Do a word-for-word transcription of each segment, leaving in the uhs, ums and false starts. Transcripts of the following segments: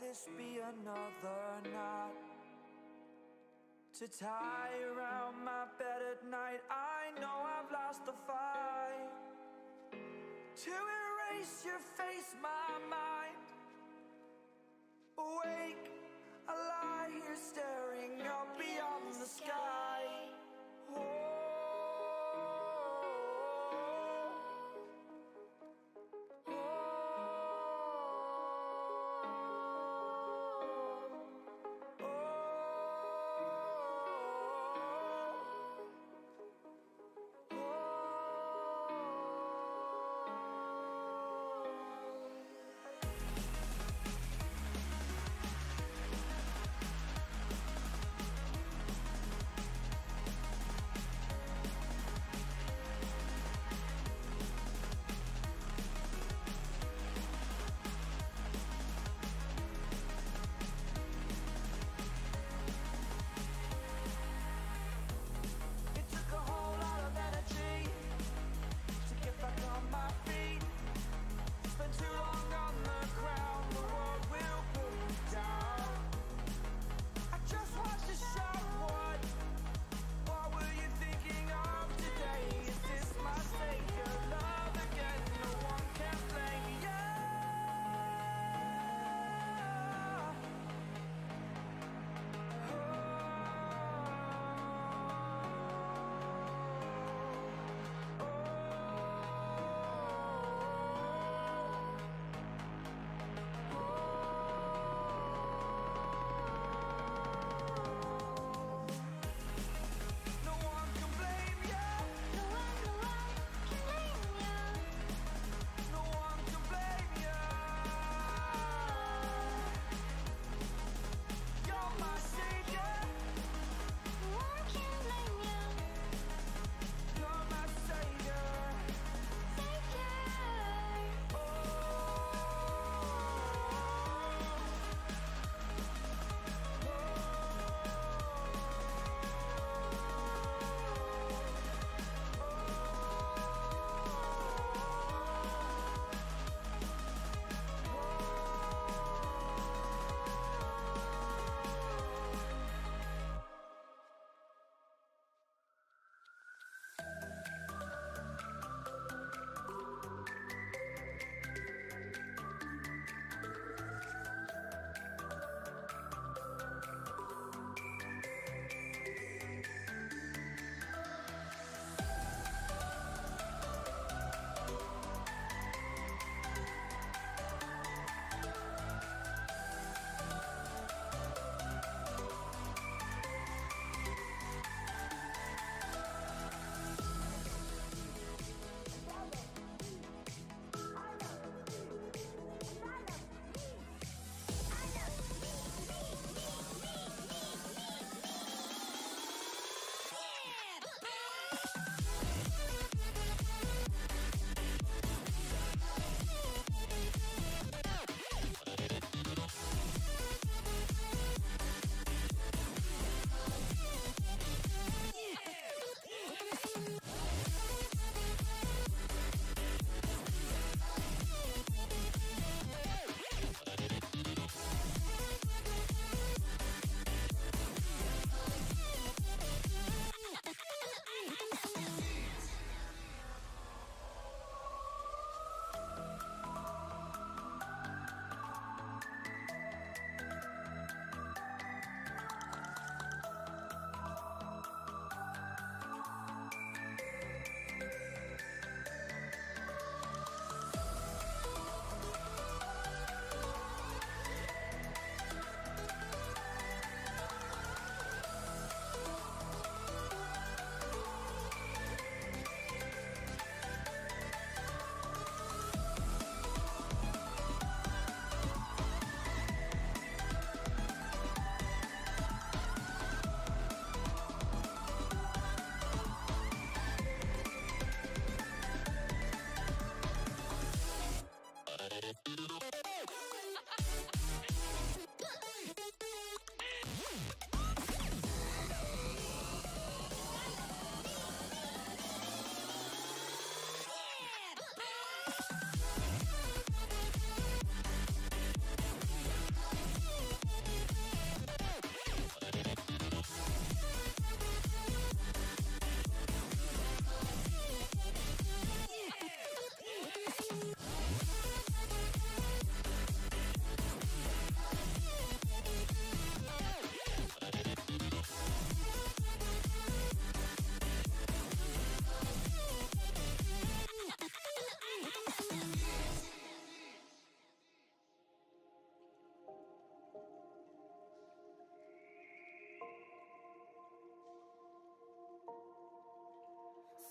this be another knot to tie around my bed at night. I know I've lost the fight to erase your face, my mind. Awake, I lie here staring up beyond the sky. Oh.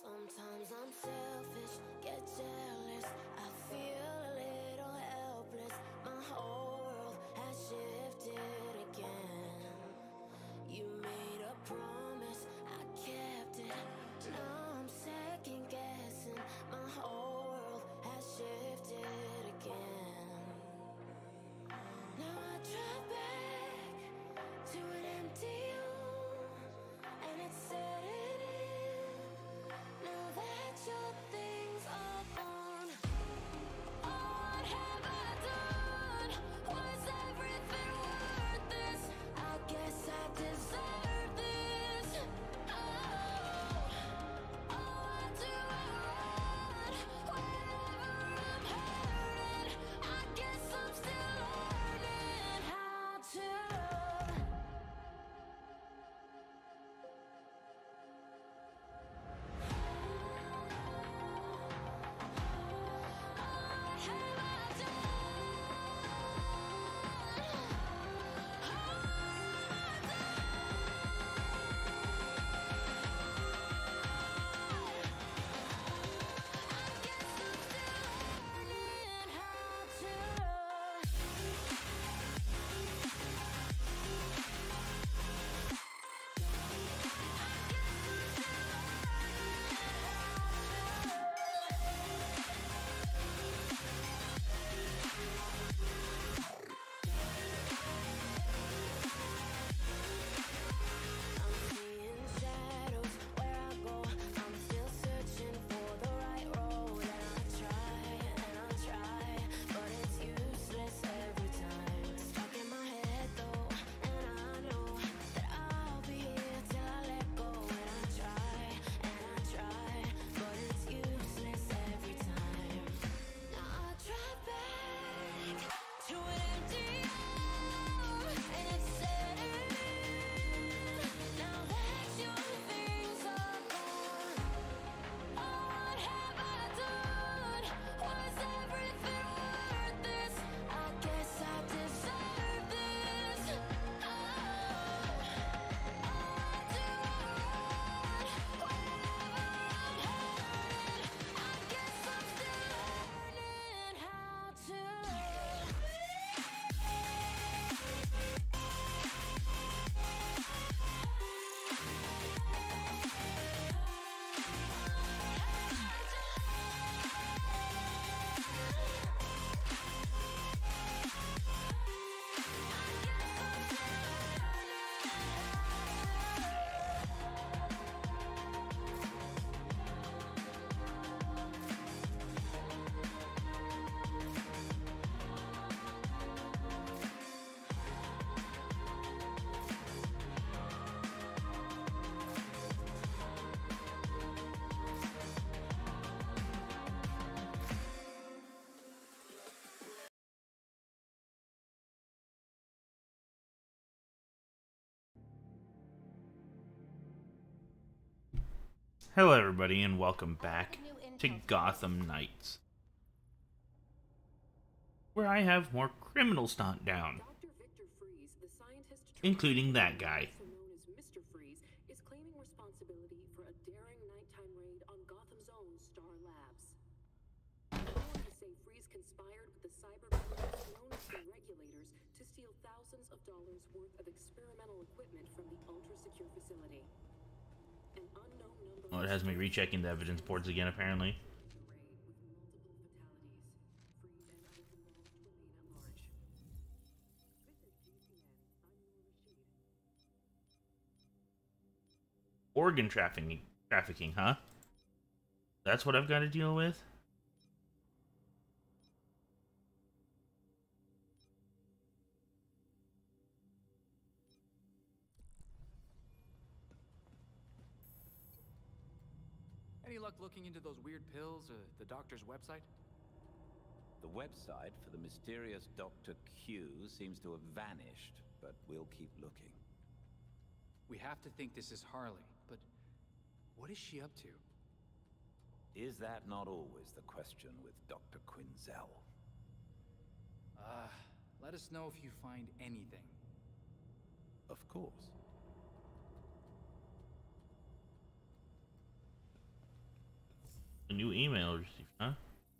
Sometimes I'm selfish, get jealous. I feel a little helpless. My whole world has shifted again. You made a promise, I kept it. Now I'm second guessing. My whole world has shifted again. Now I drive back to an empty room, and it's setting in. Now that your things are gone, oh, what have I done? Was everything worth this? I guess I deserve this. Oh, oh, why do I run whenever I'm hurting? I guess I'm still learning how to love. Hello everybody and welcome back to Gotham Knights, where I have more criminals to hunt down, including that guy. Known as Mister Freeze, is claiming responsibility for a daring nighttime raid on Gotham's own Star Labs. Authorities say Freeze conspired with the cyber criminals known as the Regulators to steal thousands of dollars worth of experimental equipment from the ultra-secure facility. An unknown number Well, it has me rechecking the evidence boards again, apparently. Organ trafficking, trafficking, huh? That's what I've got to deal with? Any luck looking into those weird pills or the doctor's website? The website for the mysterious Doctor Q seems to have vanished, but we'll keep looking. We have to think this is Harley, but what is she up to? Is that not always the question with Doctor Quinzel? Uh, let us know if you find anything. Of course. A new email received, huh?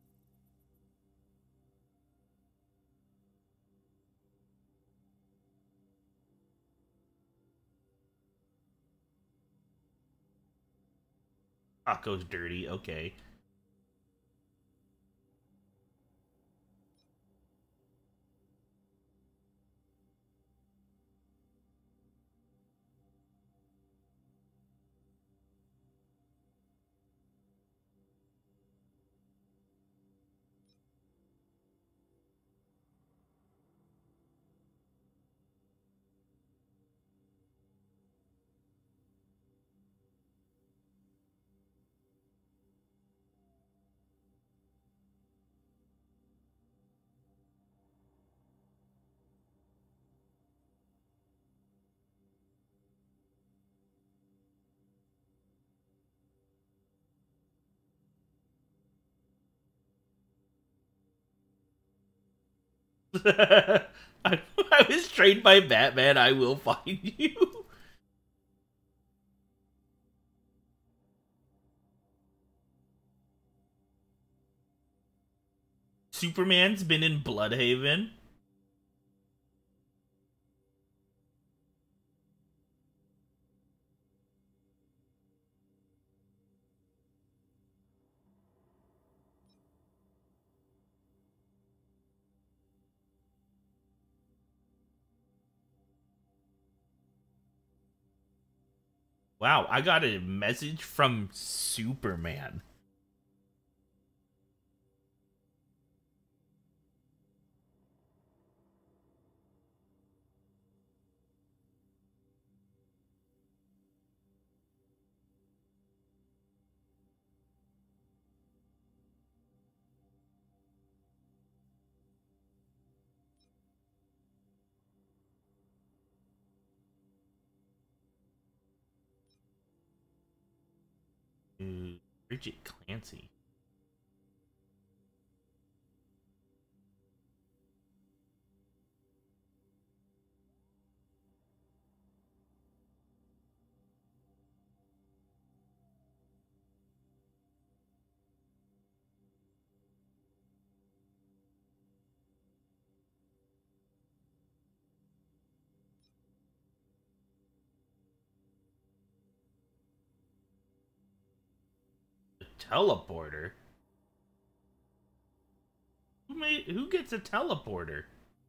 Taco's dirty, okay. I, I was trained by Batman, I will find you. Superman's been in Bloodhaven. Wow, I got a message from Superman. Dude, Bridget Clancy. A teleporter? Who made, who gets a teleporter?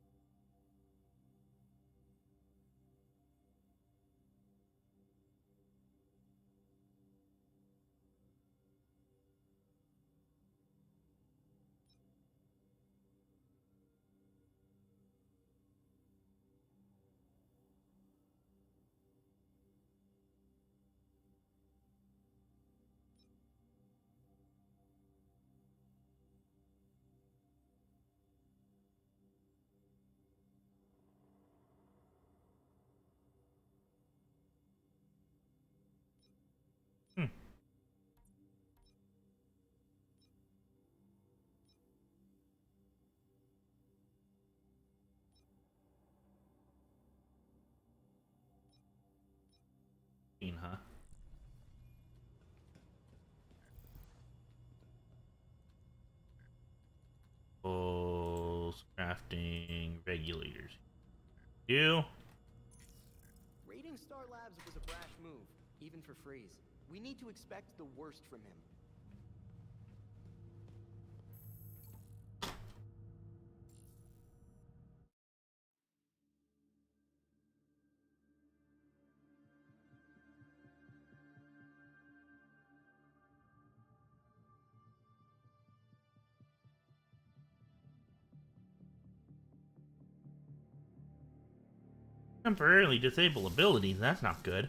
Hmm. Huh? Bulls, crafting, regulators. You? Raiding Star Labs was a brash move, even for Freeze. We need to expect the worst from him. Temporarily disable abilities, that's not good.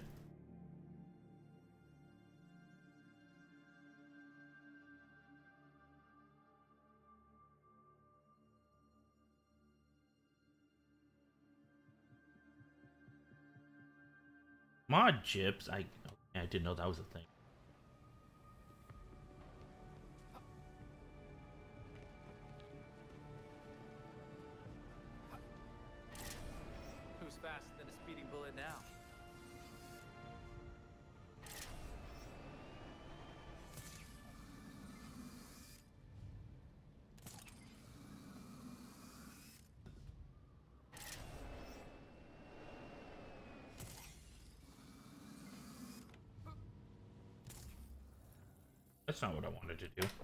Mod chips? I, I didn't know that was a thing. Who's faster than a speeding bullet now? That's not what I wanted to do.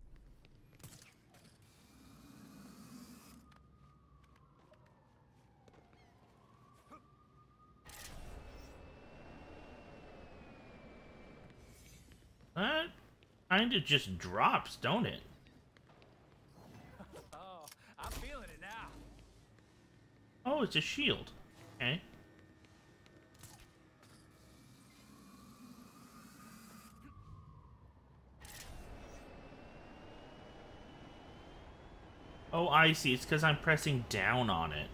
That kinda just drops, don't it? Oh, I'm feeling it now. Oh, it's a shield. Okay. Oh, I see. It's because I'm pressing down on it.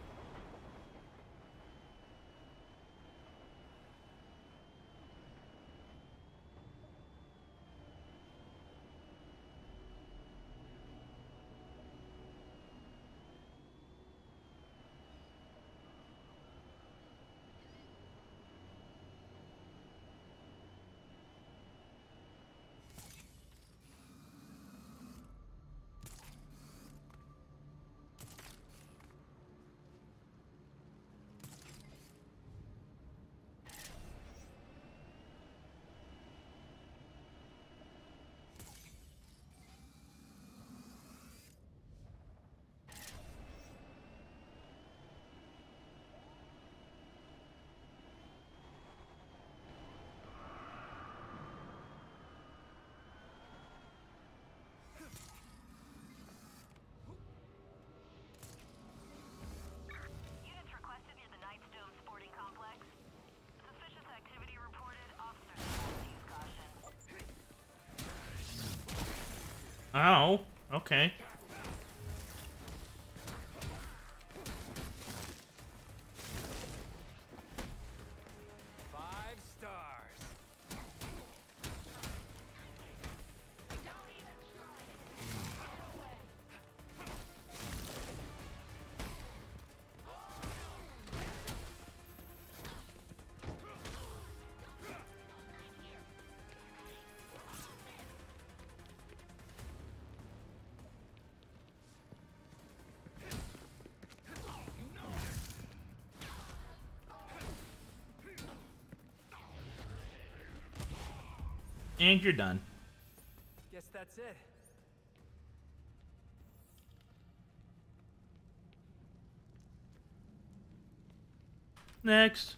Units requested near the Nightstone Sporting Complex. Suspicious activity reported. Officers use caution. Ow. Okay. Five stars. And you're done. Guess that's it. Next.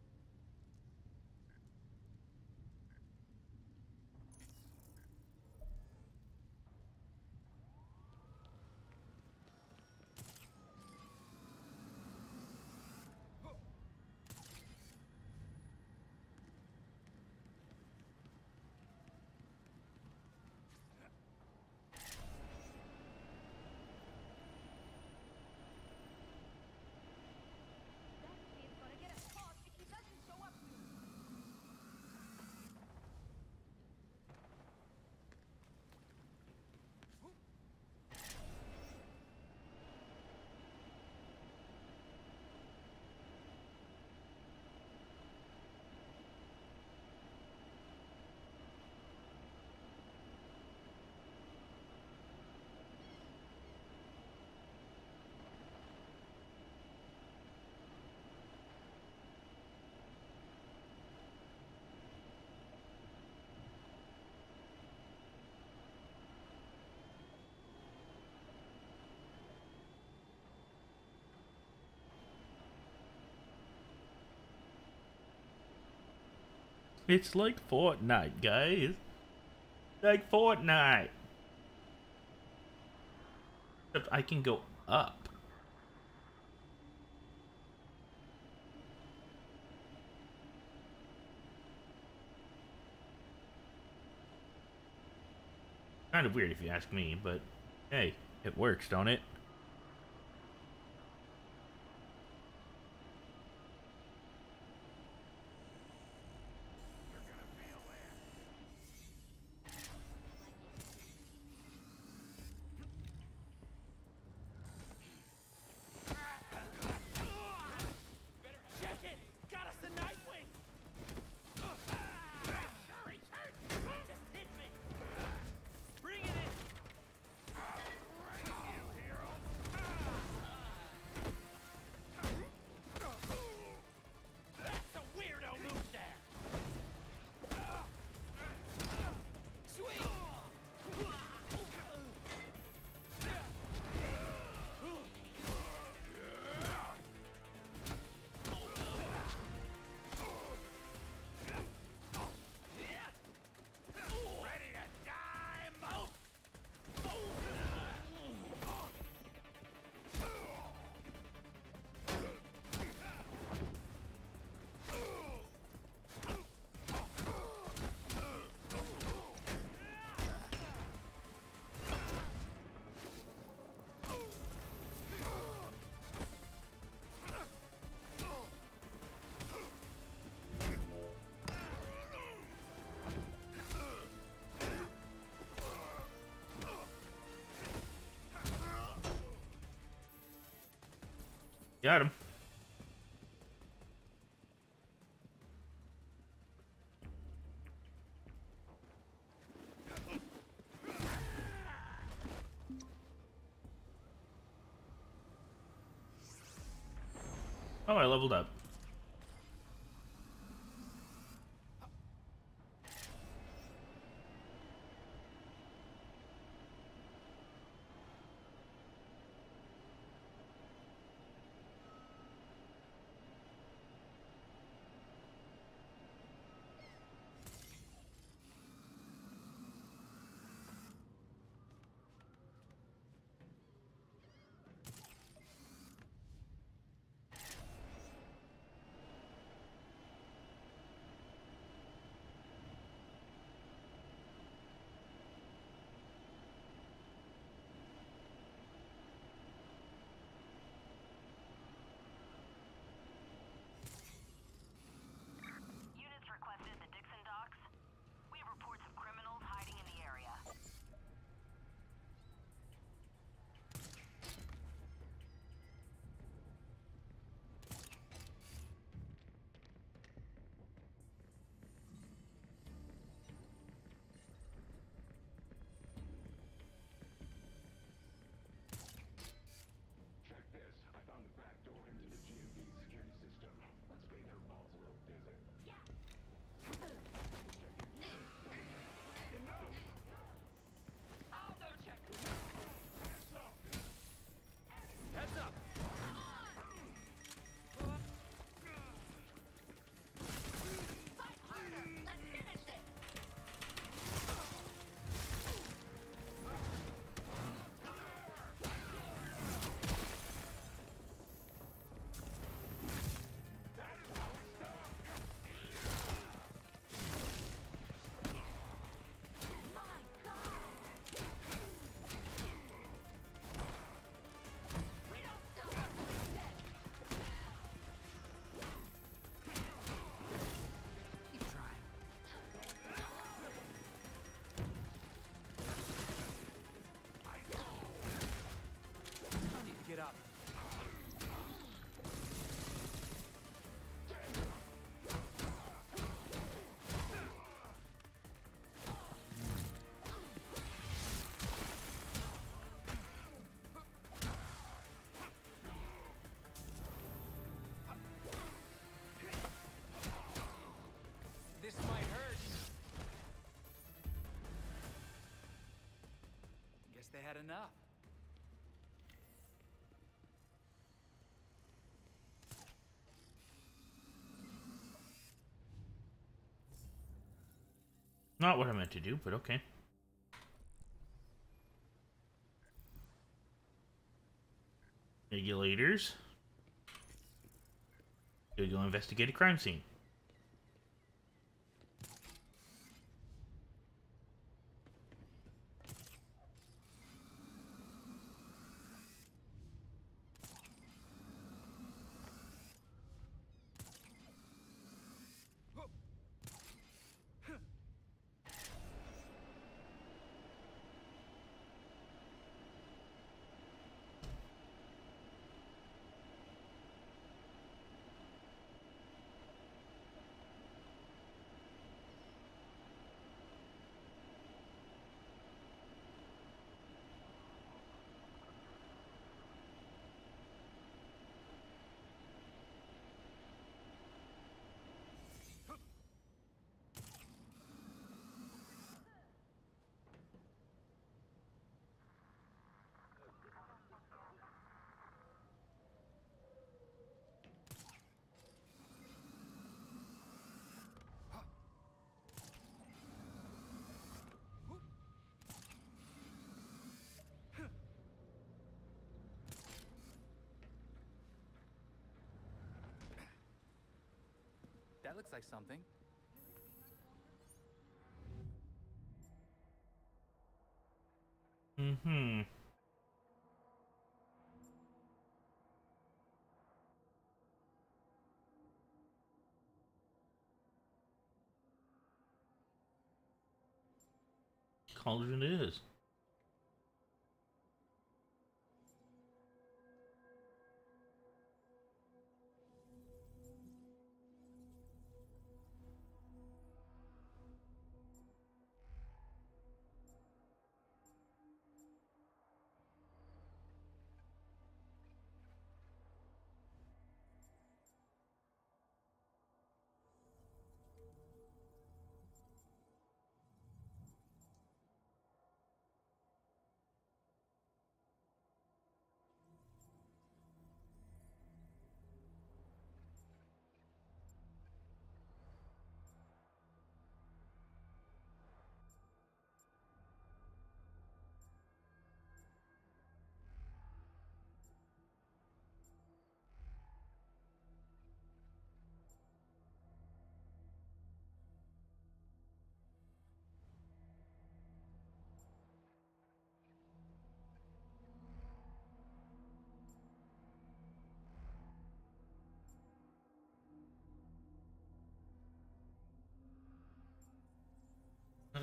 It's like Fortnite, guys. Like Fortnite. Except I can go up. Kind of weird if you ask me, but hey, it works, don't it? Got him. Oh, I leveled up. Units requested at the Dixon docks. We have reports of criminals hiding in the area. Check this. I found a back door into the G M B security system. Let's pay their balls a little visit. Heads up! I need to get up. This might hurt. Guess they had enough. Not what I meant to do, but okay. Regulators. Gotta go investigate a crime scene. That looks like something. Mm-hmm. Cauldron it is.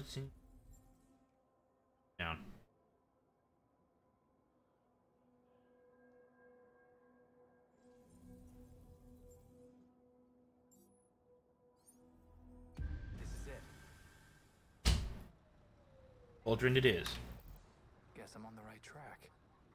What's in down? This is it. Cauldron it is. Guess I'm on the right track.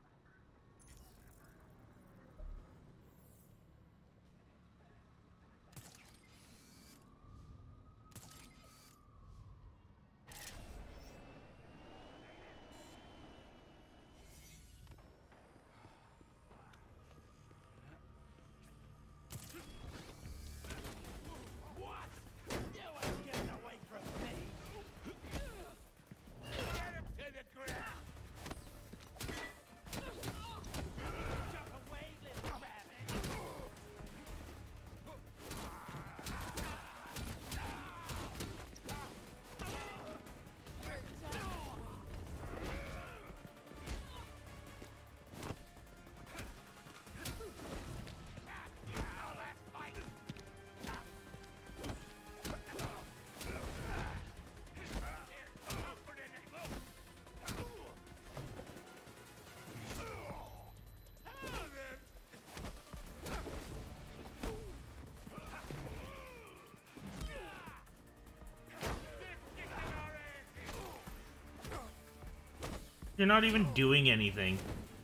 You're not even doing anything.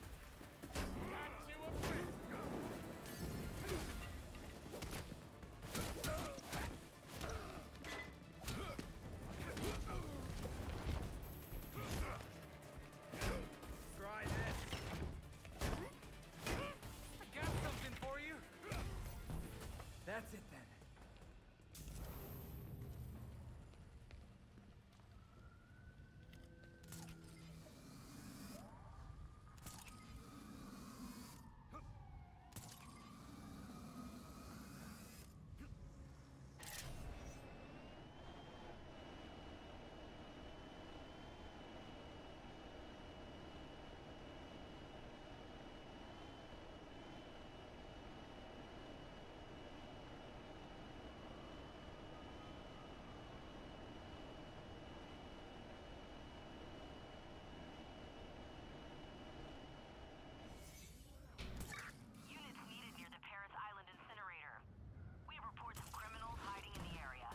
Try this. I got something for you. That's it then. Units needed near the Paris Island incinerator. We have reports of criminals hiding in the area.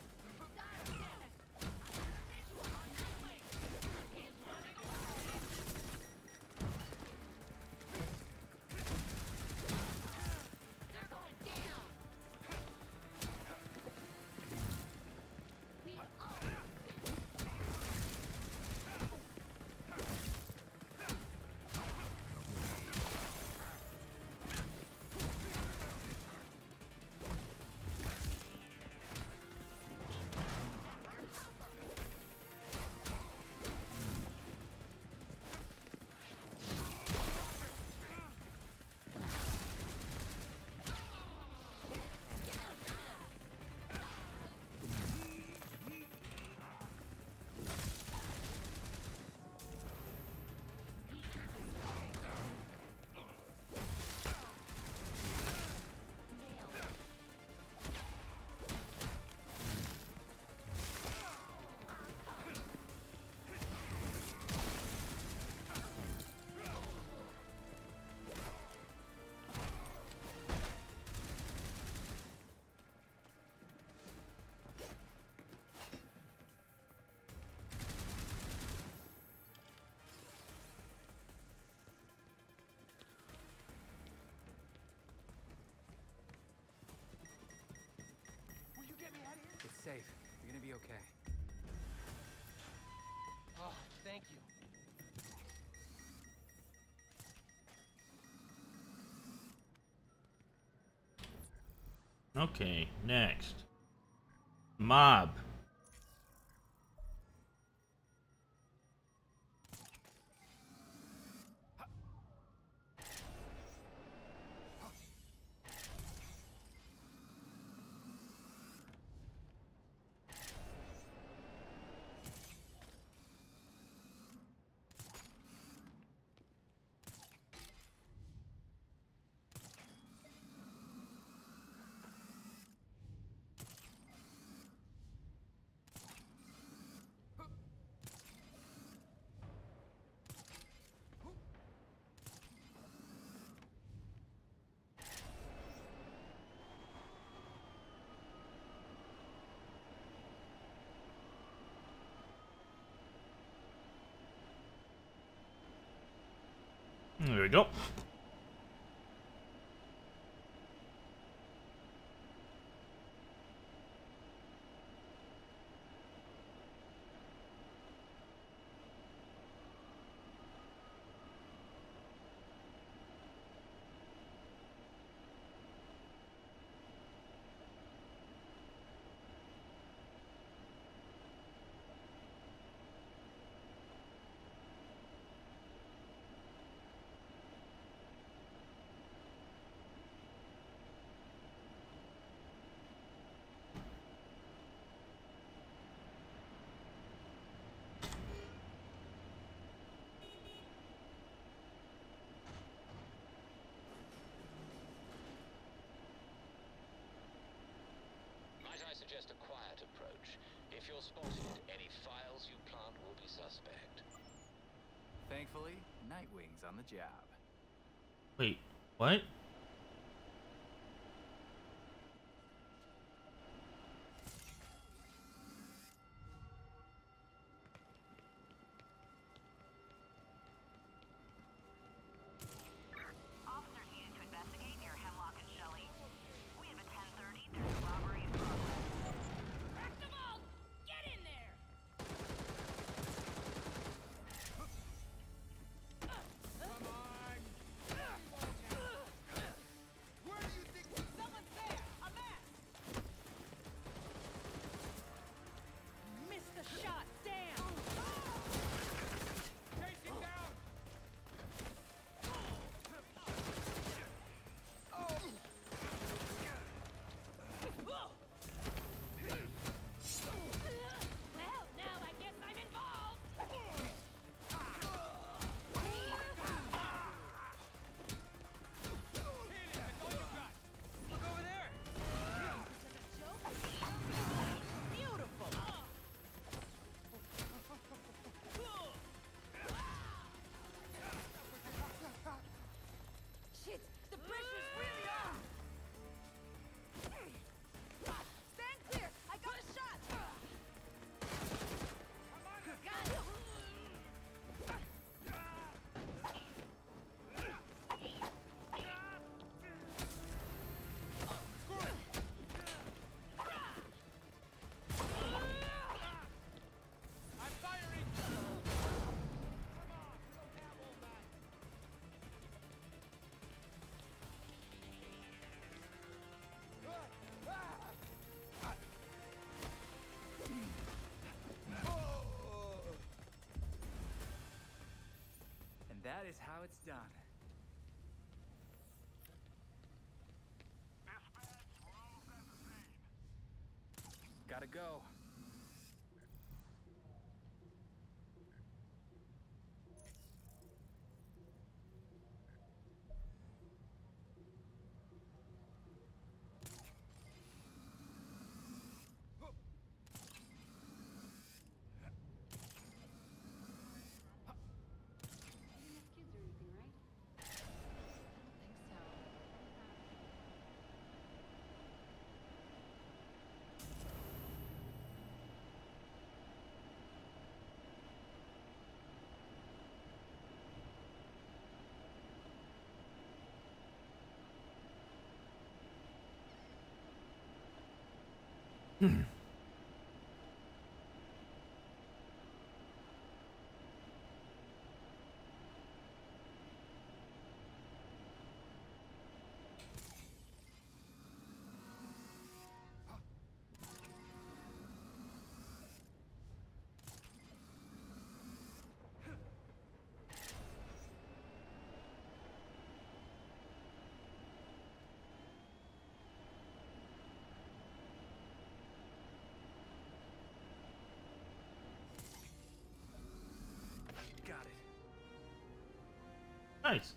Will you get me out of here? It's safe. You're gonna be okay. Oh, thank you. Okay, next. Mob. There we go. Might I suggest a quiet approach? If you're spotted, any files you plant will be suspect. Thankfully, Nightwing's on the job. Wait, what? Officers needed to investigate near Hemlock and Shelley. We have a ten thirty. There's a robbery in progress. Crack them all! Get in there! Come on! Where do you think someone's there? A man! Missed the shot! Damn! Chasing down! Well, now I guess I'm involved. Look over there. Beautiful. Shit, the pressure's really on. Stand clear! I got a shot! Got it! I'm firing! Come on, we don't have all night. And that is how it's done. Gotta go. Kids or anything, right? I don't think so. Got it. Nice.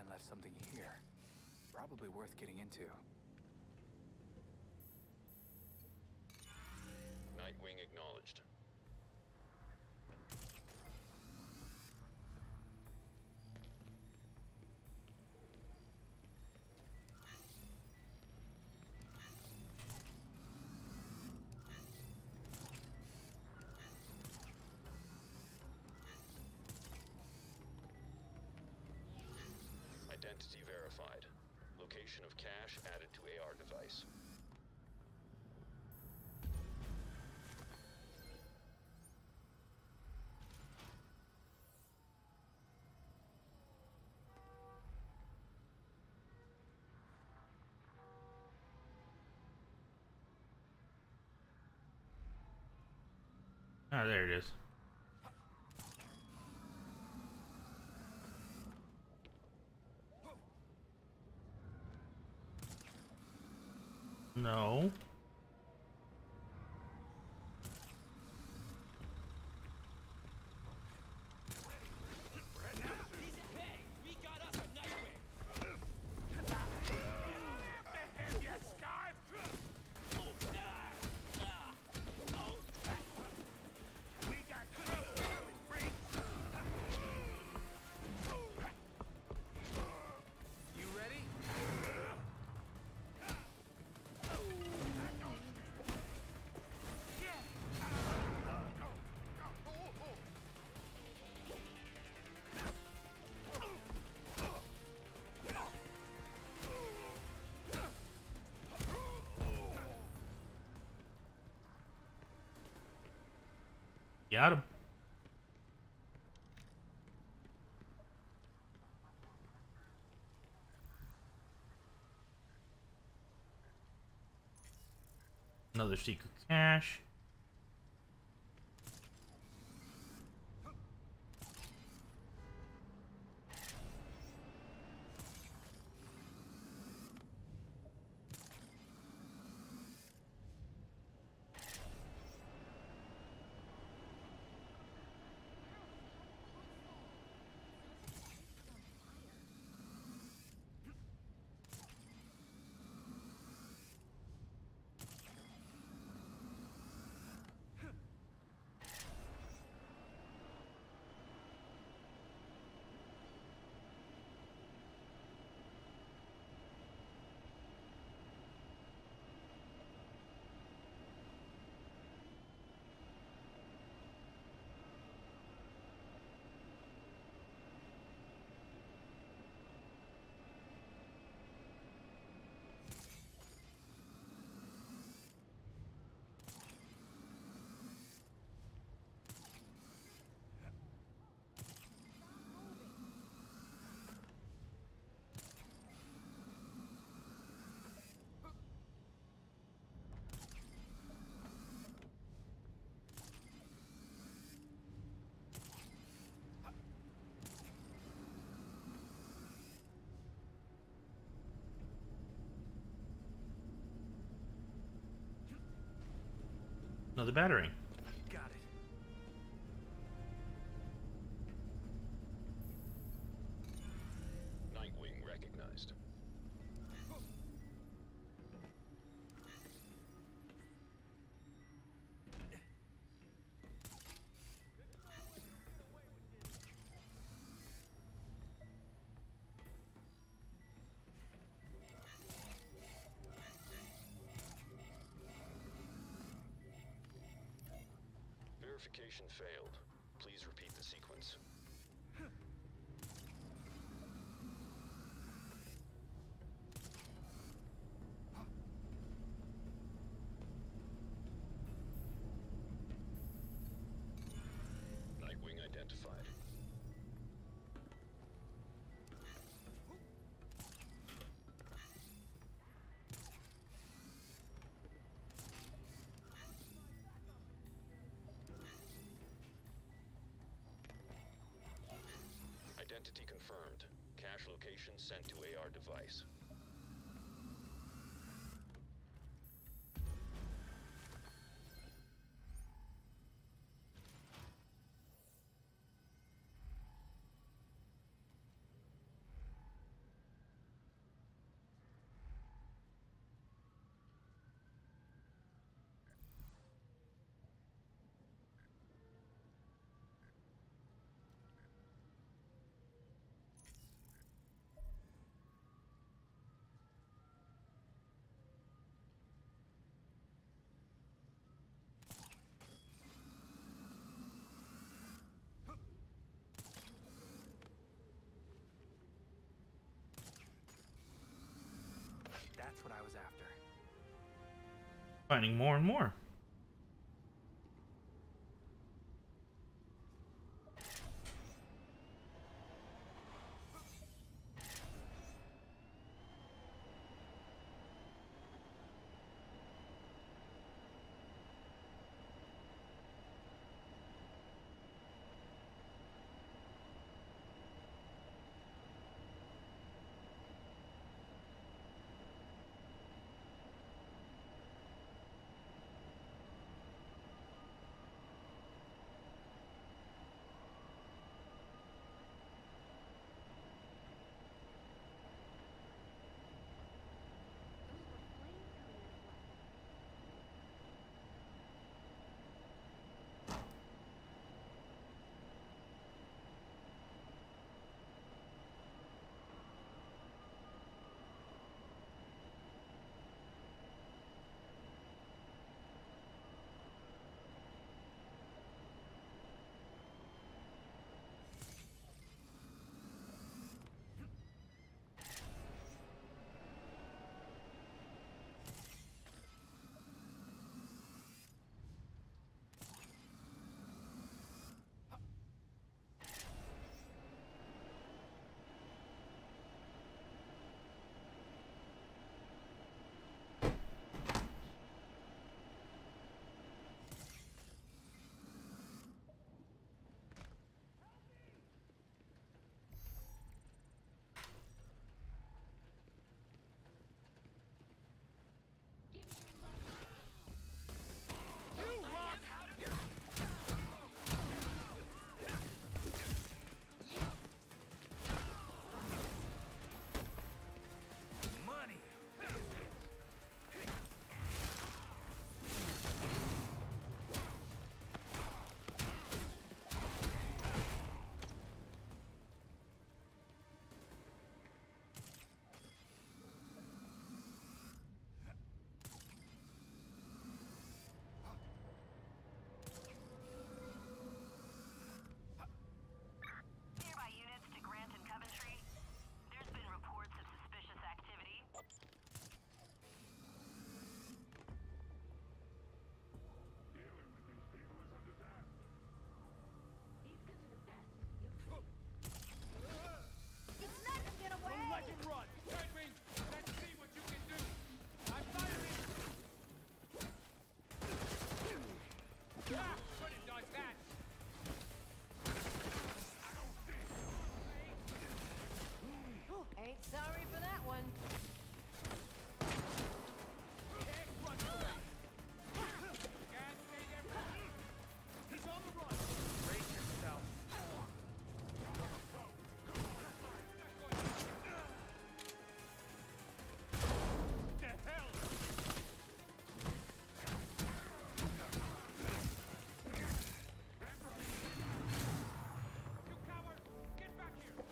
man left something here. Probably worth getting into. Nightwing acknowledged. Identity verified. Location of cache added to A R device. Ah, there it is. No. You ready? Got him. Another secret cache. Another battery. Got it. Nightwing recognized. Verification failed. Please repeat the sequence. Nightwing identified. Identity confirmed. Cache location sent to A R device. That's what I was after. Finding more and more. Sorry for that one. He's on the run. Brace yourself. The hell? You coward! Get back here!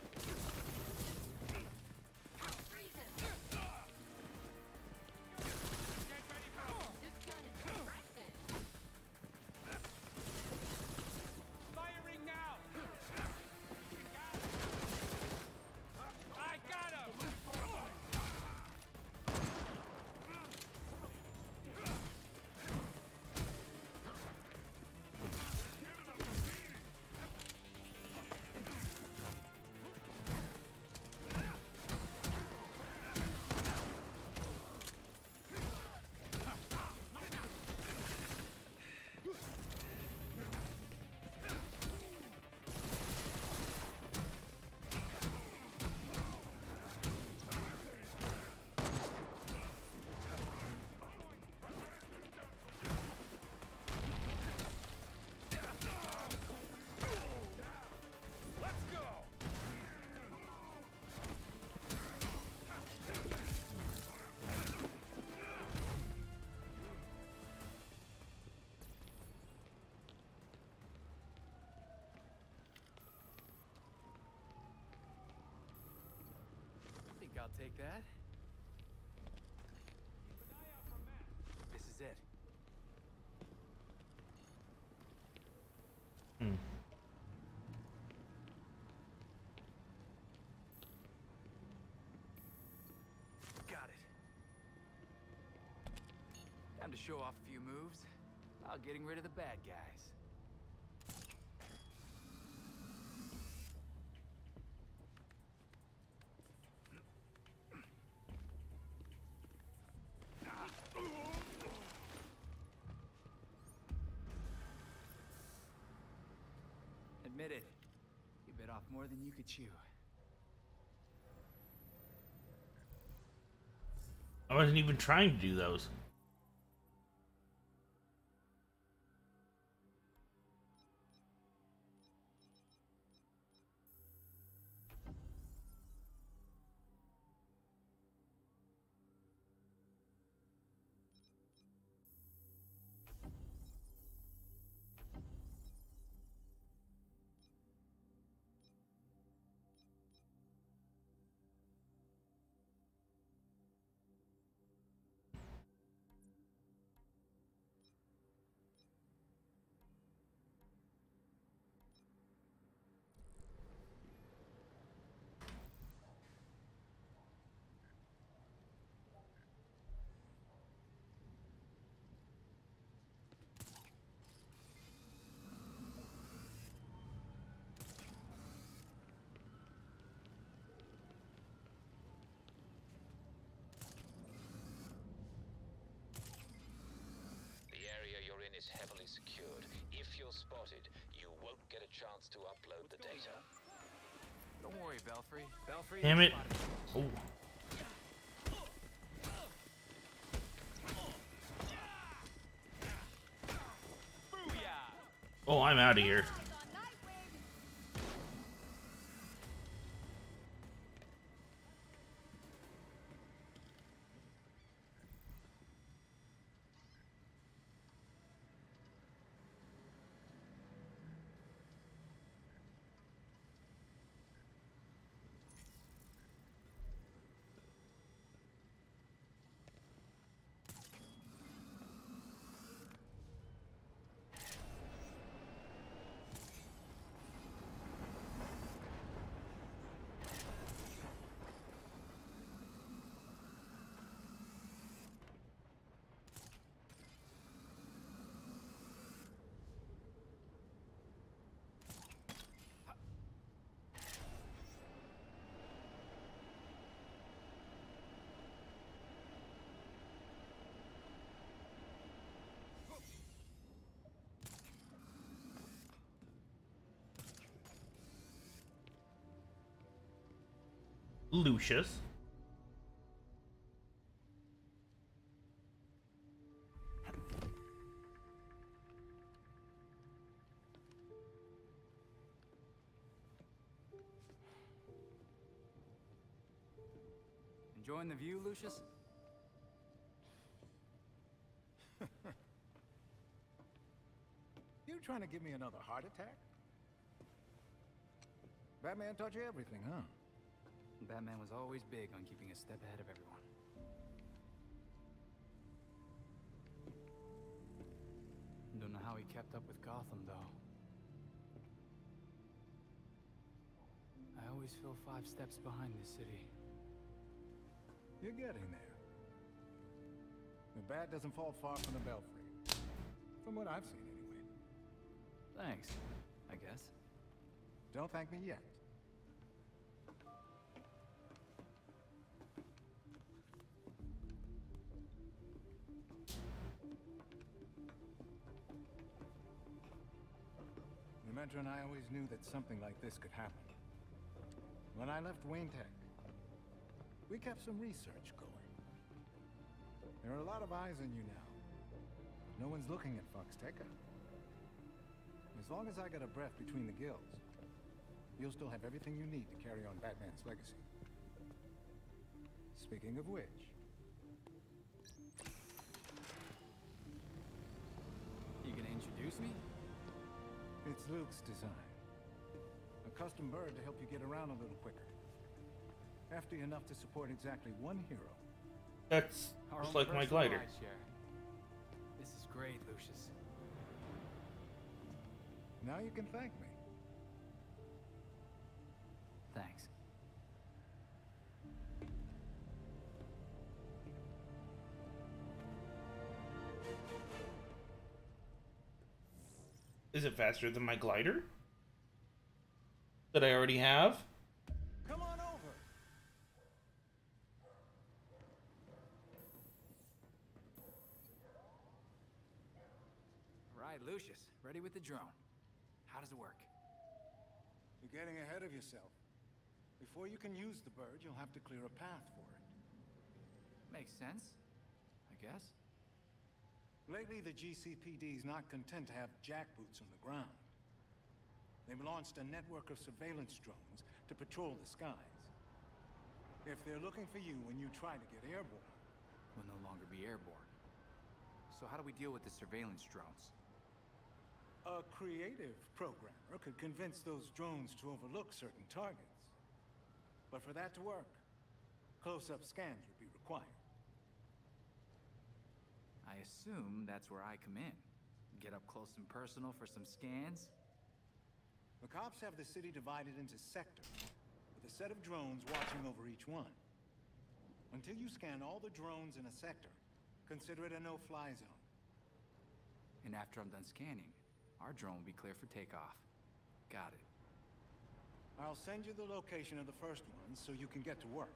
I'll take that. This is it. Hmm. Got it. Wanted to show off a few moves while getting rid of the bad guys. Admit it, you bit off more than you could chew. I wasn't even trying to do those. Is heavily secured. If you're spotted, you won't get a chance to upload the data. Don't worry, Belfry. Belfry. Damn it. Oh. Oh, I'm out of here. Lucius. Enjoying the view, Lucius? You trying to give me another heart attack? Batman taught you everything, huh? Batman was always big on keeping a step ahead of everyone. Don't know how he kept up with Gotham, though. I always feel five steps behind this city. You're getting there. The bat doesn't fall far from the belfry. From what I've seen, anyway. Thanks, I guess. Don't thank me yet. The Metro and I always knew that something like this could happen. When I left Wayne Tech, we kept some research going. There are a lot of eyes on you now. No one's looking at Foxteca. As long as I got a breath between the gills, you'll still have everything you need to carry on Batman's legacy. Speaking of which... You gonna introduce me? It's Luke's design. A custom bird to help you get around a little quicker. Hefty enough to support exactly one hero. That's Our just own like my personal glider. rideshare. This is great, Lucius. Now you can thank me. Thanks. Is it faster than my glider? That I already have? Come on over. Right, Lucius, ready with the drone. How does it work? You're getting ahead of yourself. Before you can use the bird, you'll have to clear a path for it. Makes sense, I guess. Lately, the G C P D is not content to have jackboots on the ground. They've launched a network of surveillance drones to patrol the skies. If they're looking for you when you try to get airborne... We'll no longer be airborne. So how do we deal with the surveillance drones? A creative programmer could convince those drones to overlook certain targets. But for that to work, close-up scans would be required. I assume that's where I come in. Get up close and personal for some scans? The cops have the city divided into sectors, with a set of drones watching over each one. Until you scan all the drones in a sector, consider it a no-fly zone. And after I'm done scanning, our drone will be clear for takeoff. Got it. I'll send you the location of the first one so you can get to work.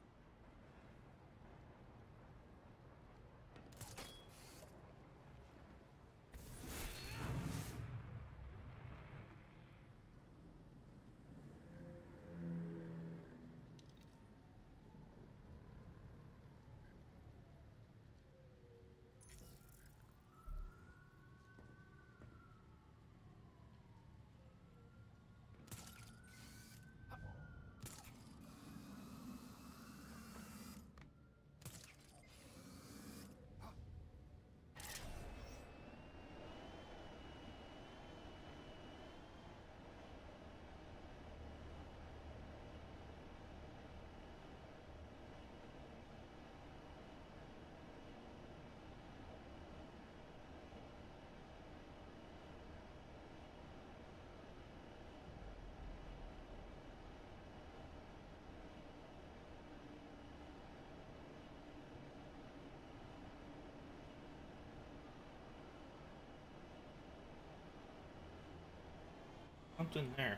Something there.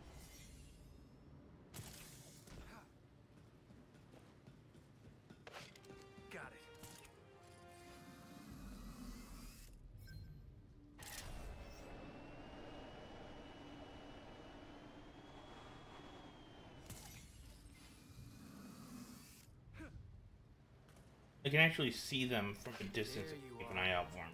Got it. I can actually see them from a distance There and you keep an are. eye out for them.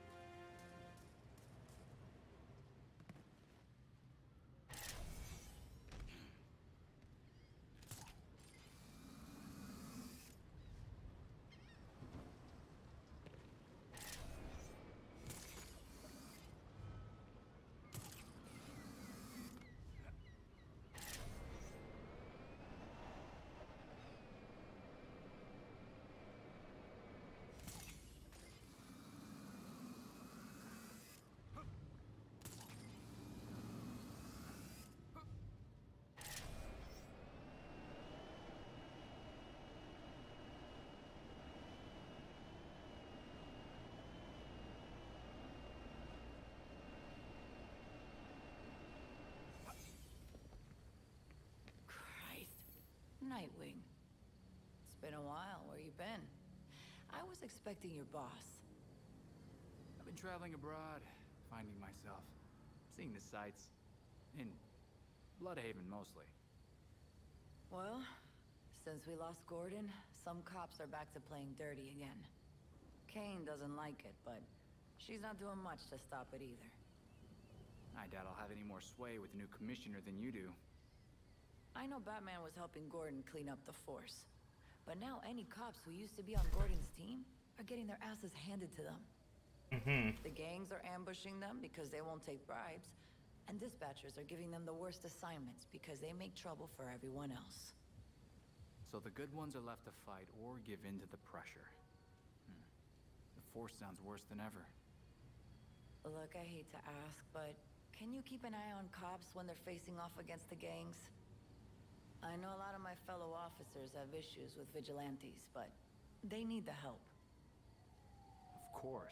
Nightwing. It's been a while. Where you been? I was expecting your boss. I've been traveling abroad, finding myself, seeing the sights. In Bloodhaven, mostly. Well, since we lost Gordon, some cops are back to playing dirty again. Kane doesn't like it, but she's not doing much to stop it either. I doubt I'll have any more sway with the new commissioner than you do. I know Batman was helping Gordon clean up the force. But now any cops who used to be on Gordon's team are getting their asses handed to them. Mm-hmm. The gangs are ambushing them because they won't take bribes. And dispatchers are giving them the worst assignments because they make trouble for everyone else. So the good ones are left to fight or give in to the pressure. Hmm. The force sounds worse than ever. Look, I hate to ask, but can you keep an eye on cops when they're facing off against the gangs? I know a lot of my fellow officers have issues with vigilantes, but they need the help. Of course.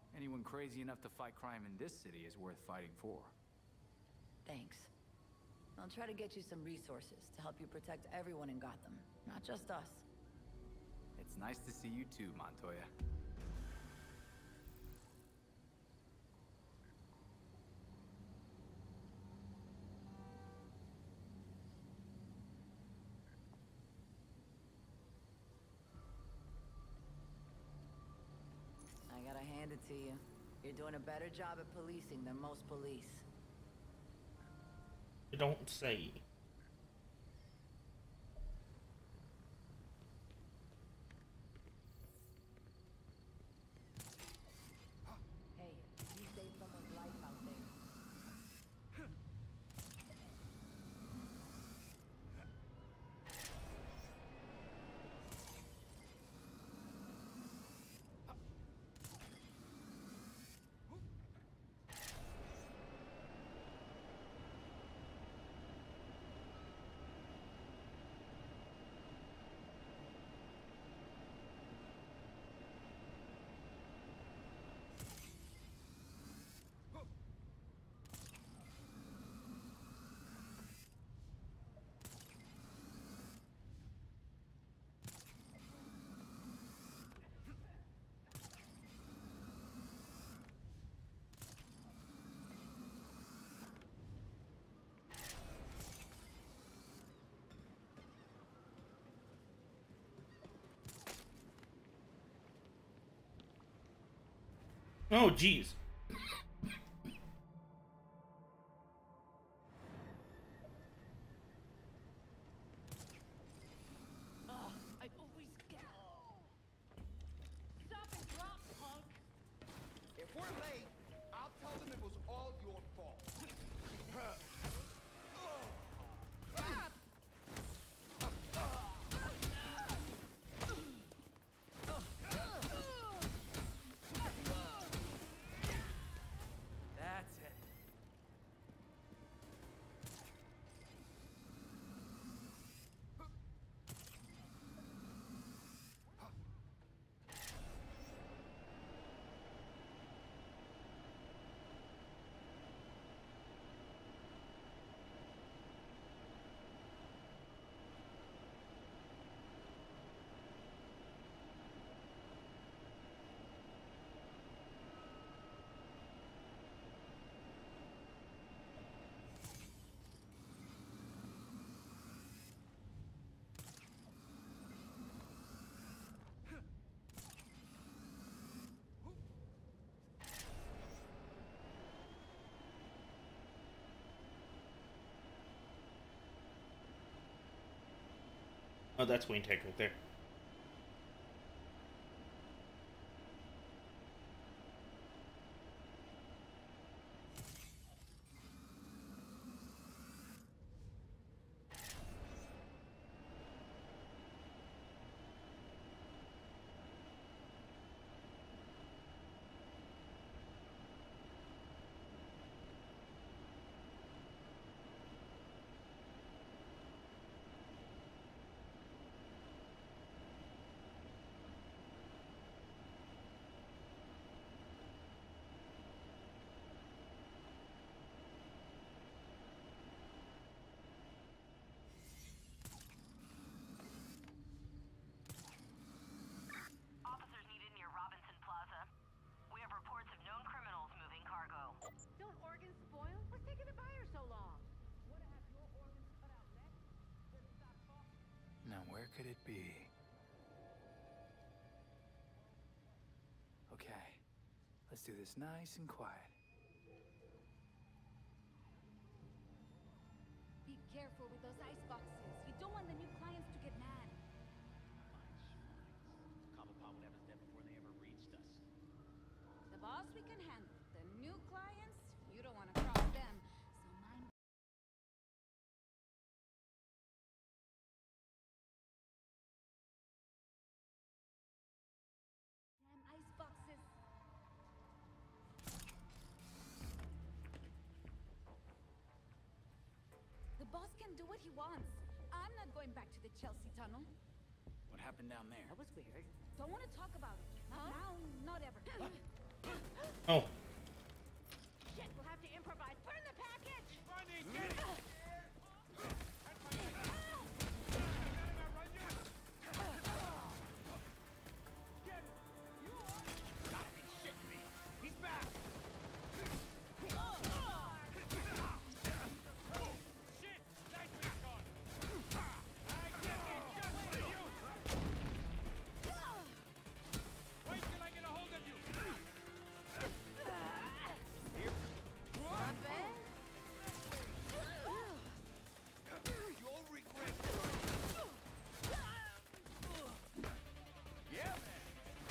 Anyone crazy enough to fight crime in this city is worth fighting for. Thanks. I'll try to get you some resources to help you protect everyone in Gotham, not just us. It's nice to see you too, Montoya. I gotta hand it to you. You're doing a better job at policing than most police. Don't say. Hey, you saved someone's life out there. Oh, jeez. I always get. Stop and drop, punk. If we're late, I'll tell them it was all your fault. That's it. Oh, that's Wayne Tech right there. Officers needed near Robinson Plaza. We have reports of known criminals moving cargo. Don't organs spoil? What's taking the buyer so long? Wanna have your organs cut out next? Better stop talking. Now where could it be? Okay, let's do this nice and quiet. Be careful with those ice boxes. You don't want the new clients to get mad. Cobblepot would have us dead before they ever reached us. The boss we can handle. The new clients, you don't want to cross them. So mind. Damn ice boxes. The boss can do what he wants. I'm not going back to the Chelsea tunnel. What happened down there? That was weird. Don't want to talk about it. Not now, not ever. Oh. Shit, we'll have to improvise. Put in the package! Running, get it! He's back! Shit! Nice recon! I get it! Just for you! Wait till I get a hold of you! Here. Not bad. You'll regret it. Yeah, man!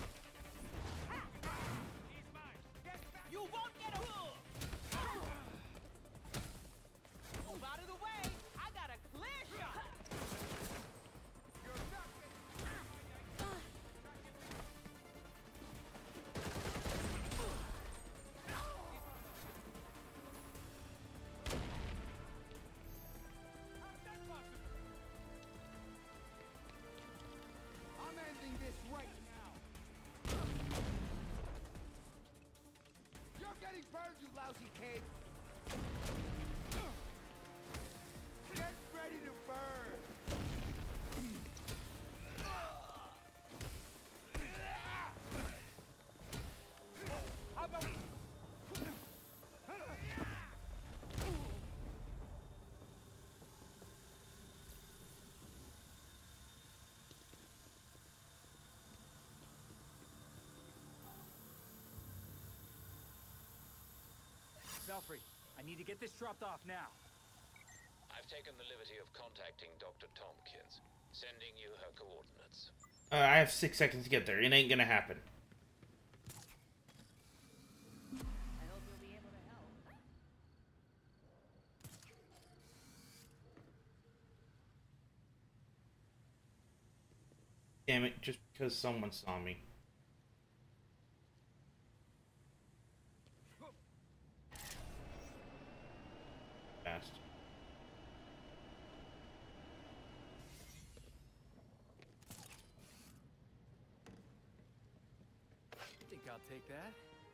He's mine! Get back! You won't get a move out of the way! I got a clear shot! You're not getting... How's that possible? I'm ending this right now. You're getting burned, you lousy kid! Get ready to burn! How about we... Belfry, I need to get this dropped off now. I've taken the liberty of contacting Doctor Tompkins, sending you her coordinates. Uh, I have six seconds to get there. It ain't gonna happen. I hope you'll be able to help. Damn it, just because someone saw me. Fast. I think I'll take that.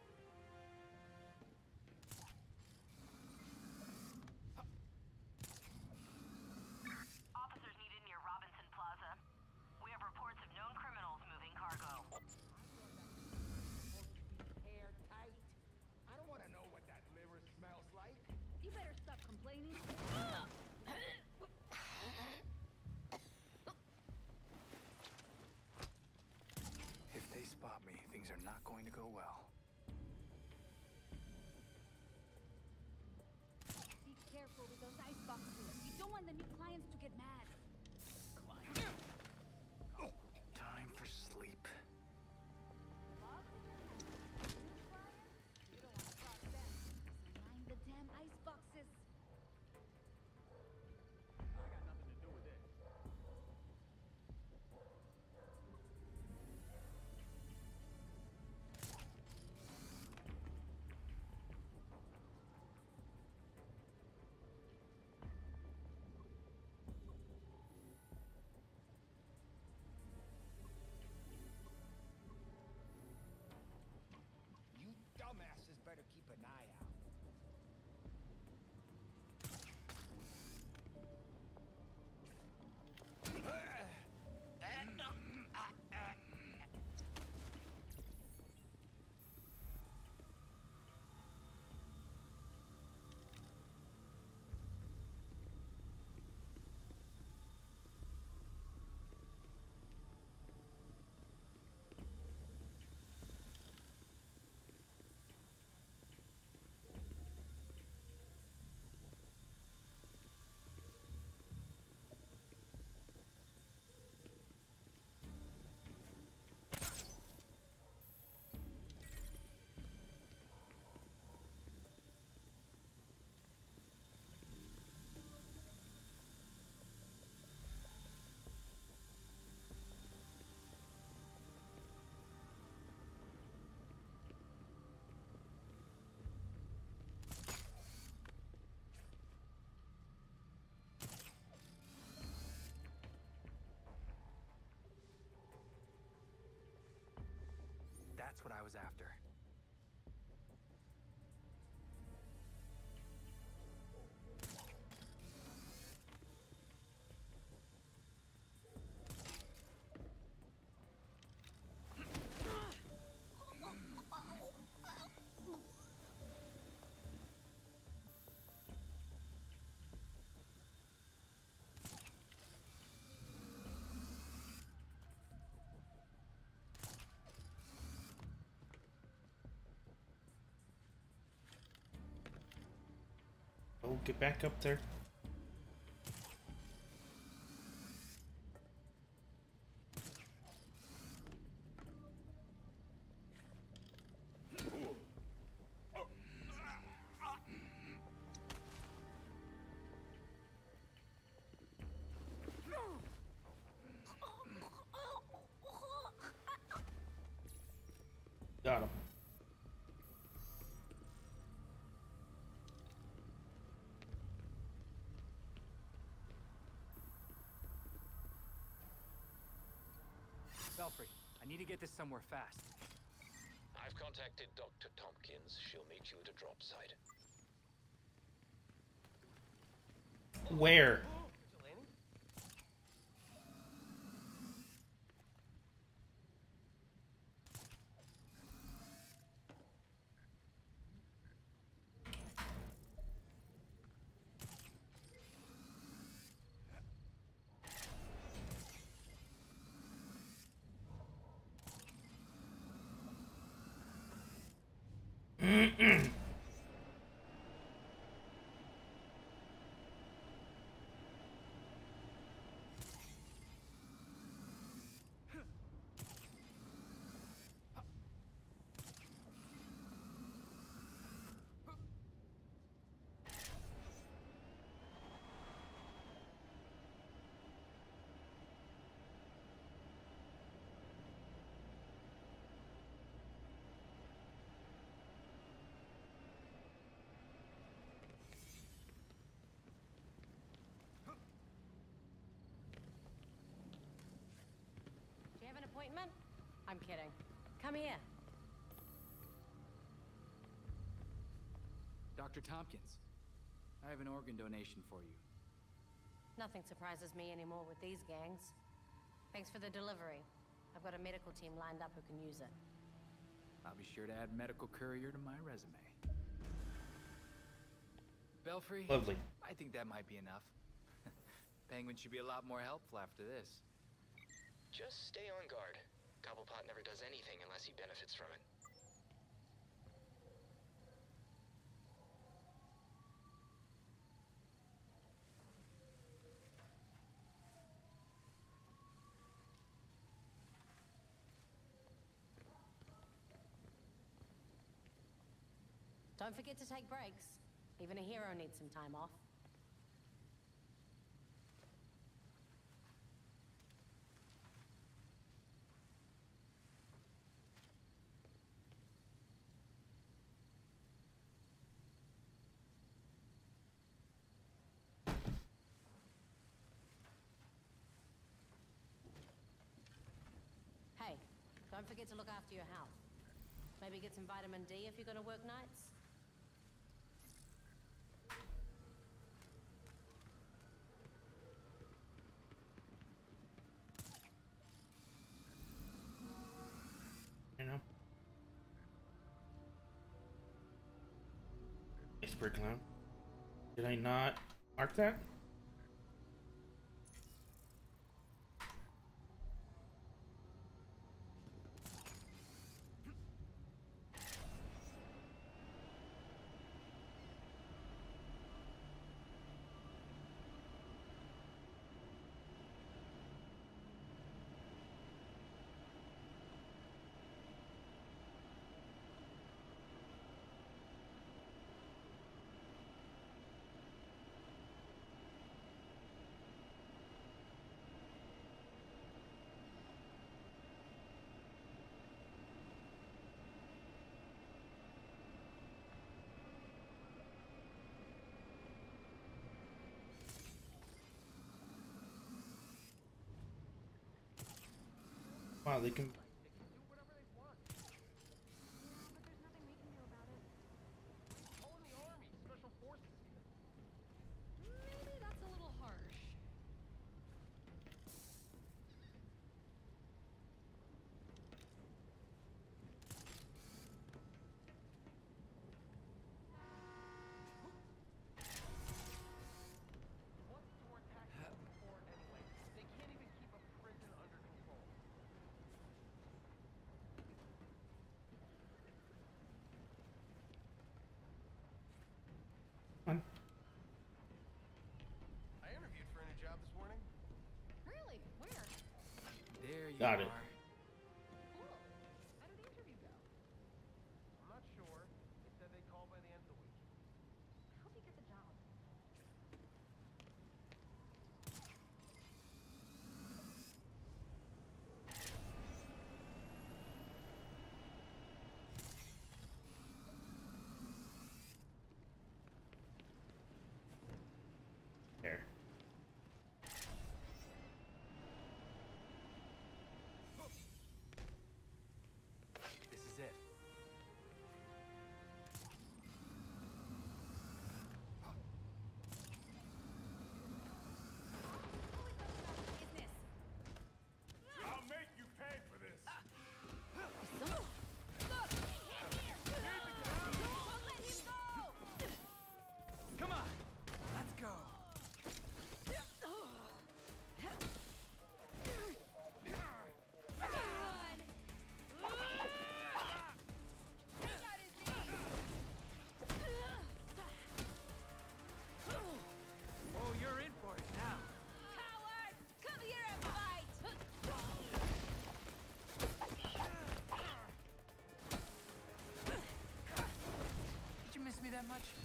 Officers needed near Robinson Plaza. We have reports of known criminals moving cargo. Airtight. I don't want to know what that liver smells like. You better stop complaining. If they spot me, things are not going to go well. Be careful with those ice boxes. You don't want the new clients to get mad. Time for sleep. You don't want to cross them. So mind the damn ice boxes. I got nothing to do with it. You dumbasses better keep an eye out. That's what I was after. go. Get back up there. Got him. Belfry, I need to get this somewhere fast. I've contacted Doctor Tompkins. She'll meet you at a drop site. Where? Do you have an appointment? I'm kidding. Come here. Doctor Tompkins, I have an organ donation for you. Nothing surprises me anymore with these gangs. Thanks for the delivery. I've got a medical team lined up who can use it. I'll be sure to add medical courier to my resume. Belfry, Lovely. I think that might be enough. Penguin should be a lot more helpful after this. Just stay on guard. Cobblepot never does anything unless he benefits from it. Don't forget to take breaks. Even a hero needs some time off. Hey, don't forget to look after your health. Maybe get some vitamin D if you're gonna work nights. You know? Iceberg clown. Did I not mark that? Wow, they can. Maybe that's a little harsh. Got it. I'm not sure. They said they'd call by the end of the week. I hope you get the job. There. This is it. I'll make you pay for this. Come on, let's go. Oh, you're in for it now. Coward! Come here and fight! Did you miss me that much?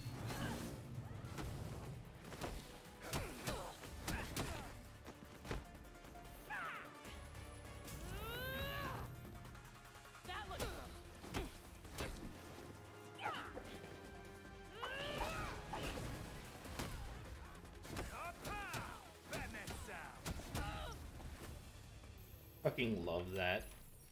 That looks... Batman sound. Fucking love that.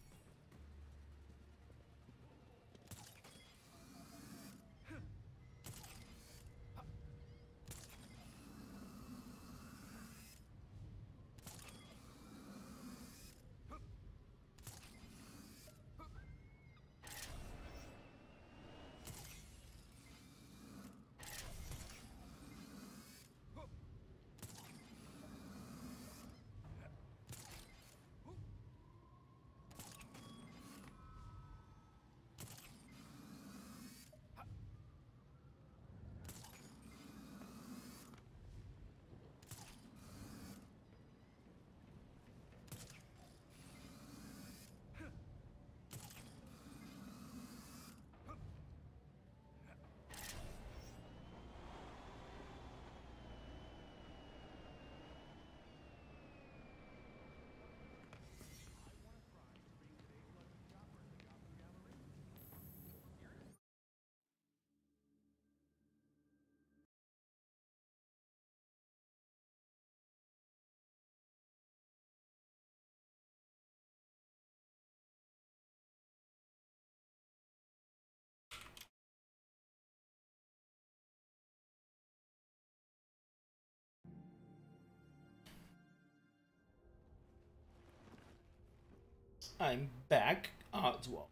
I'm back. Oswald.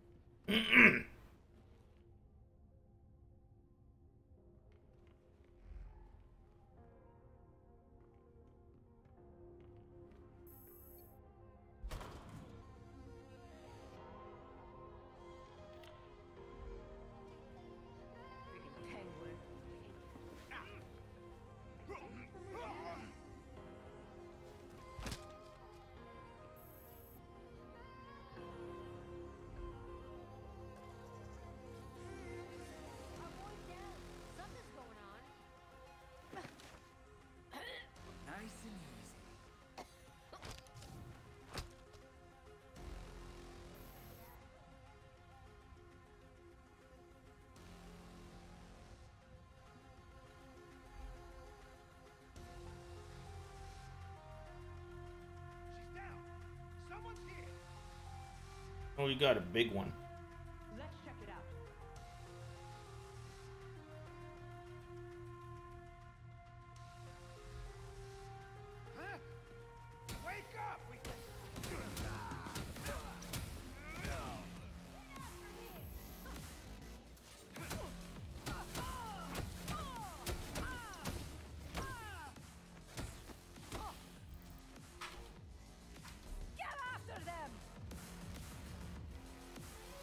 Penguin. Something's going on. Nice and easy. She's down. Someone's here. Oh, you got a big one. Let's check it out. Huh? Wake up! We... Get after them!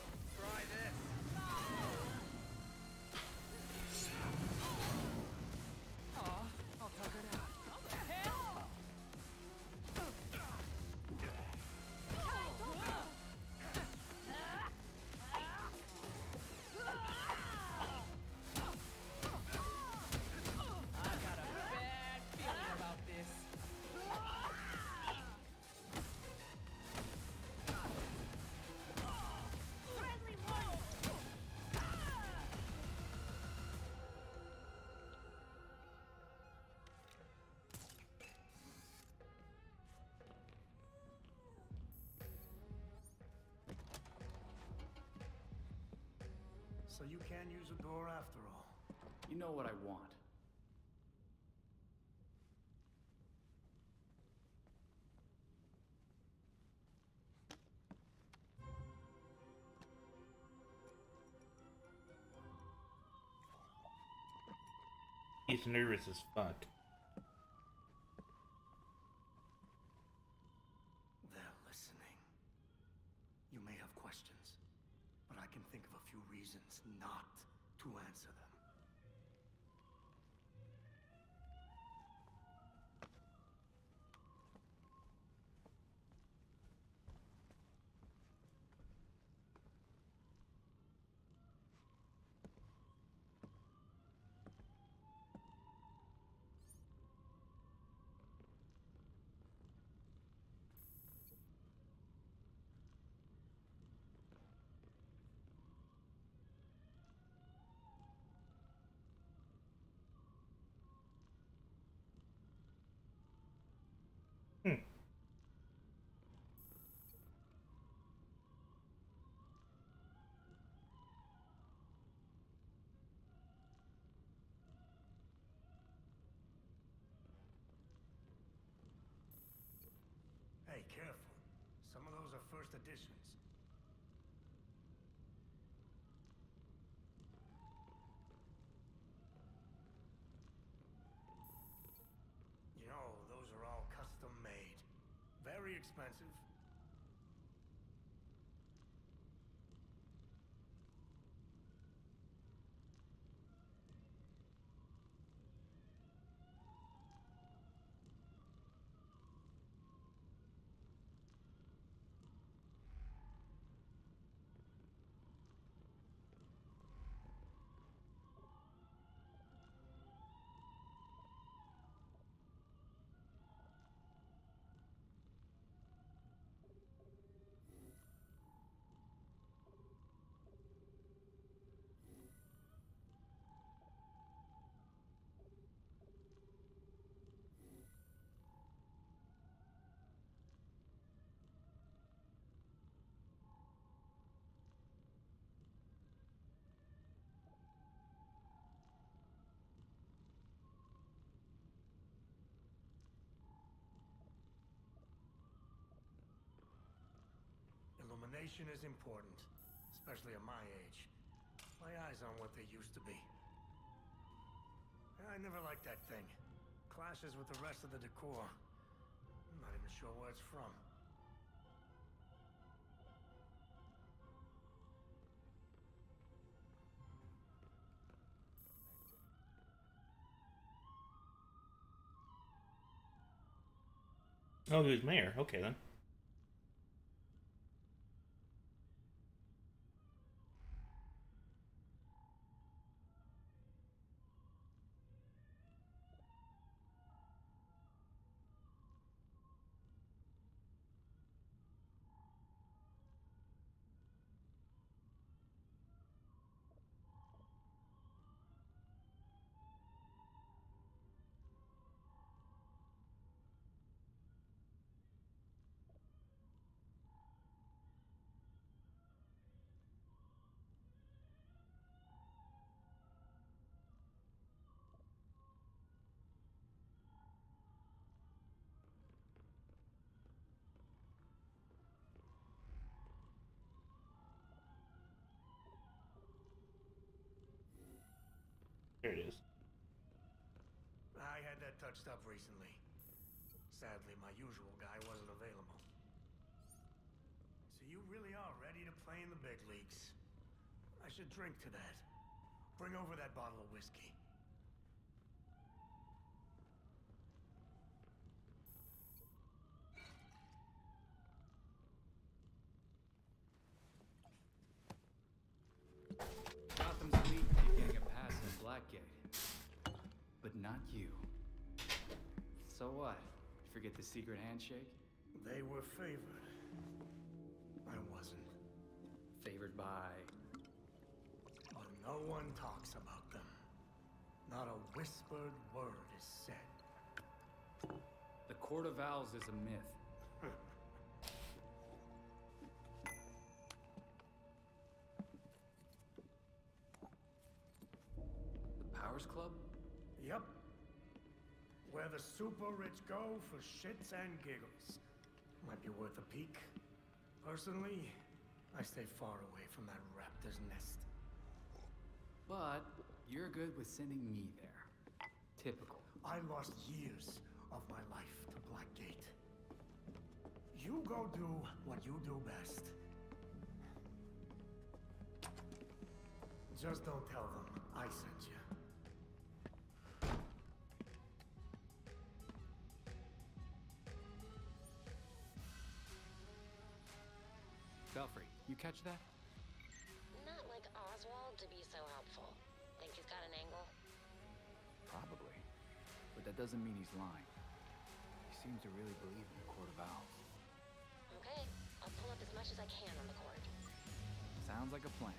So you can't use a door after all. You know what I want. He's nervous as fuck. They're listening. You may have questions, but I can think of a few reasons not to answer them. Hmm. Hey, careful. Some of those are first editions. You know, those are all custom made. Very expensive. Illumination is important, especially at my age. My eyes aren't what they used to be. I never liked that thing. Clashes with the rest of the decor. I'm not even sure where it's from. Oh, he was mayor. Okay, then. There it is. I had that touched up recently. Sadly, my usual guy wasn't available. So you really are ready to play in the big leagues. I should drink to that. Bring over that bottle of whiskey. Gotham's elite keep getting a pass in Blackgate. But not you. So what? Forget the secret handshake? They were favored. I wasn't. Favored by... But no one talks about them. Not a whispered word is said. The Court of Owls is a myth. Horse Club? Yep. Where the super rich go for shits and giggles. Might be worth a peek. Personally, I stay far away from that raptor's nest. But you're good with sending me there. Typical. I lost years of my life to Blackgate. You go do what you do best. Just don't tell them I sent you. Belfry, you catch that? Not like Oswald to be so helpful. Think he's got an angle? Probably. But that doesn't mean he's lying. He seems to really believe in the Court of Owls. Okay, I'll pull up as much as I can on the court. Sounds like a plan.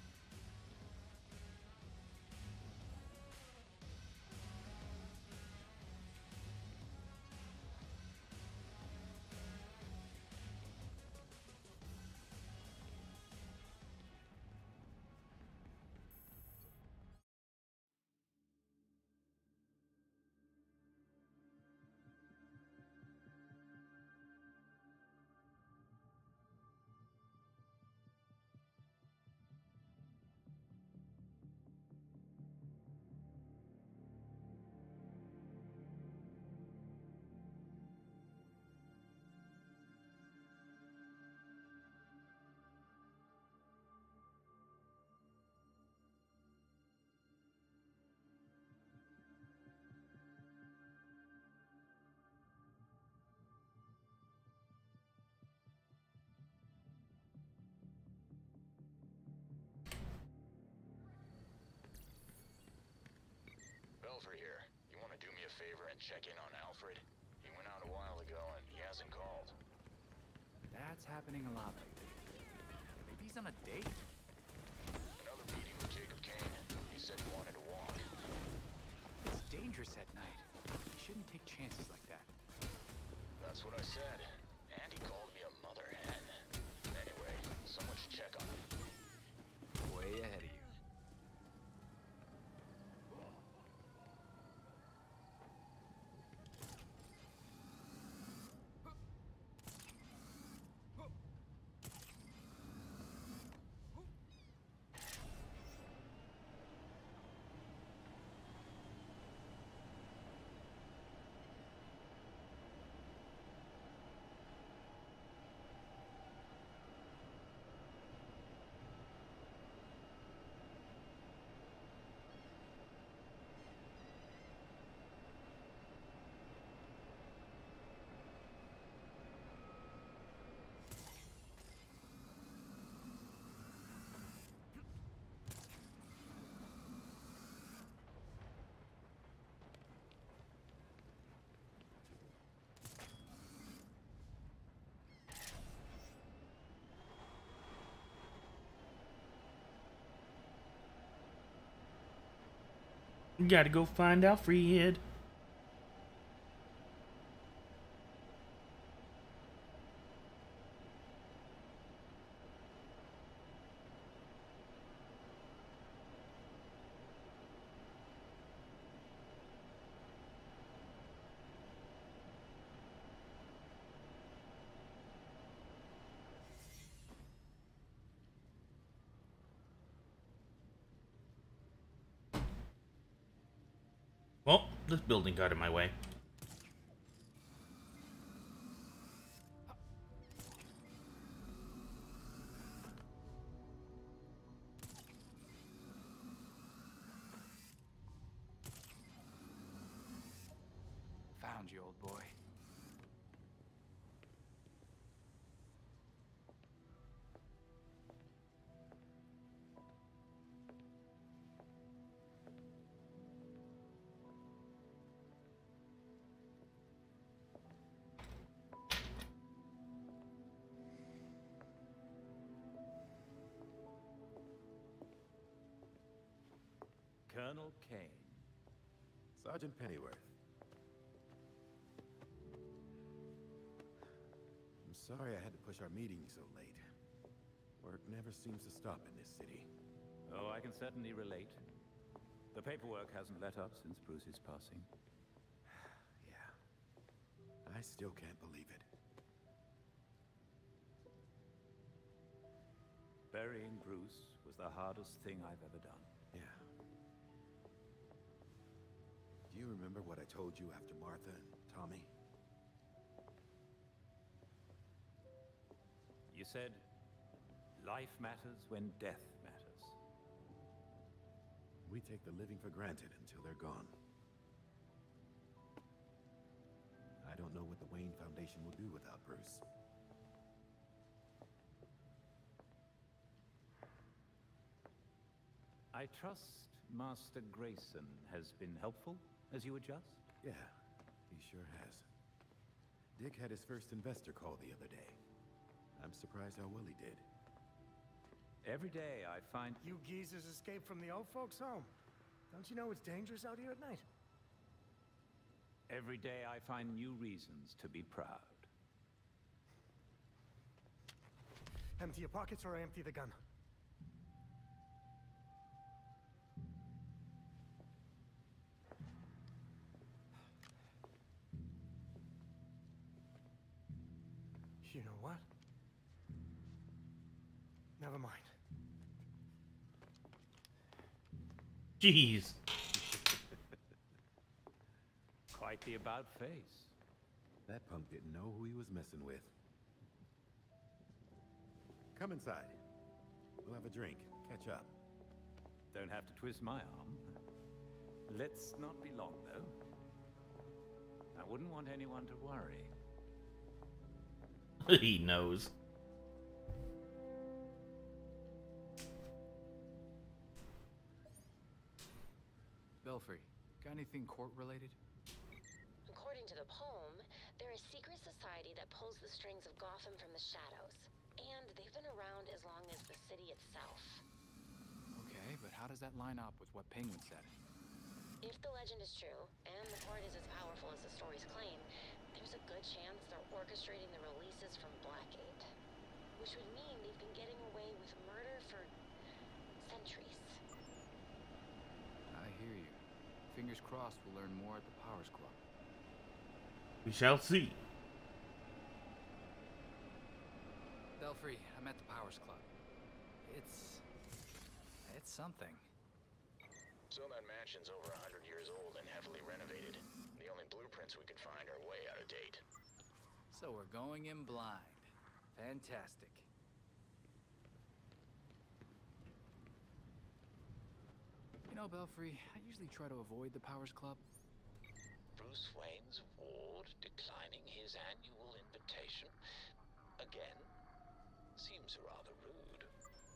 Belfry here. You want to do me a favor and check in on Alfred? He went out a while ago and he hasn't called. That's happening a lot lately. Maybe he's on a date? Another meeting with Jacob Kane. He said he wanted to walk. It's dangerous at night. You shouldn't take chances like that. That's what I said. And he called me a mother hen. Anyway, someone should check on him. Way ahead of you. Gotta go find Alfred. Well, this building got in my way. Found you, old boy. Colonel Kane. Sergeant Pennyworth. I'm sorry I had to push our meeting so late. Work never seems to stop in this city. Oh, I can certainly relate. The paperwork hasn't let up since Bruce's passing. Yeah. I still can't believe it. Burying Bruce was the hardest thing I've ever done. Yeah. Do you remember what I told you after Martha and Tommy? You said, life matters when death matters. We take the living for granted until they're gone. I don't know what the Wayne Foundation will do without Bruce. I trust Master Grayson has been helpful as you adjust? Yeah, he sure has. Dick had his first investor call the other day. I'm surprised how well he did. Every day I find... You geezers escaped from the old folks' home. Don't you know it's dangerous out here at night? Every day I find new reasons to be proud. Empty your pockets or empty the gun. You know what? Never mind. Jeez. Quite the about face. That punk didn't know who he was messing with. Come inside. We'll have a drink, catch up. Don't have to twist my arm. Let's not be long, though. I wouldn't want anyone to worry. He knows. Belfry, got anything court-related? According to the poem, they're a secret society that pulls the strings of Gotham from the shadows. And they've been around as long as the city itself. Okay, but how does that line up with what Penguin said? If the legend is true, and the court is as powerful as the stories claim, there's a good chance they're orchestrating the releases from Blackgate. Which would mean they've been getting away with murder for centuries. I hear you. Fingers crossed we'll learn more at the Powers Club. We shall see. Belfry, I'm at the Powers Club. It's... it's something. So that mansion's over a hundred years old and heavily renovated. The only blueprints we could find are way out of date. So we're going in blind. Fantastic. You know, Belfry, I usually try to avoid the Powers Club. Bruce Wayne's ward declining his annual invitation? Again? Seems rather rude.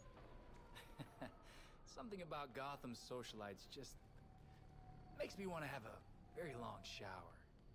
Something about Gotham's socialites just makes me want to have a very long shower.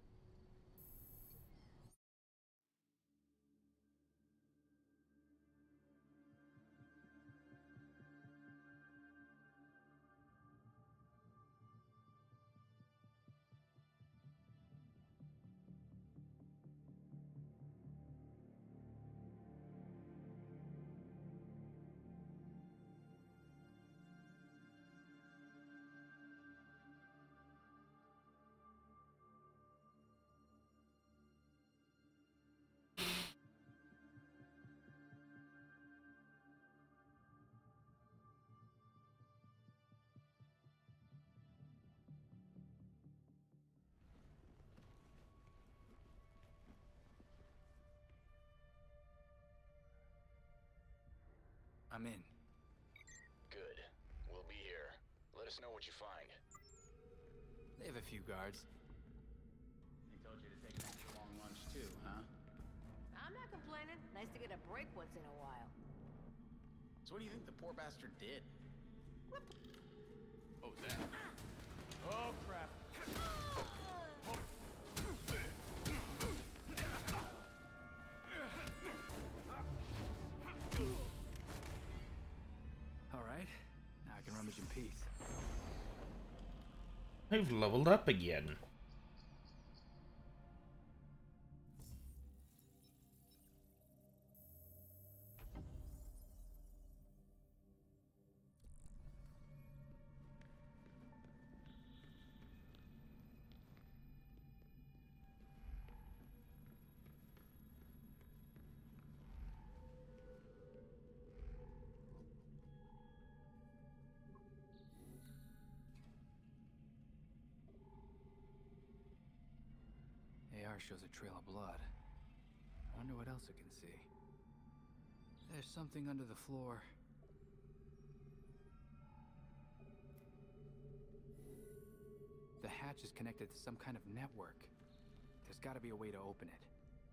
I'm in. Good. We'll be here. Let us know what you find. They have a few guards. They told you to take an extra long lunch too, huh? I'm not complaining. Nice to get a break once in a while. So what do you think the poor bastard did? What the... What was that? Oh, crap. Alright, now I can rummage in peace. I've leveled up again. fire shows a trail of blood. I wonder what else it can see. There's something under the floor. The hatch is connected to some kind of network. There's gotta be a way to open it.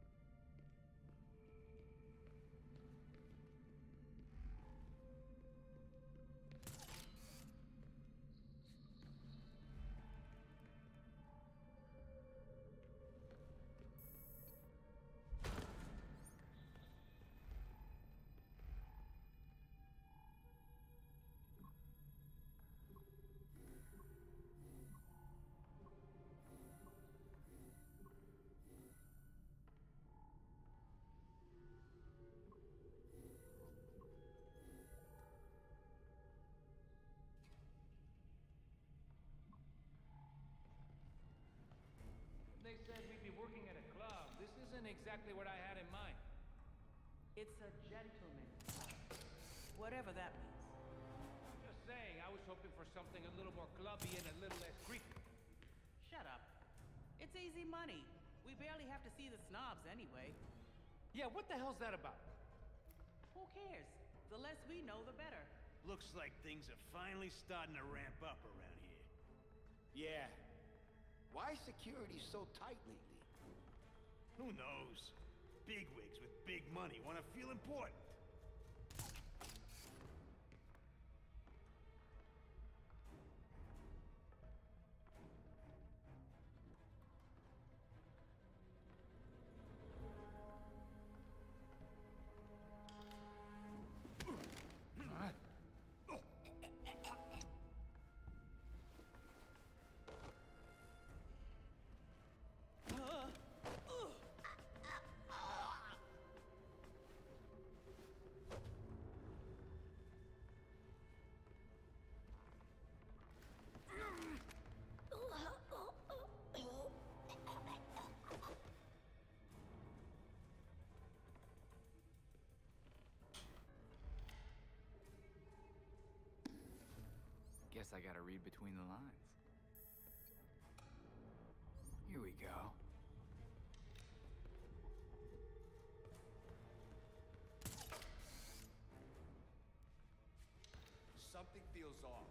They said we'd be working at a club. This isn't exactly what I had in mind. It's a gentleman's club. Whatever that means. Just saying, I was hoping for something a little more clubby and a little less creepy. Shut up. It's easy money. We barely have to see the snobs anyway. Yeah, what the hell's that about? Who cares? The less we know, the better. Looks like things are finally starting to ramp up around here. Yeah. Why is security so tight lately? Who knows? Bigwigs with big money want to feel important. Guess I gotta read between the lines. Here we go. Something feels off.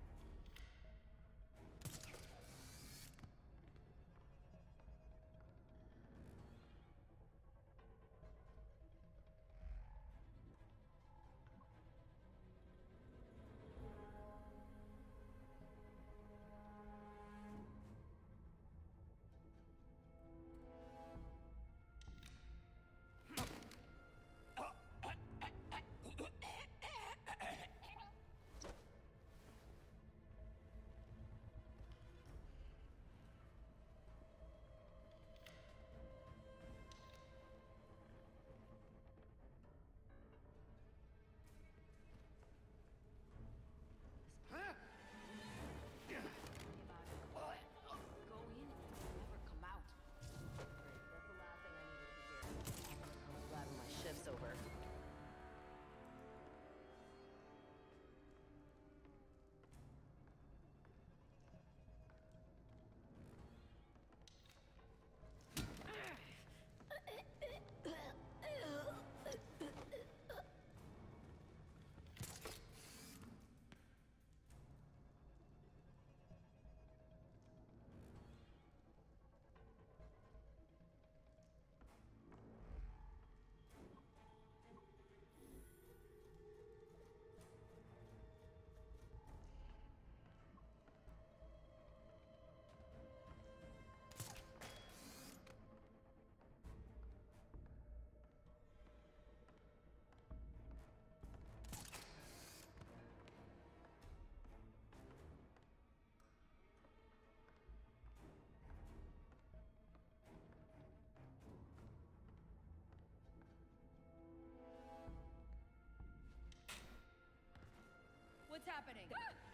What's happening?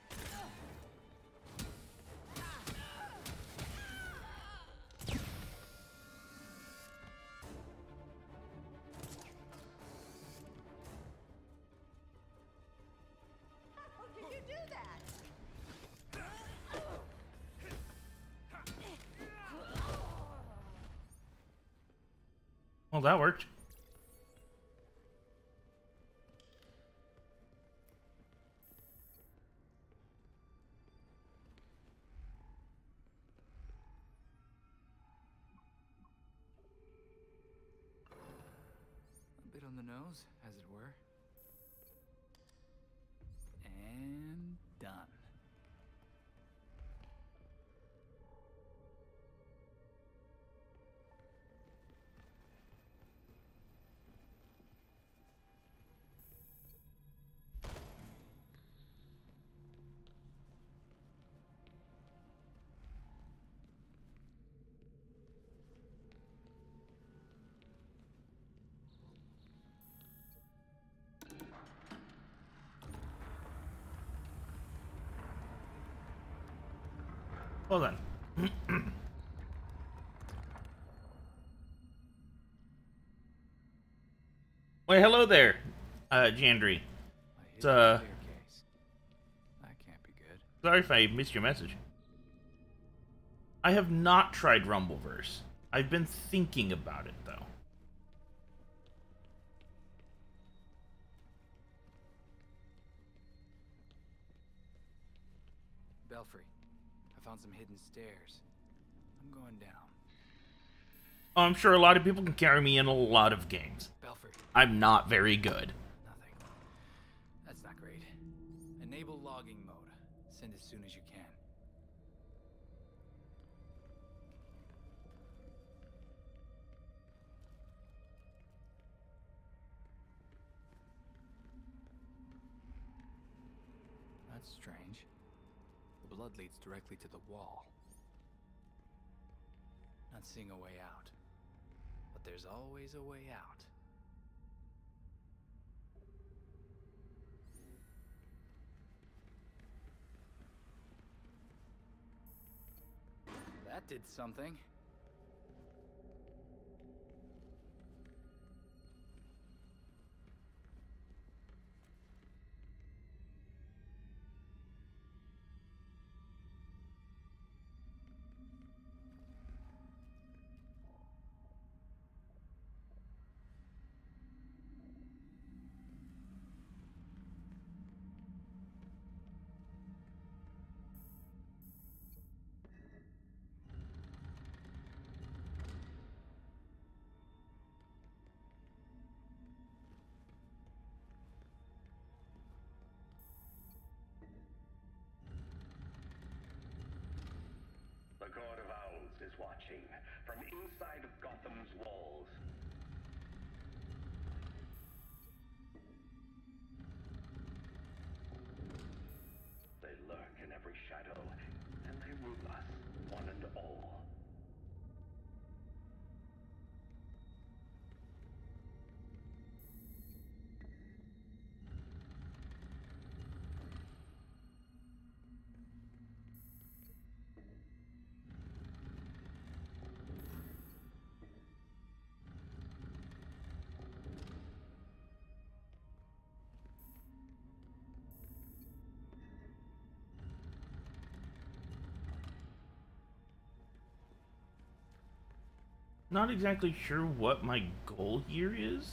How did you do that? Well, that worked. A bit on the nose, as it were. And done. Well then. Wait, hello there, uh, Jandry. It's, uh, That can't be good. sorry if I missed your message. I have not tried Rumbleverse. I've been thinking about it, though. Belfry, I found some hidden stairs. I'm going down. Oh, I'm sure a lot of people can carry me in a lot of games. Belfry. I'm not very good. Nothing. That's not great. Enable logging mode. Send as soon as you can. That's strange. The blood leads directly to the wall. Not seeing a way out. But there's always a way out. That did something. The Court of Owls is watching from inside of Gotham's walls. They lurk in every shadow, and they rule us, one and all. Not exactly sure what my goal here is.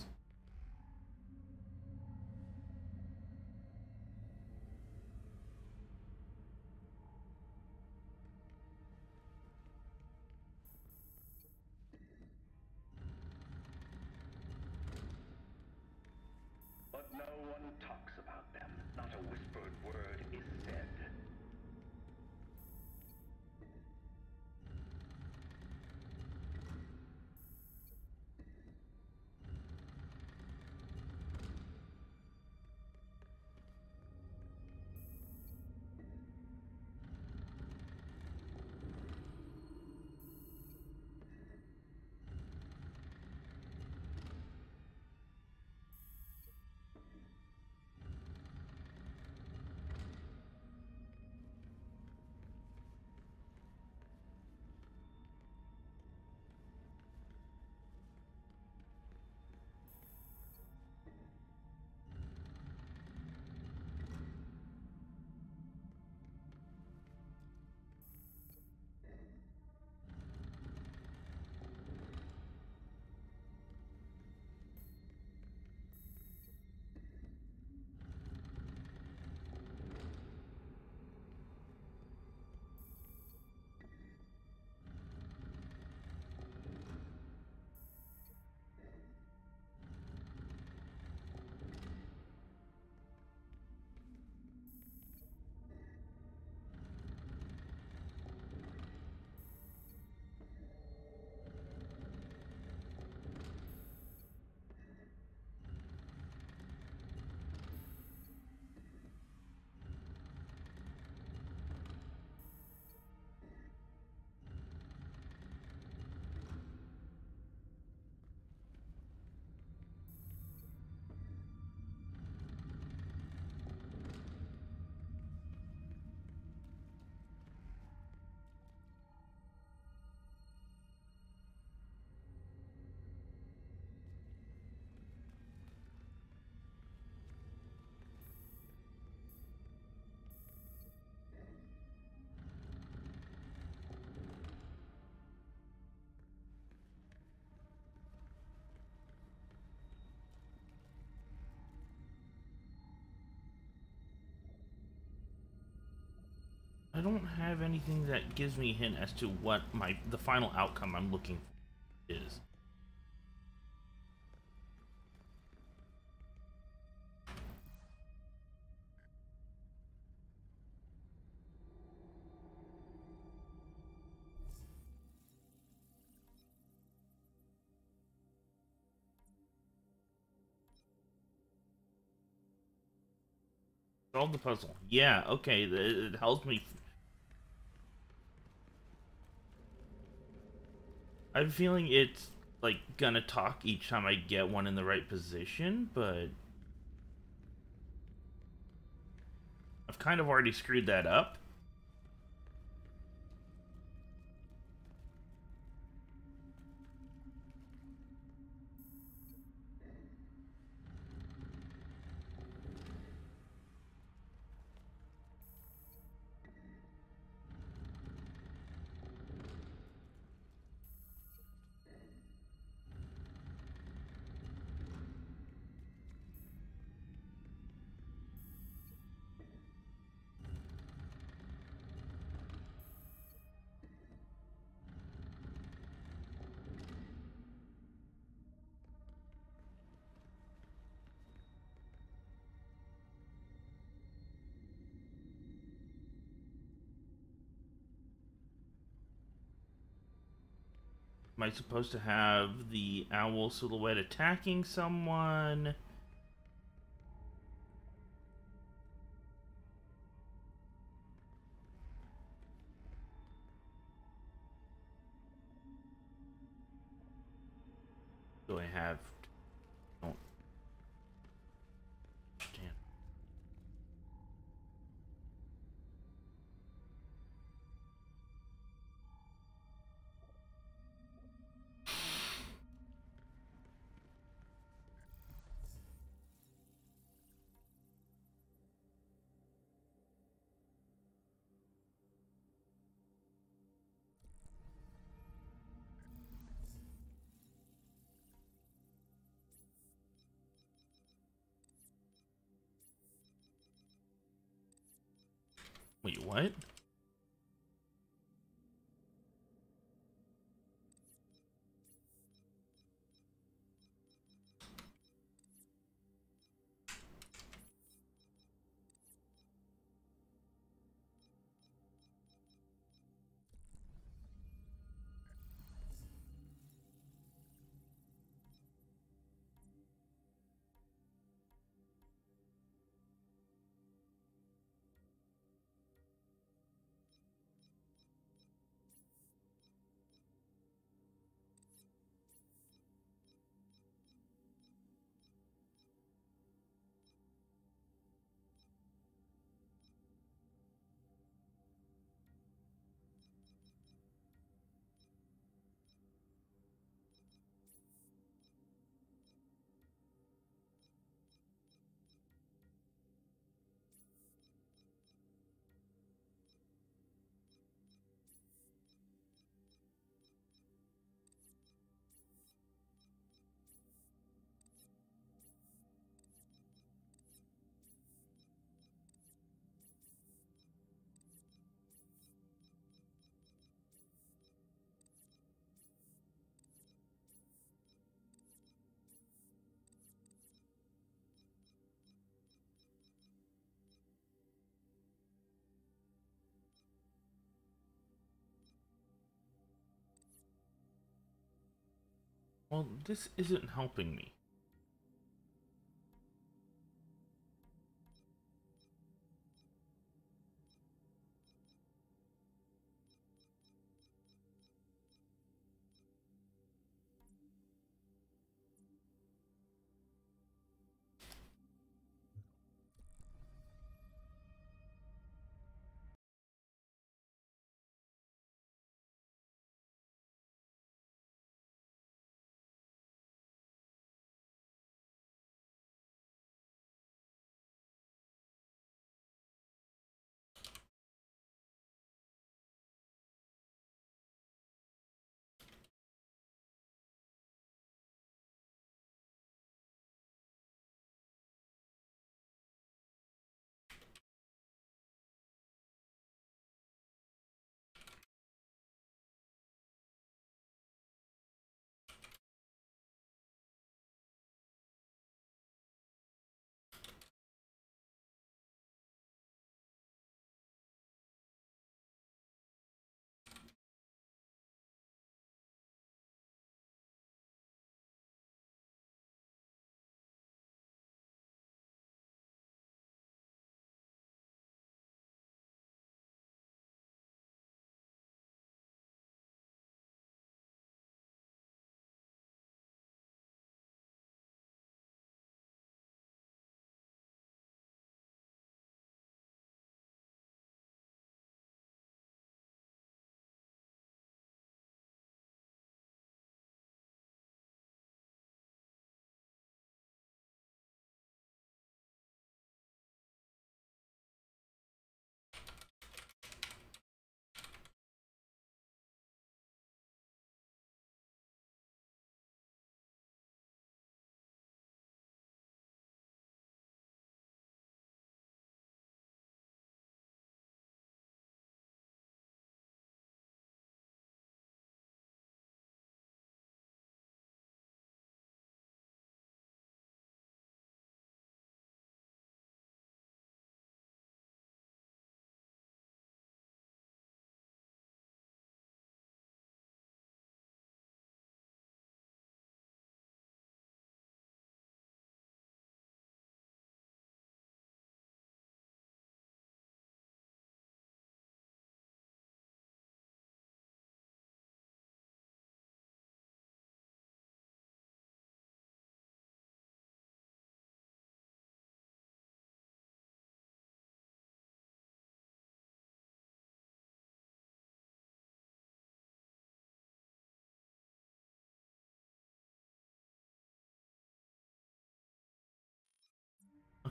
But no one talks about them. Not a whispered word is said. I don't have anything that gives me a hint as to what my the final outcome I'm looking for is. Solve the puzzle. Yeah, okay, it, it helps me. I have a feeling it's like gonna talk each time I get one in the right position, but I've kind of already screwed that up. Am I supposed to have the owl silhouette attacking someone? Do I have... Don't understand. Wait, what? Well, this isn't helping me.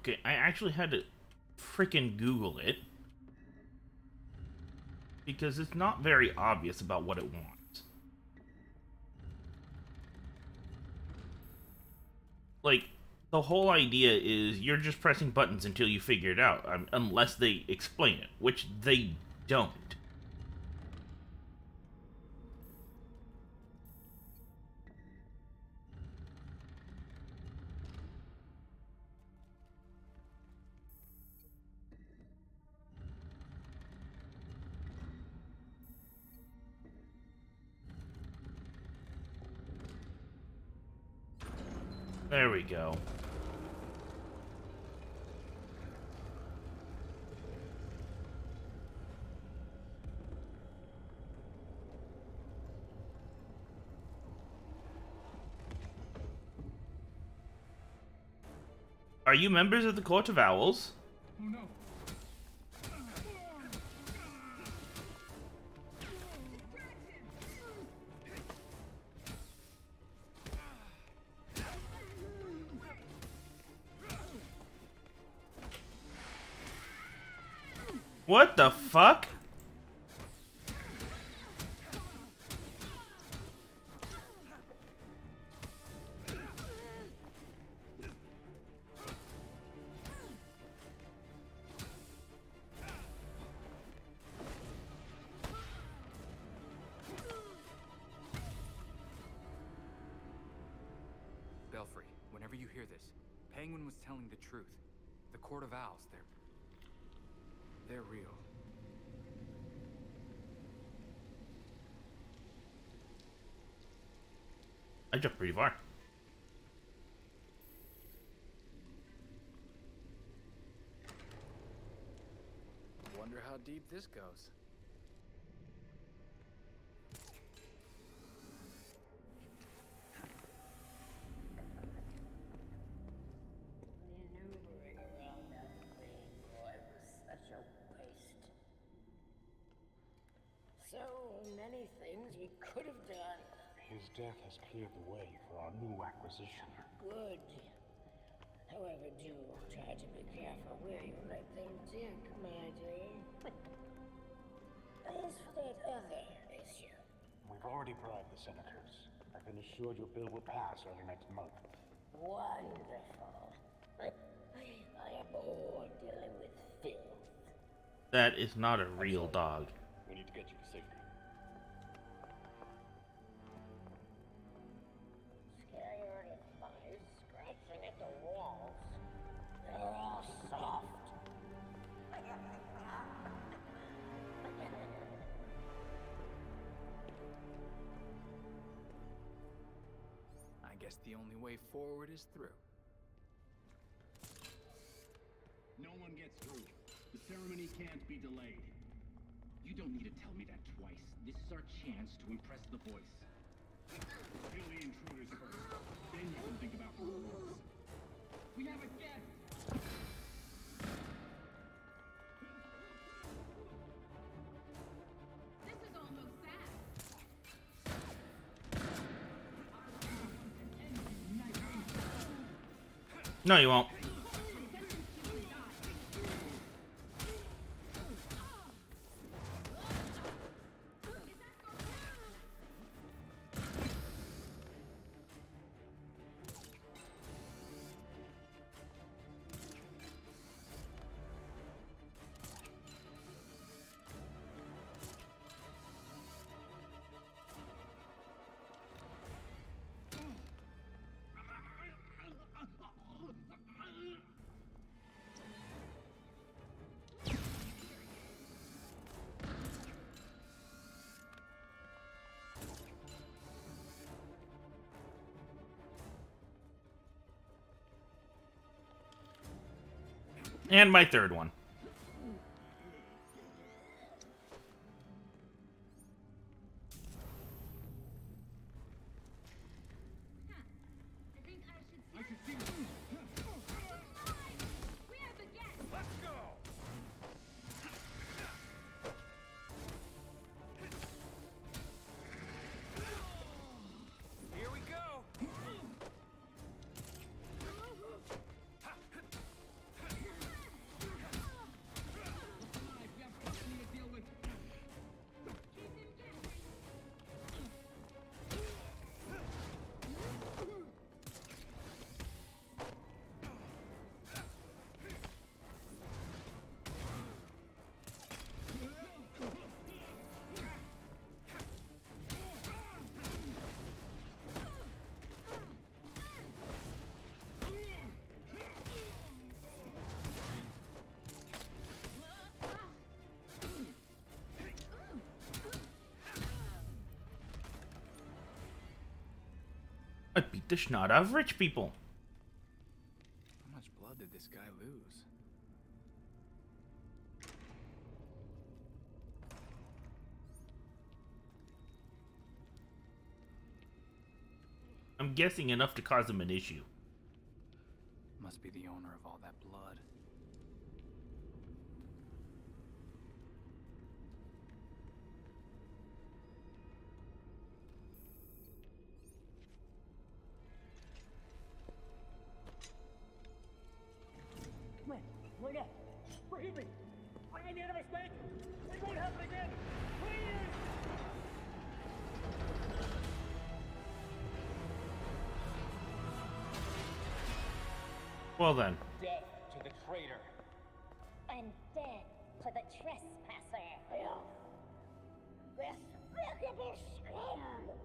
Okay, I actually had to freaking Google it. Because it's not very obvious about what it wants. Like, the whole idea is you're just pressing buttons until you figure it out, um, unless they explain it, which they don't. There we go. Are you members of the Court of Owls? Oh no. What the fuck? Belfry, whenever you hear this, Penguin was telling the truth. The Court of Owls, they're... they're real. I jumped pretty far. Wonder how deep this goes. Maneuvering around that thing, boy, was such a waste. So many things we could have done. His death has cleared the way for our new acquisition. Good. However, do try to be careful where you let them dig, my dear. As for that other issue, We've already bribed the senators. I've been assured your bill will pass early next month. wonderful. I am bored dealing with filth. That is not a real dog. We need to get you to safety. Scared of mice scratching at the walls. They're all soft. I guess the only way forward is through. No one gets through. The ceremony can't be delayed. You don't need to tell me that twice. This is our chance to impress the voice. Kill the intruders first. Then you can think about rewards. We have a guest! This is almost sad. No, you won't. And my third one. Here we go. I beat the snot out of rich people. How much blood did this guy lose? I'm guessing enough to cause him an issue. Must be the owner of all that blood. Come on, wake up. Forgive me. I made a mistake. It won't happen again. Please. Well then. Death to the traitor. And death to the trespasser. Despicable scum.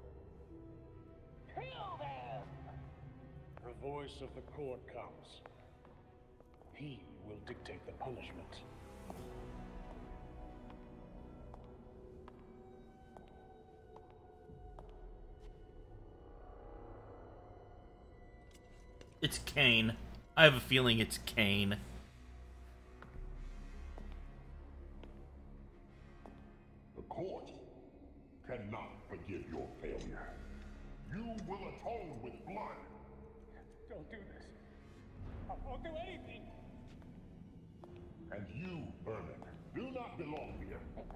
Kill them. The voice of the court comes. He will dictate the punishment. It's Kane. I have a feeling it's Kane. The court cannot forgive your failure. You will atone with blood. Don't do this. I won't do anything. And you, Vermin, do not belong here.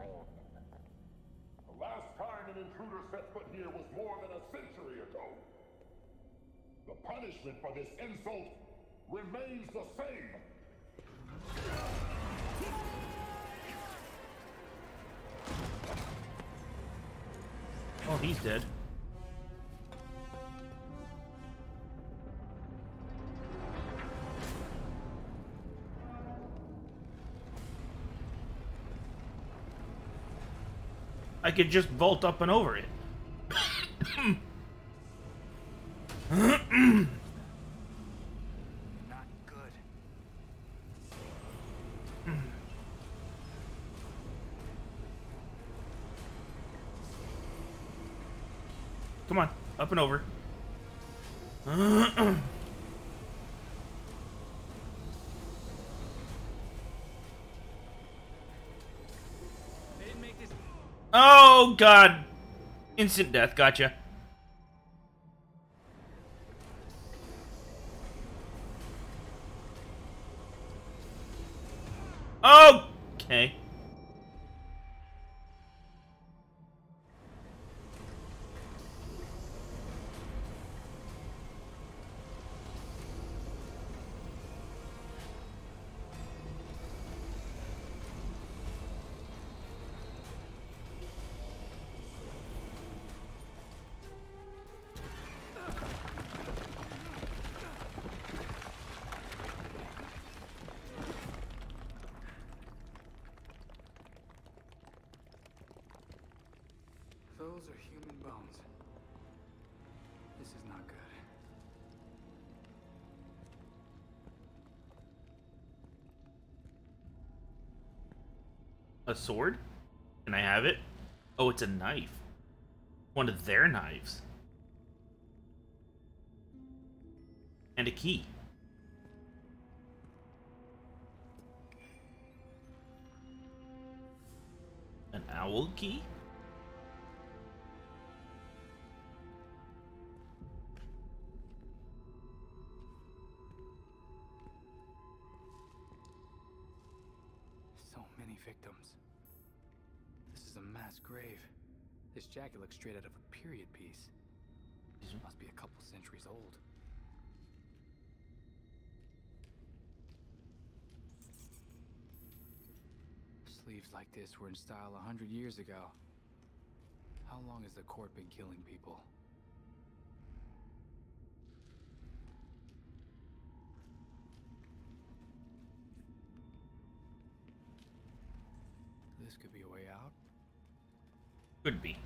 The last time an intruder set foot here was more than a century ago. The punishment for this insult remains the same. Oh, he's dead. I could just vault up and over it. Not good. Come on, up and over. Oh god! Instant death, gotcha. Okay. Those are human bones. This is not good. A sword? Can I have it? Oh, it's a knife. One of their knives. And a key. An owl key? So many victims. This is a mass grave. This jacket looks straight out of a period piece. This must be a couple centuries old. Sleeves like this were in style a hundred years ago. How long has the court been killing people? This could be a way out. Could be.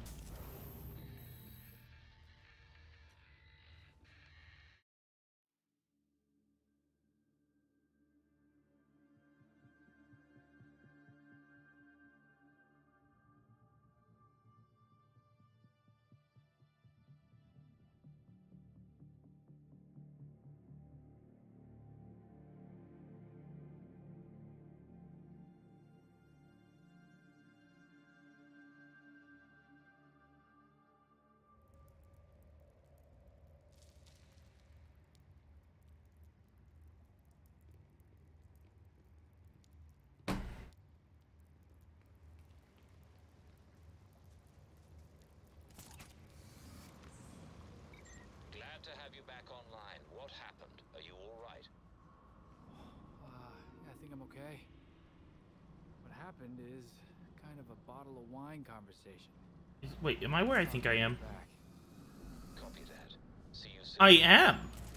Glad to have you back online. What happened? Are you all right? Uh, yeah, I think I'm okay. What happened is kind of a bottle of wine conversation. Is, wait, am I where I think I am? Copy that. See you soon. I am.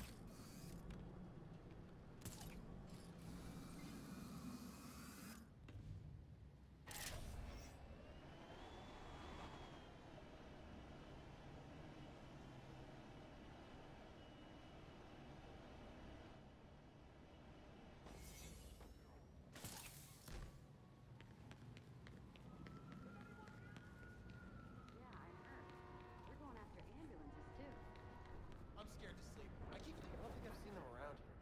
I'm scared to sleep. I keep thinking, I don't think I've seen them around here.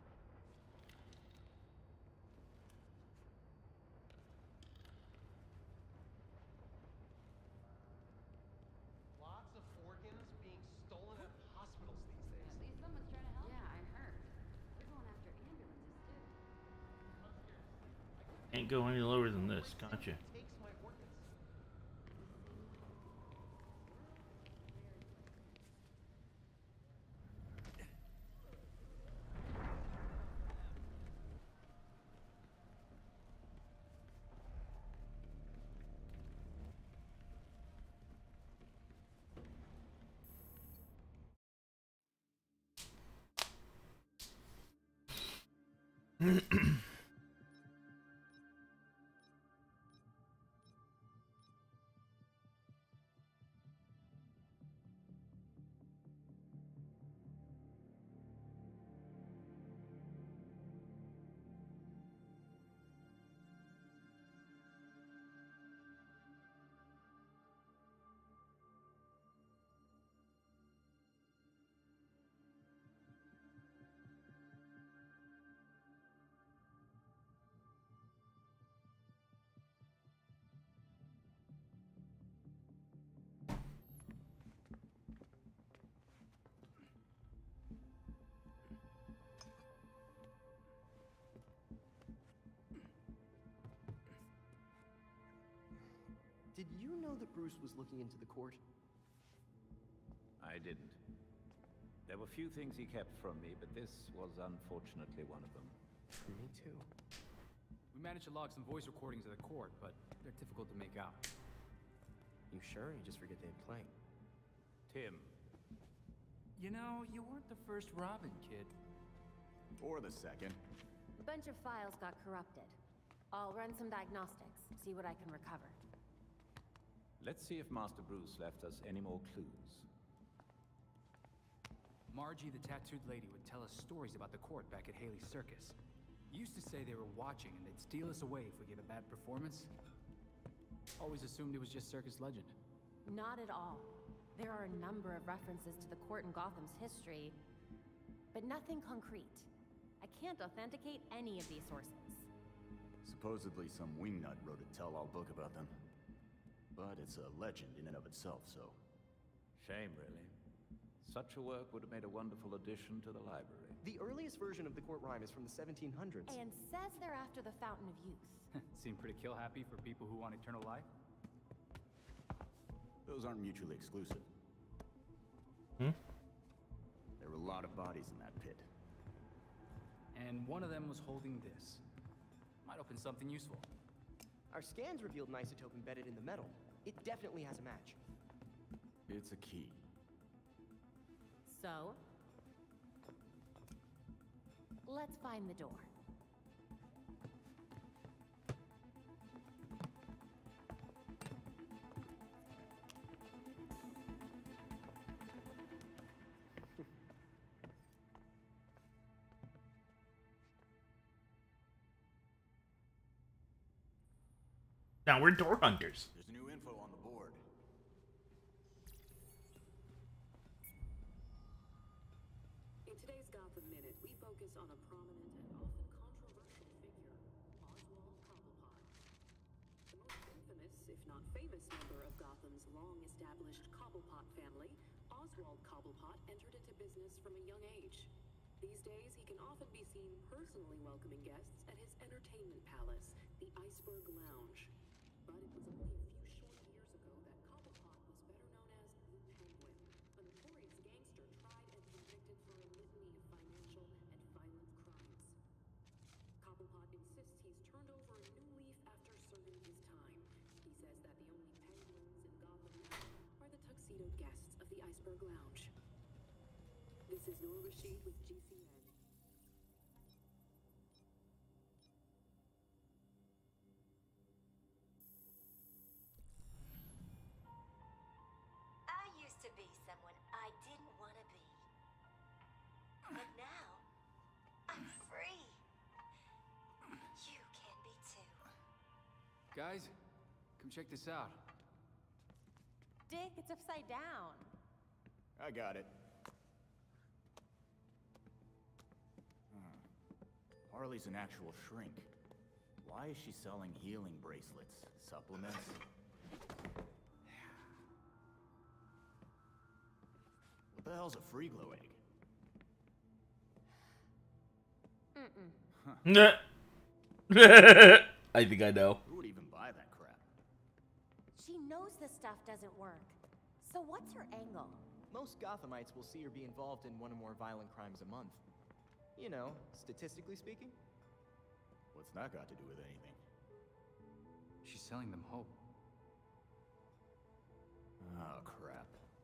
Lots of organs being stolen at hospitals these days. At least someone's trying to help. Yeah, I heard. We're going after ambulances too. Can't go any lower than this, gotcha. Takes my organs. Did you know that Bruce was looking into the court? I didn't. There were few things he kept from me, but this was unfortunately one of them. Me too. We managed to log some voice recordings of the court, but they're difficult to make out. You sure? You just forget they had playing. Tim. You know, you weren't the first Robin, kid. Or the second. A bunch of files got corrupted. I'll run some diagnostics, see what I can recover. Let's see if Master Bruce left us any more clues. Margie, the tattooed lady, would tell us stories about the court back at Haley's Circus. Used to say they were watching and they'd steal us away if we gave a bad performance. Always assumed it was just circus legend. Not at all. There are a number of references to the court in Gotham's history, but nothing concrete. I can't authenticate any of these sources. Supposedly some wingnut wrote a tell-all book about them. But it's a legend in and of itself, so... Shame, really. Such a work would have made a wonderful addition to the library. The earliest version of the court rhyme is from the seventeen hundreds. And says they're after the Fountain of Youth. Seem pretty kill-happy for people who want eternal life? Those aren't mutually exclusive. Hmm? There were a lot of bodies in that pit. And one of them was holding this. Might open something useful. Our scans revealed an isotope embedded in the metal. It definitely has a match. It's a key. So? Let's find the door. Now we're door hunters. There's new info on the board. In today's Gotham Minute, we focus on a prominent and often controversial figure, Oswald Cobblepot. The most infamous, if not famous, member of Gotham's long-established Cobblepot family, Oswald Cobblepot entered into business from a young age. These days, he can often be seen personally welcoming guests at his entertainment palace, the Iceberg Lounge. But it was only a few short years ago that Cobblepot was better known as the Penguin, a notorious gangster tried and convicted scheduled guests of the Iceberg Lounge. This is Noor Rashid with G C N. I used to be someone I didn't want to be. But now, I'm free. You can be too. Guys, come check this out. Dick, it's upside down. I got it. Hmm. Harley's an actual shrink. Why is she selling healing bracelets? Supplements? What the hell's a free glow egg? Mm-mm. I think I know. Who would even buy that crap? She knows this stuff doesn't work. So what's her angle? Most Gothamites will see her be involved in one or more violent crimes a month. You know, statistically speaking. What's that got to do with anything? She's selling them hope. Oh, crap.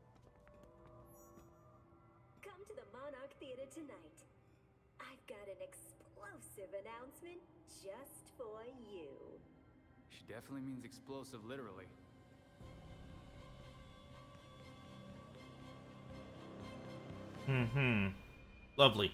Come to the Monarch Theater tonight. I've got an explosive announcement just for you. She definitely means explosive, literally. Mm-hmm. Lovely.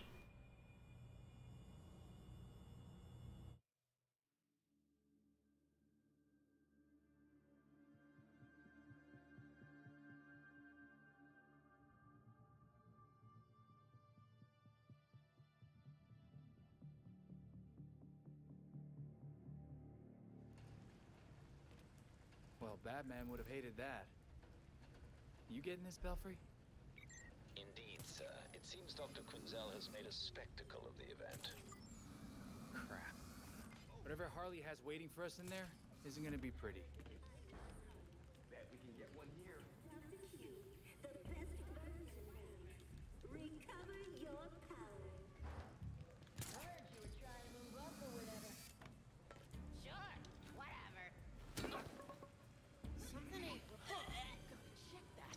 Well, Batman would have hated that. You getting this, Belfry? Indeed, sir. It seems Doctor Quinzel has made a spectacle of the event. Crap. Whatever Harley has waiting for us in there isn't gonna be pretty. Bet we can get one here. The best version. Recover your power. I heard you were trying to move up or whatever. Sure, whatever. Something ain't right. Check that.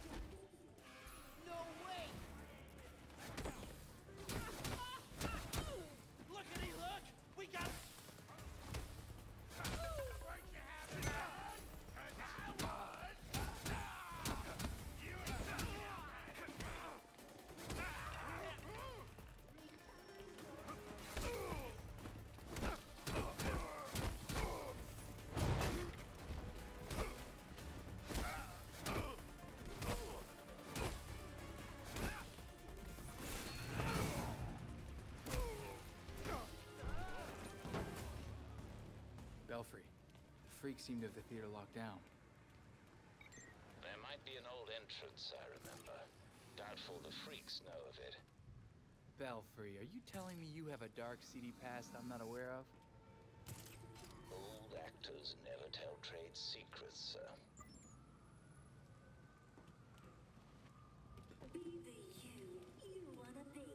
No way! Lookity look! We got... Belfry, the freaks seem to have the theater locked down. There might be an old entrance, I remember. Doubtful the freaks know of it. Belfry, are you telling me you have a dark, seedy past I'm not aware of? Old actors never tell trade secrets, sir. Be the you you wanna be.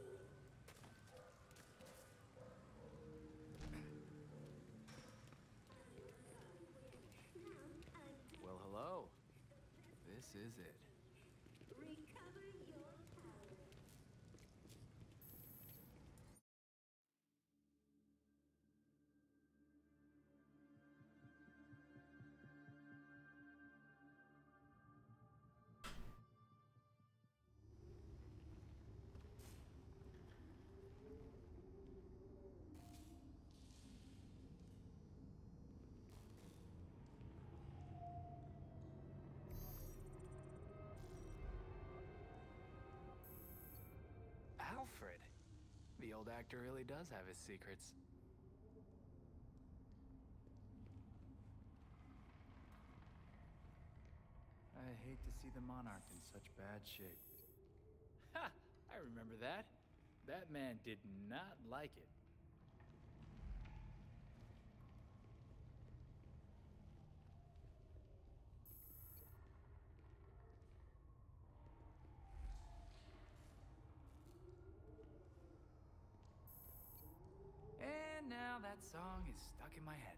Well, hello. This is it. Recover your power. Alfred. The old actor really does have his secrets. I hate to see the Monarch in such bad shape. Ha! I remember that. Batman did not like it. And now that song is stuck in my head.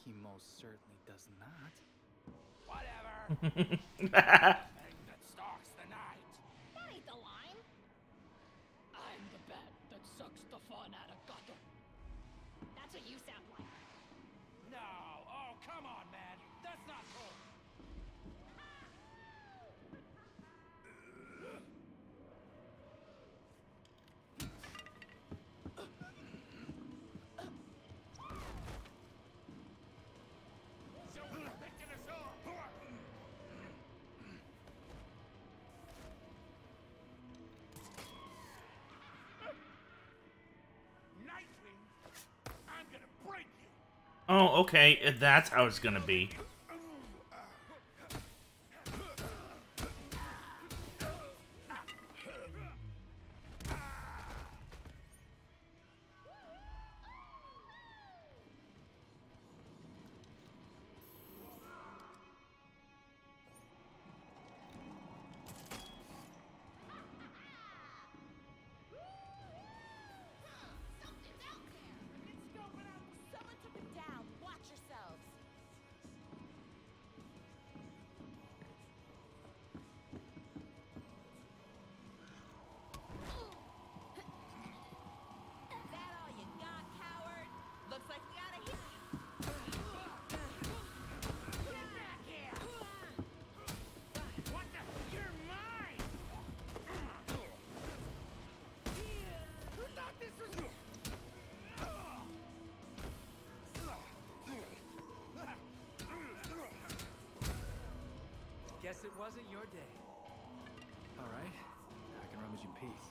He most certainly does not. Whatever. That stalks the night. That ain't the line. I'm the bat that sucks the fun out of Gotham. That's what you sound like. No. Oh, come on, man. That's not cool. Oh, okay. That's how it's gonna be. Guess it wasn't your day. All right, now I can rummage in peace.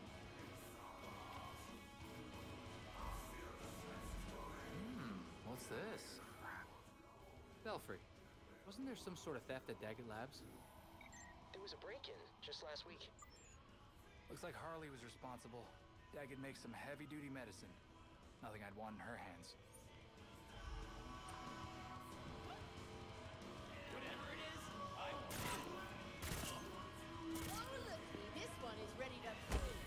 Hmm, what's this? Belfry, wasn't there some sort of theft at Daggett Labs? There was a break-in just last week. Looks like Harley was responsible. Daggett makes some heavy-duty medicine. Nothing I'd want in her hands. Whatever it is, I want it. Oh, look, this one is ready to...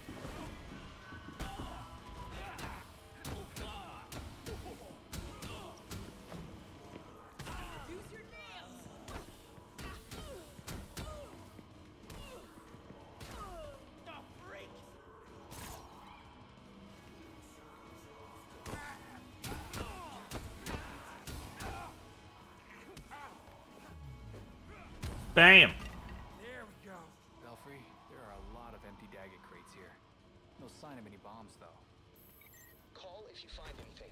Use your nails! The freak! Bam! There we go. Belfry, there are a lot of empty Daggett crates here. No sign of any bombs, though. Call if you find anything.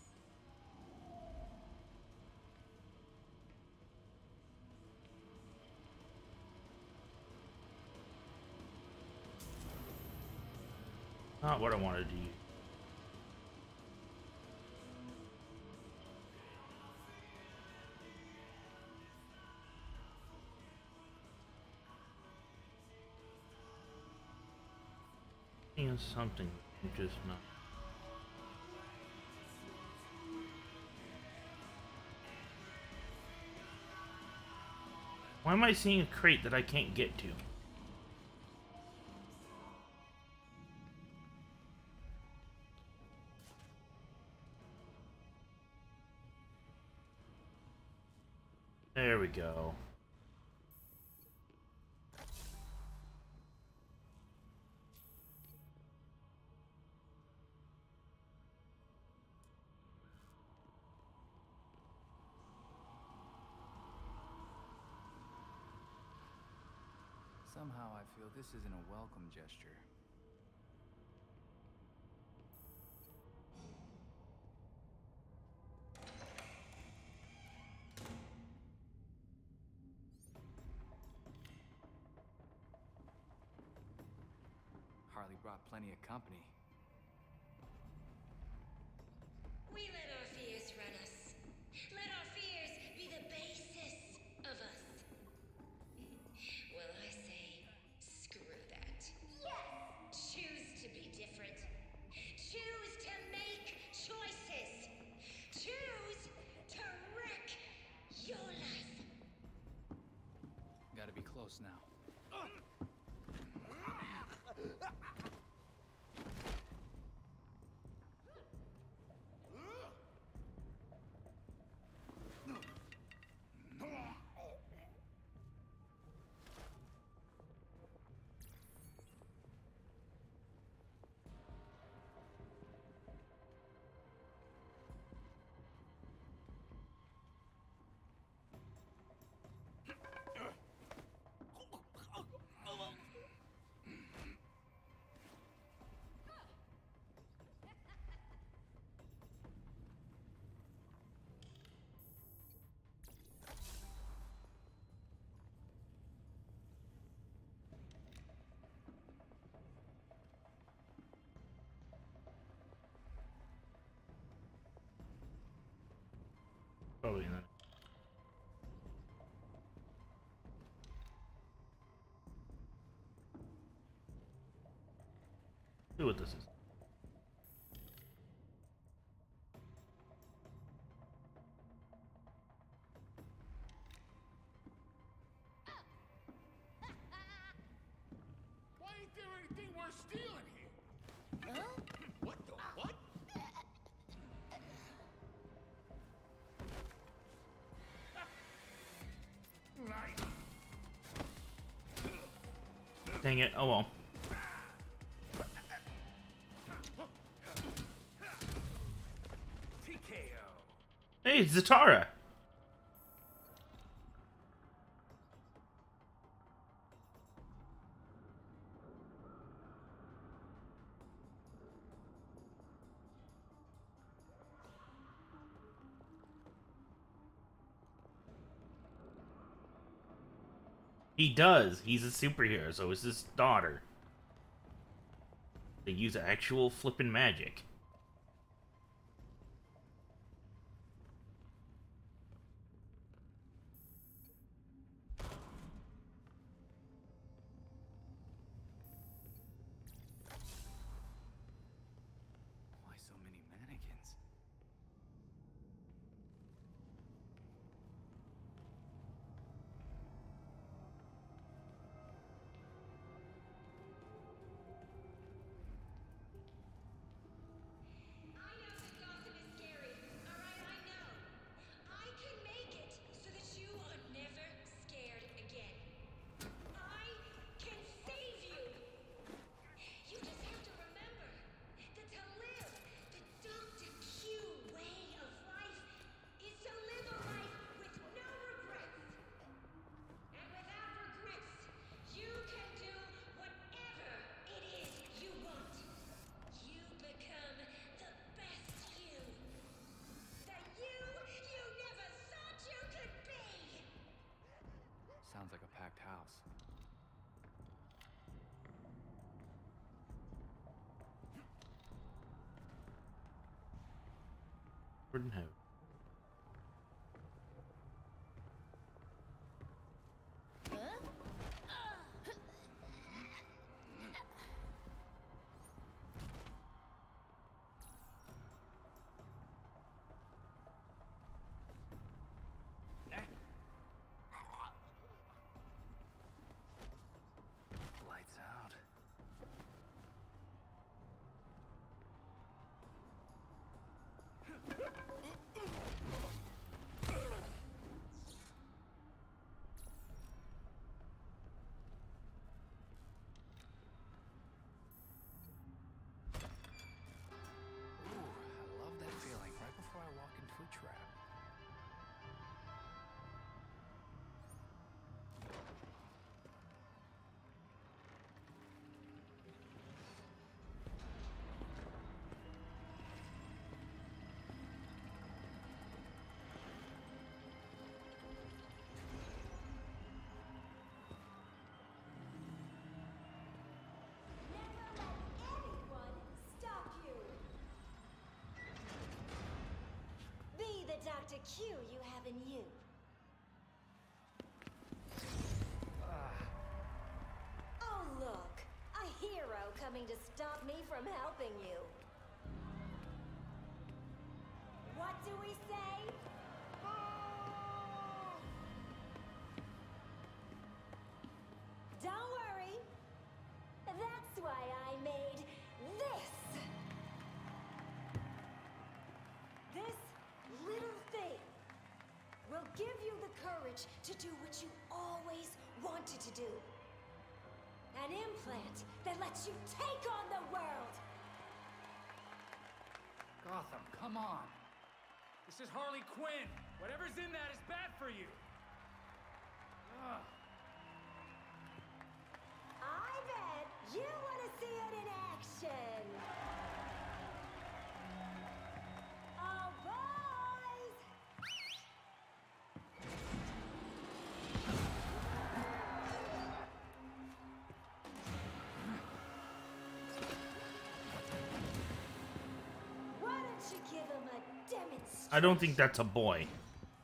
Not what I wanted to use. Something, just not. Why am I seeing a crate that I can't get to? There we go. Somehow I feel this isn't a welcome gesture. Harley brought plenty of company. We let our fears run us. Let our fears be the basis of us. Well, I say, screw that. Yes! Choose to be different. Choose to make choices. Choose to wreck your life. Gotta be close now. Probably not. See what this is. Why ain't there anything worth stealing here? Huh? What the what? Nice. Dang it. Oh well. T K O. Hey, it's Zatara. He does. He's a superhero, so is his daughter. They use actual flippin' magic. Why so many mannequins? I know that Gotham is scary. Alright, I know. I can make it so that you are never scared again. I can save you. You just have to remember that to live the Doctor Q way of life is to live a life with no regrets. And without regrets, you can do whatever it is you want. You become the best you. The you you never thought you could be. Sounds like a packed house. Wouldn't have. Lights out. Ooh, I love that feeling right before I walk into a trap. Anyone stop you. Be the Doctor Q you have in you. Oh look, a hero coming to stop me from helping you. What do we say? Don't worry. That's why I made this. This little thing will give you the courage to do what you always wanted to do. An implant that lets you take on the world. Gotham, come on. This is Harley Quinn. Whatever's in that is bad for you. Ugh. I bet you want to see it in action. Oh, boys! Why don't you give him a demonstration? I don't think that's a boy.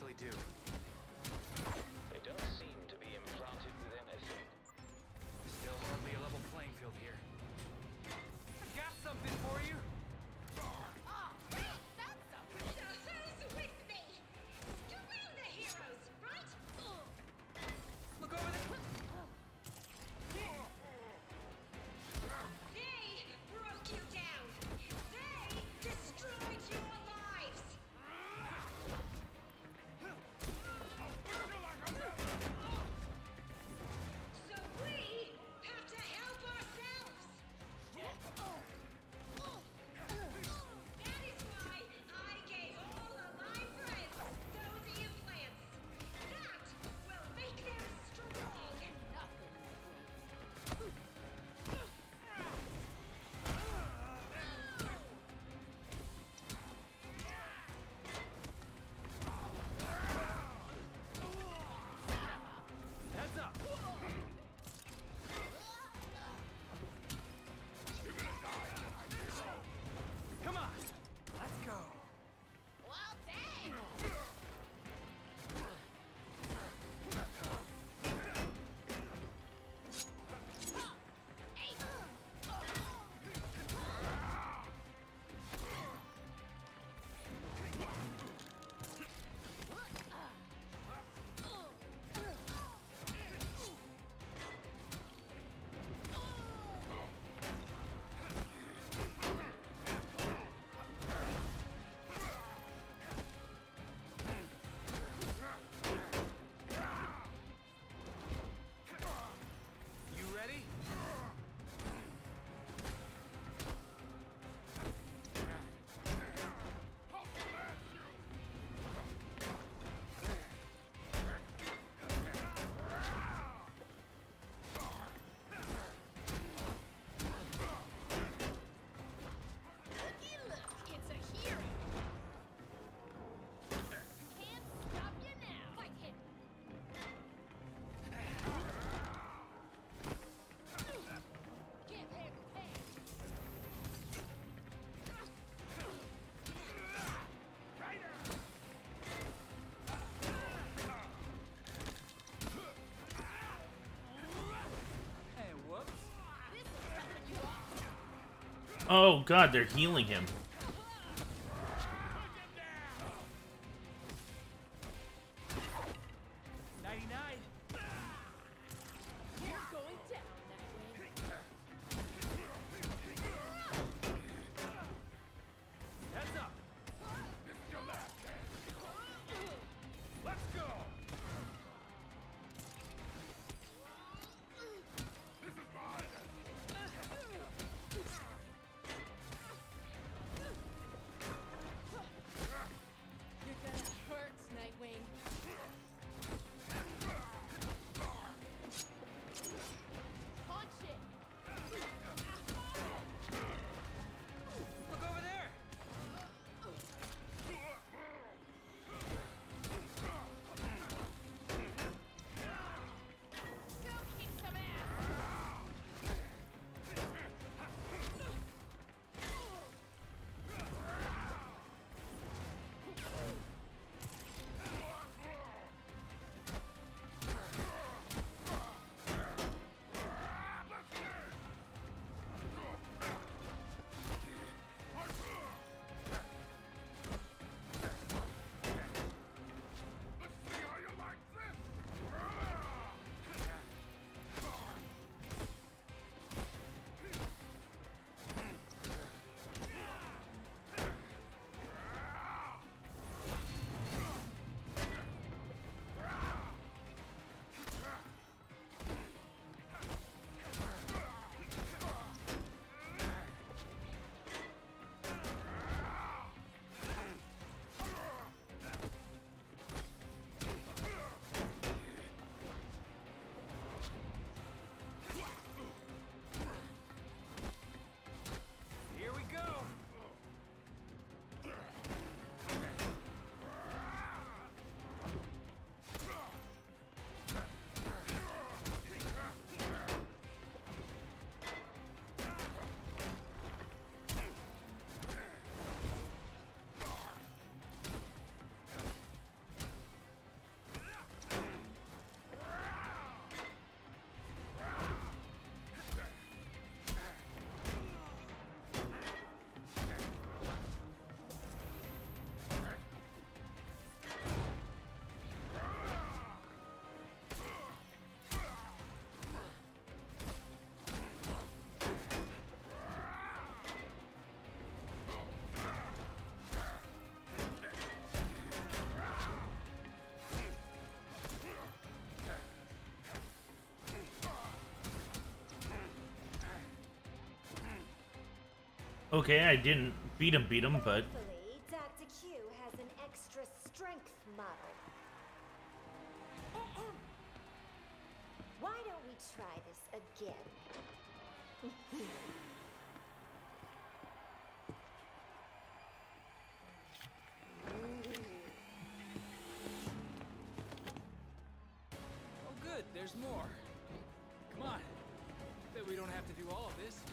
actually do? They don't seem to be implanted with anything. Still hardly a level playing field here. I got something for you! Oh, wait, that's something! So who's with me? Screw the heroes, right? Look over there! They broke you down! They destroyed your lives! So we have to help ourselves! That is why I gave all of my friends those implants! That will make them strong! Heads up! Come on! Let's go! Well, dang! You ready? Looky look, it's a hero! Can't stop you now! Fight him! Give him pain! Hey, whoops. This is something you ought to Oh god, they're healing him. ninety-nine! You're going down that way. Heads up! Let's go! Okay, I didn't beat him, beat him, but Thankfully, Doctor Q has an extra strength model. Ahem. Why don't we try this again? Oh good, there's more. Come on. Bet we don't have to do all of this.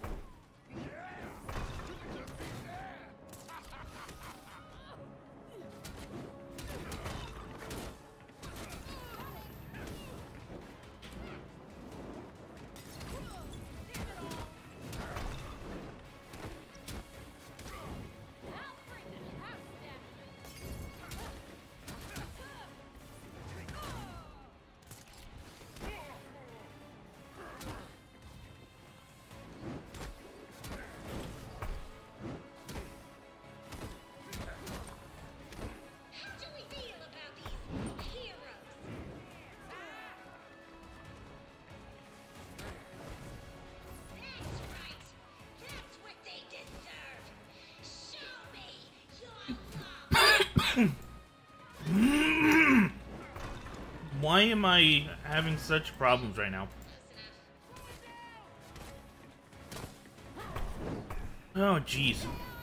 why am I having such problems right now? Oh, jeez.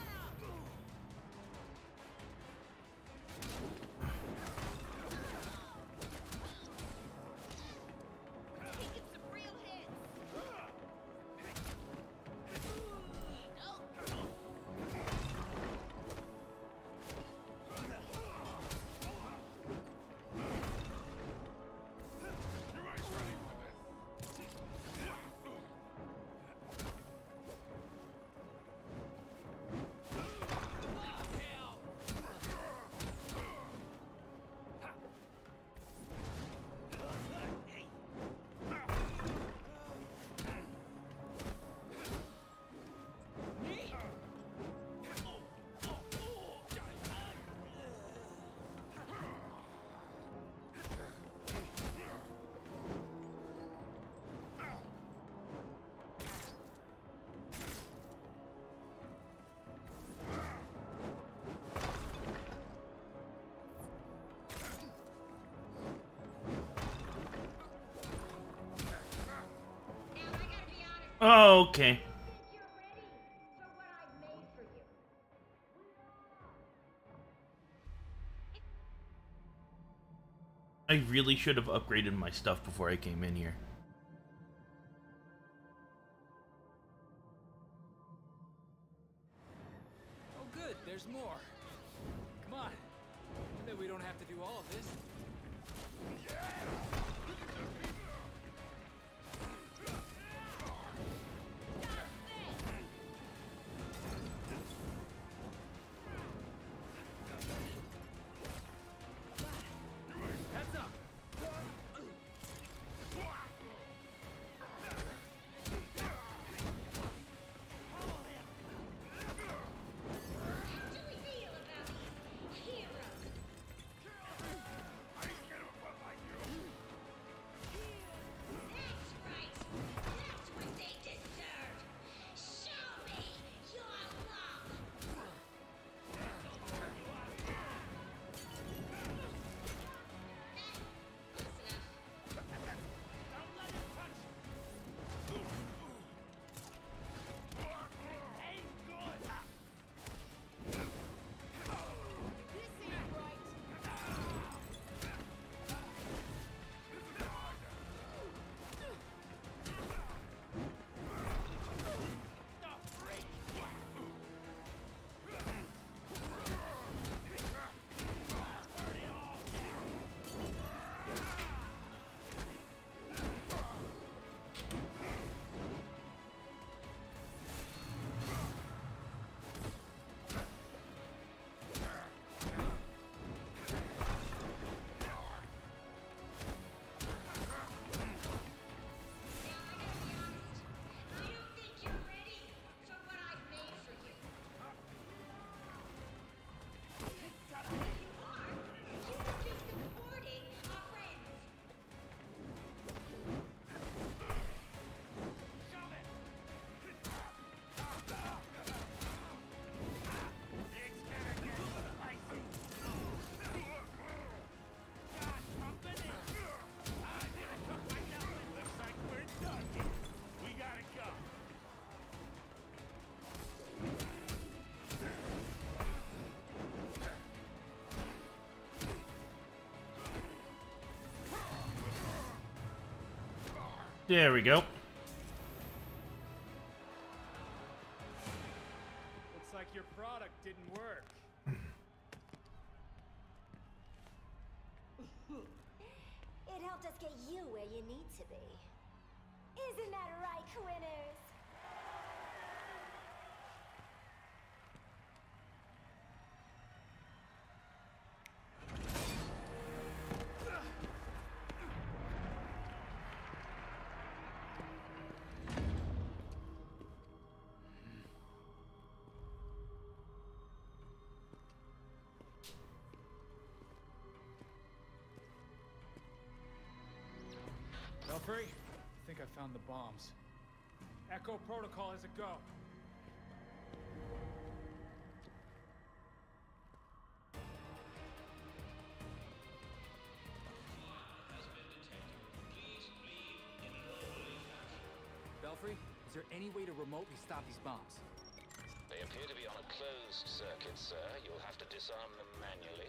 Oh, okay. I really should have upgraded my stuff before I came in here. Oh good, there's more. Come on. I bet we don't have to do all of this. There we go. Looks like your product didn't work. It helped us get you where you need to be. Isn't that right, Quinners? Belfry, I think I found the bombs. Echo Protocol has a go. Belfry, is there any way to remotely stop these bombs? They appear to be on a closed circuit, sir. You'll have to disarm them manually.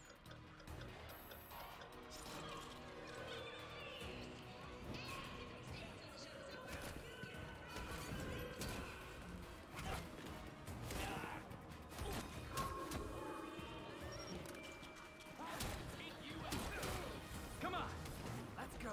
Come on, let's go.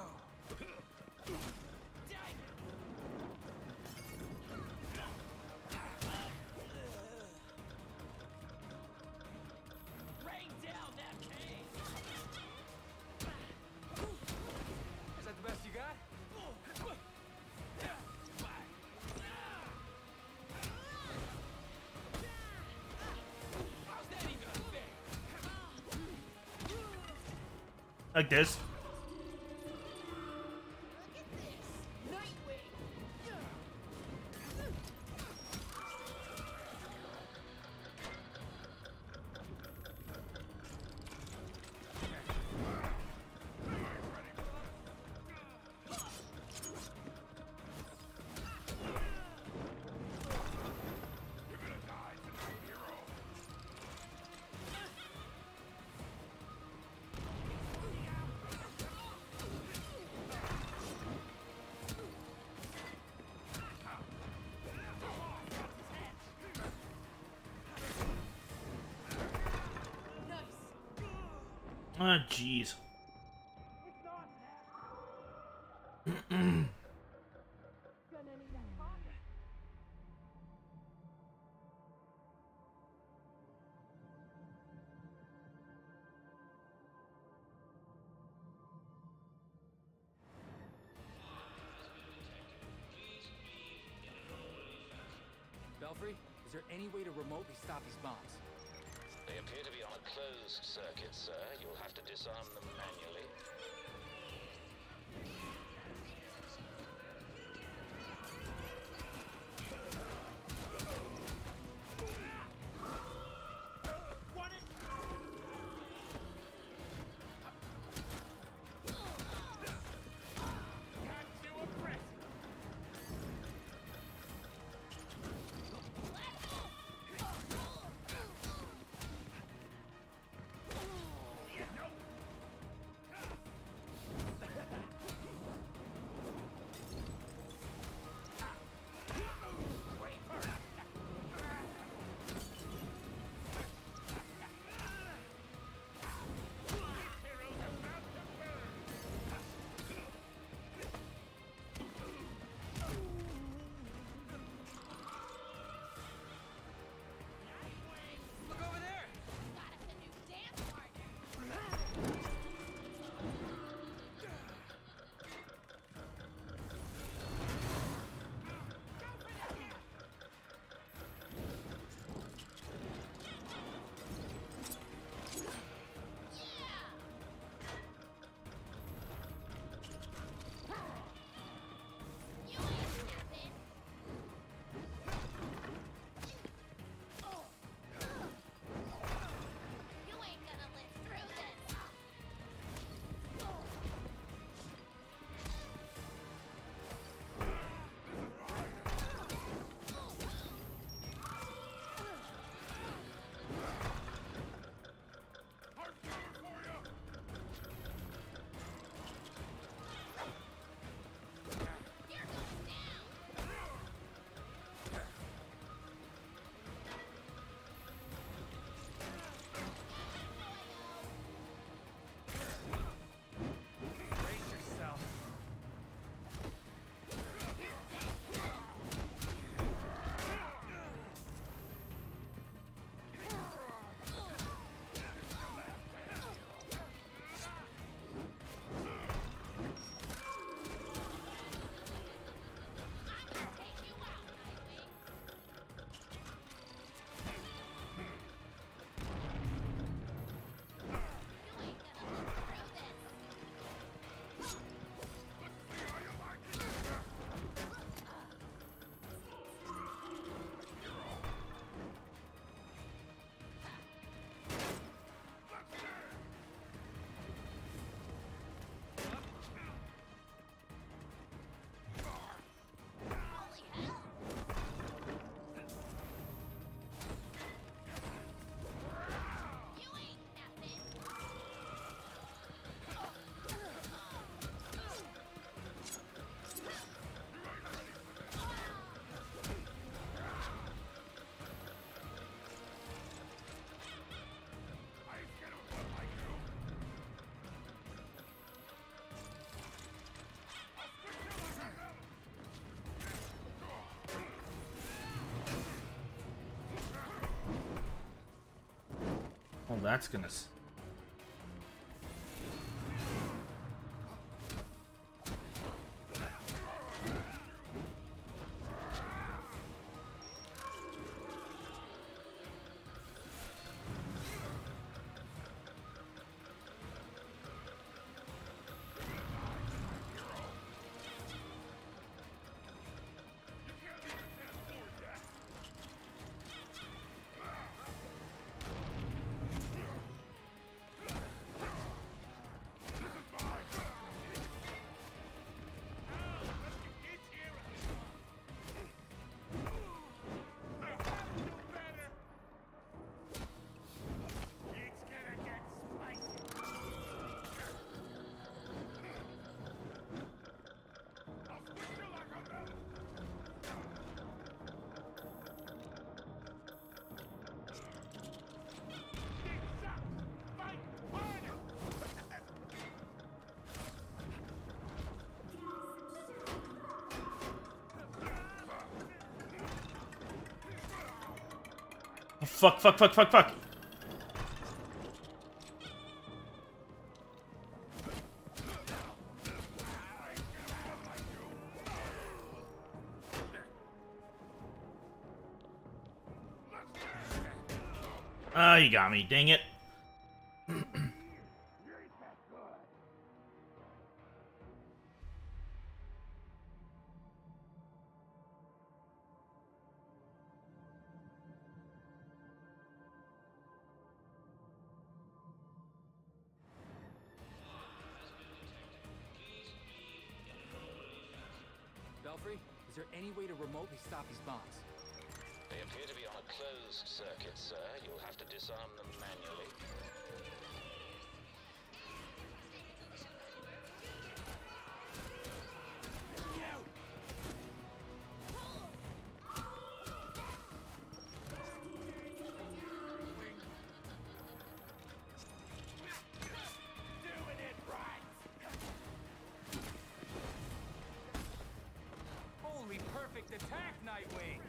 Rain down that cave! Is that the best you got? How's that even fair? Like this. Ah, jeez. Belfry, is there any way to remotely stop these bombs? They appear to be on a closed circuit, sir. You'll have to disarm them manually. Oh, that's gonna... S Fuck, fuck, fuck, fuck, fuck. Oh, you got me. Dang it. Belfry, is there any way to remotely stop these bombs? They appear to be on a closed circuit, sir. You'll have to disarm them manually. Holy perfect attack, Nightwing!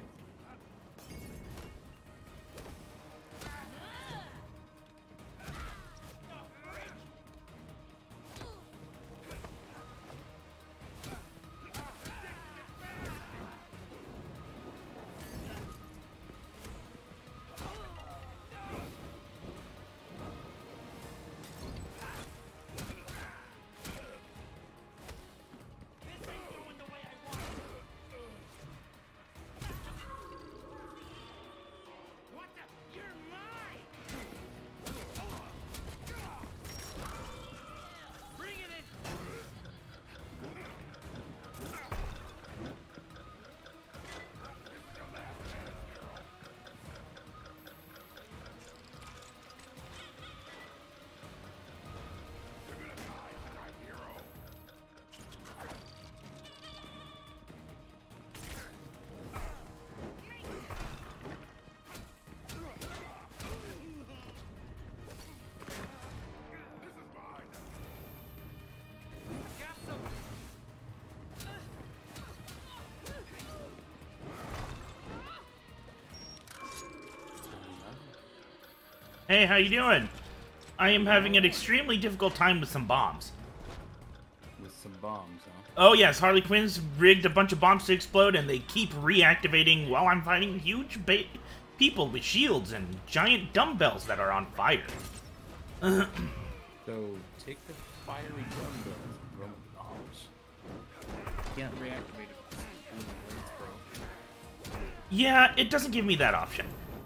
Hey, how you doing? I am having an extremely difficult time with some bombs. With some bombs, huh? Oh yes, Harley Quinn's rigged a bunch of bombs to explode, and they keep reactivating while I'm fighting huge ba people with shields and giant dumbbells that are on fire. So, take the fiery dumbbells and throw them with bombs. You can't reactivate it with blades, bro. Yeah, it doesn't give me that option.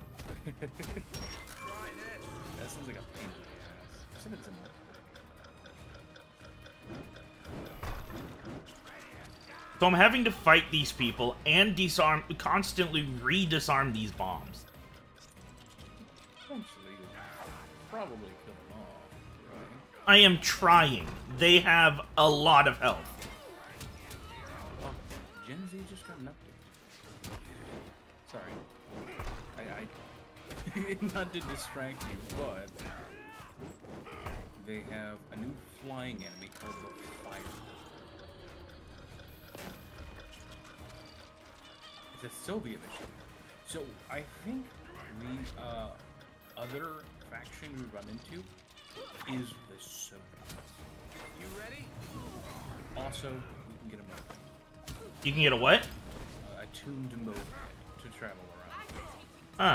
That sounds like a pain in the ass. Send it to me. So I'm having to fight these people and disarm, constantly re-disarm these bombs. Eventually, you'll probably kill them all, right? I am trying. They have a lot of health. Oh, Gen Z just got an update. Sorry. I, I not to distract you, but they have a new flying enemy called the Fire. It's a Soviet mission. So I think we uh other faction we run into is the Soviets. You ready? Also, we can get a moped. You can get a what? Uh, a tuned moped to travel around. Huh.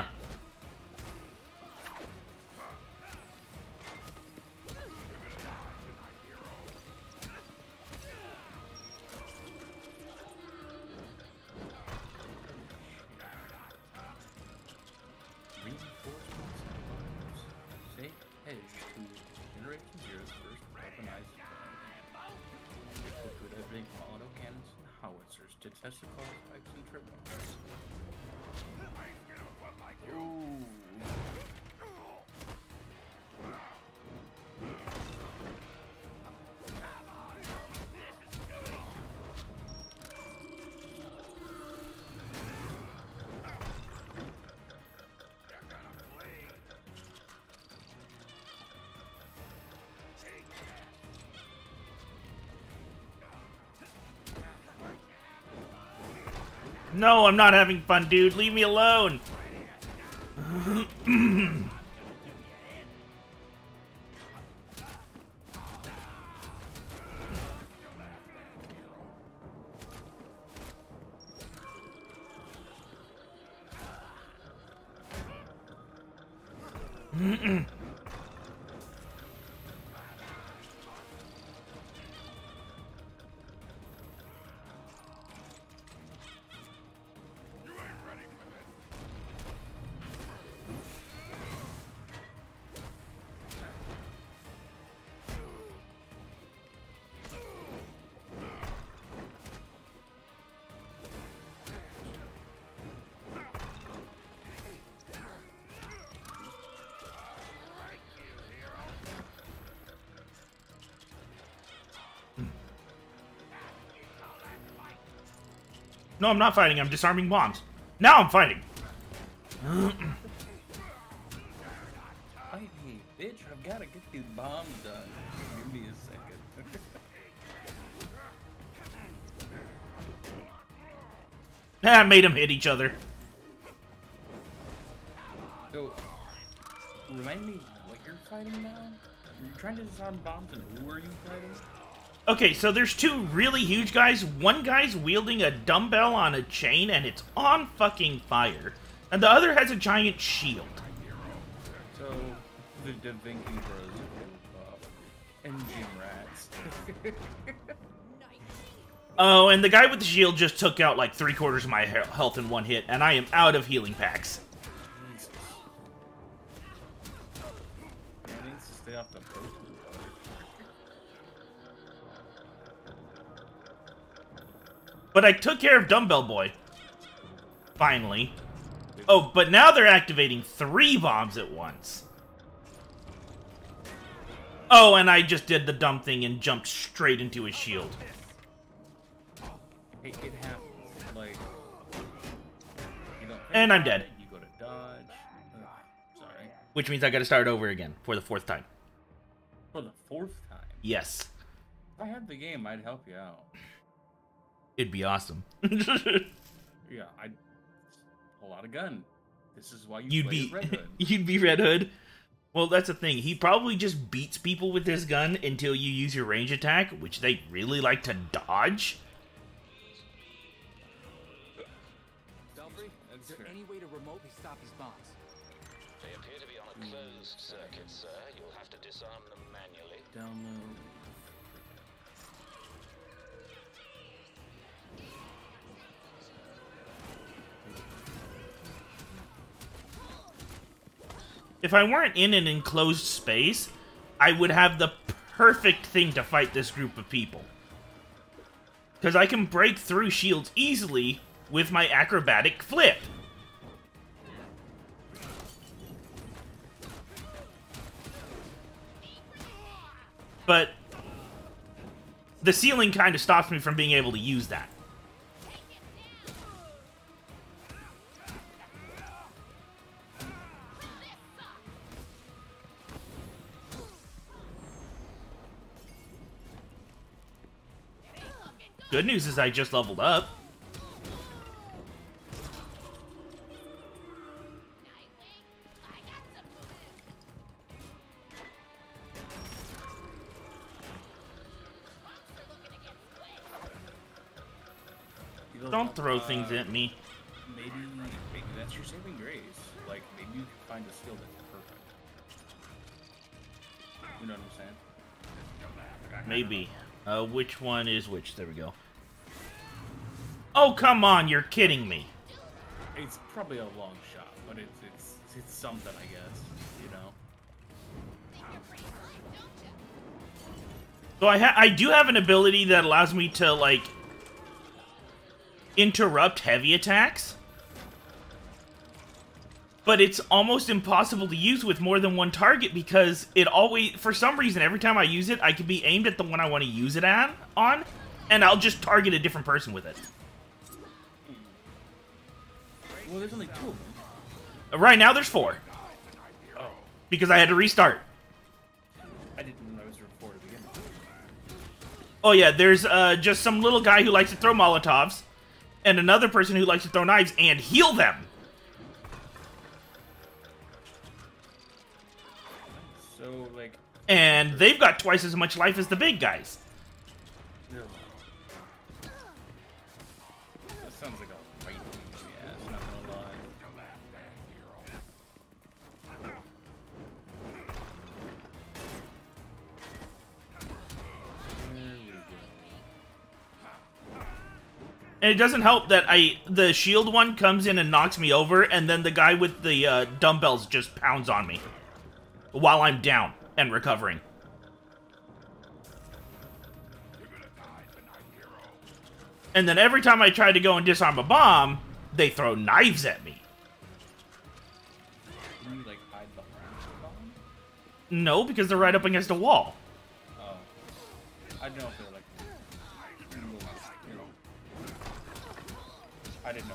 Safe edge to Generation Zero's first weaponized equipped with everything from autocannons and howitzers to testicle spikes and tripwires. Ooh. No, I'm not having fun, dude. Leave me alone. No, I'm not fighting. I'm disarming bombs. Now I'm fighting. Fight me, bitch. I've got to get these bombs done. Give me a second. Ah, made them hit each other. So, remind me what you're fighting now? You're trying to disarm bombs, and who are you fighting? Okay, so there's two really huge guys. One guy's wielding a dumbbell on a chain, and it's on fucking fire. And the other has a giant shield. So, the Da Vinci Bros uh, and Gym Rats. Oh, and the guy with the shield just took out like three quarters of my he health in one hit, and I am out of healing packs. Jesus. I need to stay off the boat. But I took care of Dumbbell Boy. Finally. Oh, but now they're activating three bombs at once. Oh, and I just did the dumb thing and jumped straight into his shield. It, it happens. Like, you don't And I'm dead. You go to dodge. Ugh, sorry. Which means I gotta start over again for the fourth time. For the fourth time? Yes. If I had the game, I'd help you out. It'd be awesome. Yeah, I'd pull out a gun. This is why you You'd play be as Red Hood. You'd be Red Hood. Well, that's the thing. He probably just beats people with this gun until you use your range attack, which they really like to dodge. Belfry, is there any way to remotely stop these bombs? They appear to be on a closed circuit, sir. You'll have to disarm them manually. Download. If I weren't in an enclosed space, I would have the perfect thing to fight this group of people. Because I can break through shields easily with my acrobatic flip. But the ceiling kind of stops me from being able to use that. Good news is I just leveled up. don't throw uh, things at me. Maybe, maybe that's your saving grace. Like, maybe you can find a skill that's perfect. You know what I'm saying? Maybe. Uh, which one is which? There we go. Oh, come on, you're kidding me. It's probably a long shot, but it's it's it's something, I guess. You know. So I ha I do have an ability that allows me to like interrupt heavy attacks, but it's almost impossible to use with more than one target because it always, for some reason, every time I use it, I can be aimed at the one I want to use it at on, and I'll just target a different person with it. Well, there's only two of them. Right now, there's four. Oh. Because I had to restart. I didn't know there was four to begin with. Oh yeah, there's uh, just some little guy who likes to throw Molotovs, and another person who likes to throw knives and heal them. So, like... And they've got twice as much life as the big guys. Yeah. That sounds like a fight. Yeah, it's not gonna lie. And it doesn't help that I the shield one comes in and knocks me over, and then the guy with the uh, dumbbells just pounds on me while I'm down and recovering. And then every time I try to go and disarm a bomb, they throw knives at me. Can you, like, hide behind the bomb? No, because they're right up against a wall. Oh. I don't know if they're, like... You know... I didn't know.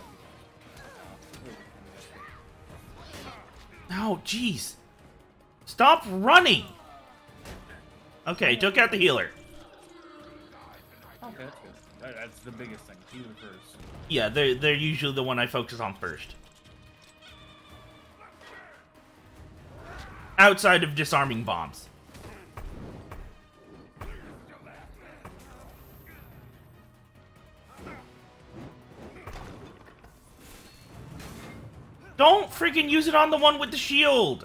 Oh, jeez. Stop running! Okay, took out the healer. Okay, that's good. That, that's the biggest thing. Healer first. Yeah, they're, they're usually the one I focus on first. Outside of disarming bombs. Don't freaking use it on the one with the shield!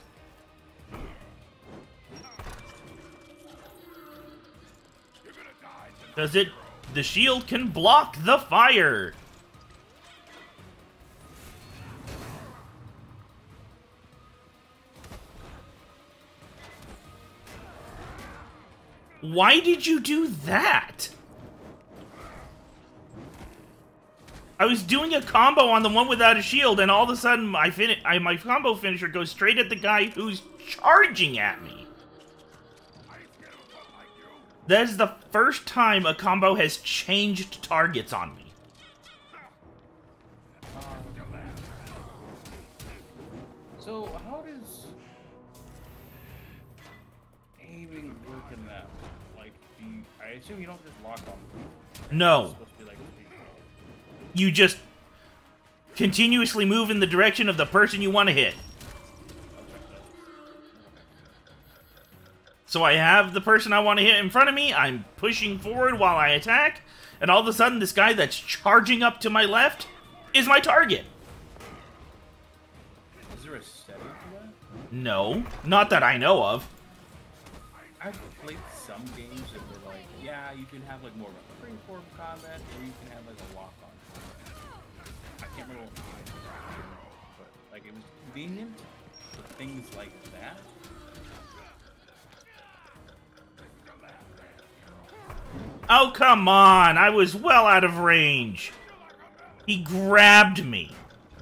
Does it... The shield can block the fire! Why did you do that? I was doing a combo on the one without a shield, and all of a sudden my, fin I, my combo finisher goes straight at the guy who's charging at me. That is the first time a combo has changed targets on me. So, how does aiming work in that? Like, do you, I assume you don't just lock on. No. It's supposed to be like You just continuously move in the direction of the person you want to hit. So I have the person I want to hit in front of me, I'm pushing forward while I attack, and all of a sudden this guy that's charging up to my left is my target. Is there a setting for that? No, not that I know of. I've played some games that were like, yeah, you can have like more of a free-form combat, or you can have like a lock-on. I can't remember what but like it was convenient for things like that. Oh, come on! I was well out of range. He grabbed me.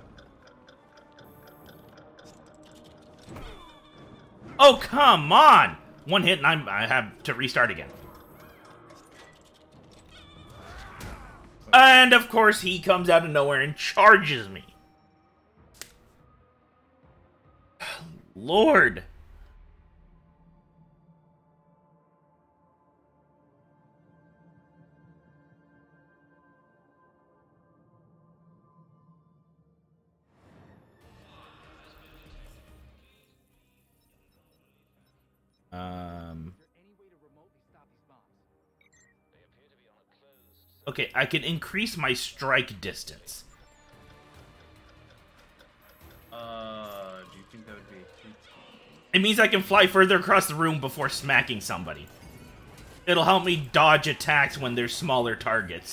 Oh, come on! One hit and I'm, I have to restart again. And, of course, he comes out of nowhere and charges me. Lord. Um... They appear to be on a closed Okay, I can increase my strike distance. Uh, do you think that would be... It means I can fly further across the room before smacking somebody. It'll help me dodge attacks when there's smaller targets.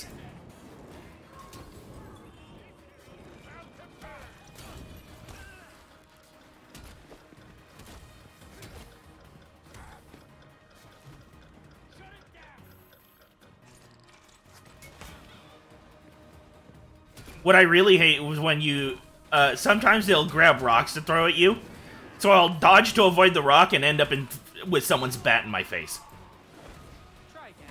What I really hate was when you... Uh, sometimes they'll grab rocks to throw at you. So I'll dodge to avoid the rock and end up in with someone's bat in my face. Try again.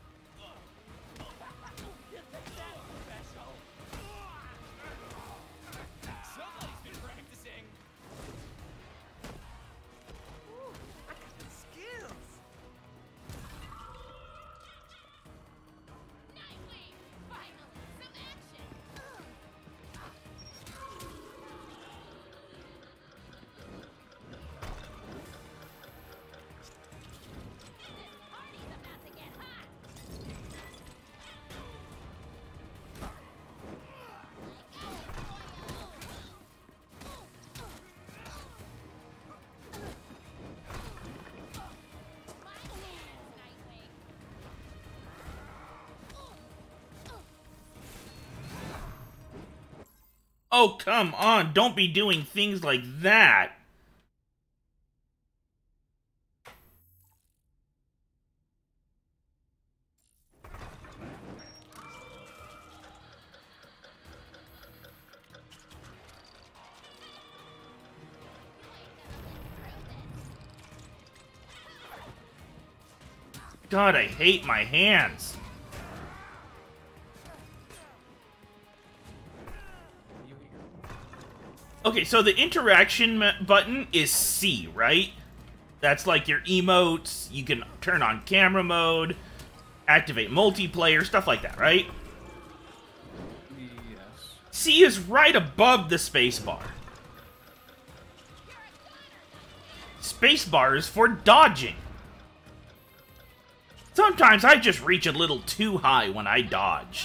Somebody's been practicing. Ooh, I got the skills. Nightwing! Finally, some action! Oh, come on. Don't be doing things like that. God, I hate my hands. Okay, so the interaction button is C, right? That's like your emotes, you can turn on camera mode, activate multiplayer, stuff like that, right? Yes. C is right above the spacebar. Spacebar is for dodging. Sometimes I just reach a little too high when I dodge.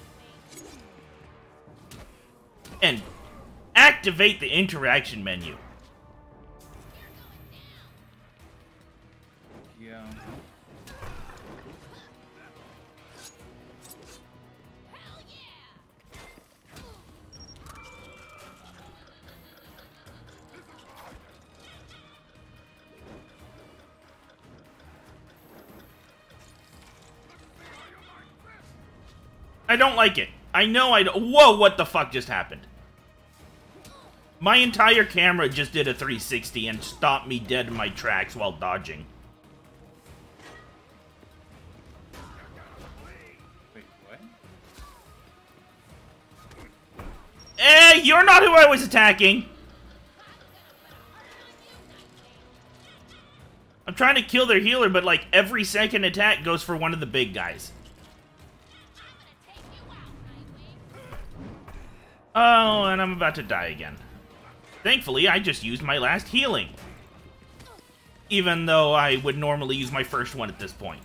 And activate the interaction menu. Yeah. I don't like it. I know I don't. Whoa, what the fuck just happened? My entire camera just did a three sixty and stopped me dead in my tracks while dodging. Wait, what? Eh, you're not who I was attacking! I'm trying to kill their healer, but like every second attack goes for one of the big guys. Oh, and I'm about to die again. Thankfully, I just used my last healing. Even though I would normally use my first one at this point.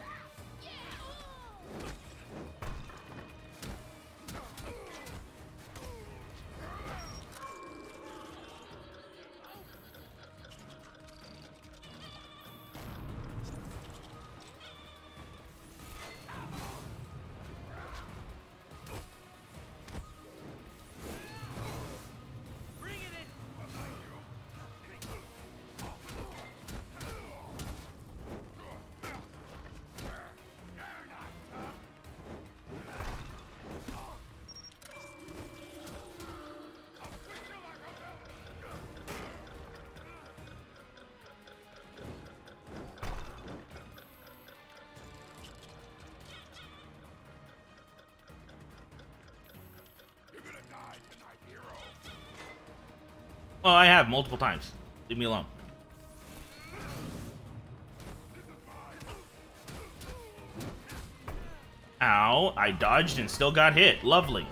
Oh, I have multiple times. Leave me alone. Ow, I dodged and still got hit. Lovely.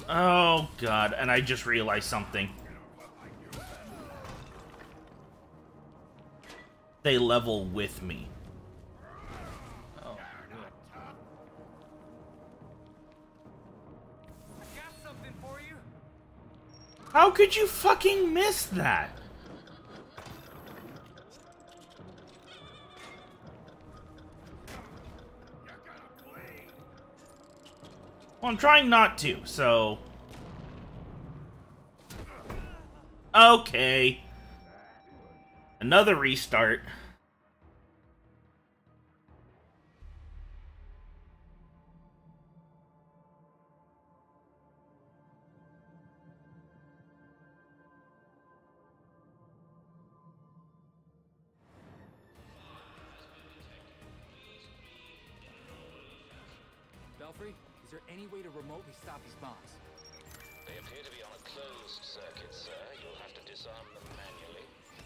Oh, God. And I just realized something. They level with me. Oh, How could you fucking miss that? Well, I'm trying not to, so... Okay. Another restart. Belfry, is there any way to remotely stop these bombs? They appear to be on a closed circuit, sir. You'll have to disarm them manually.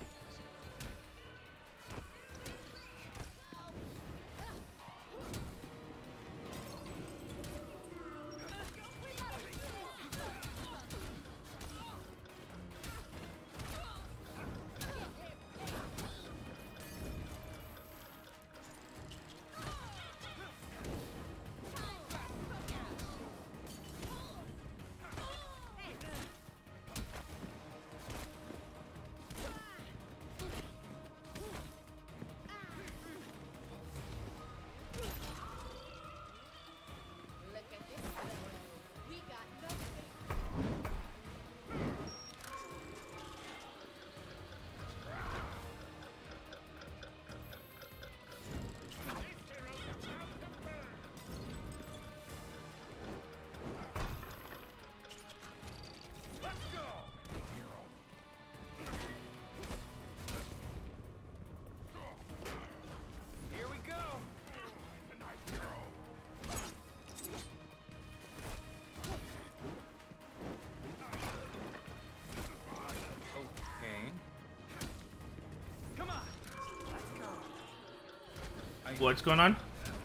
What's going on?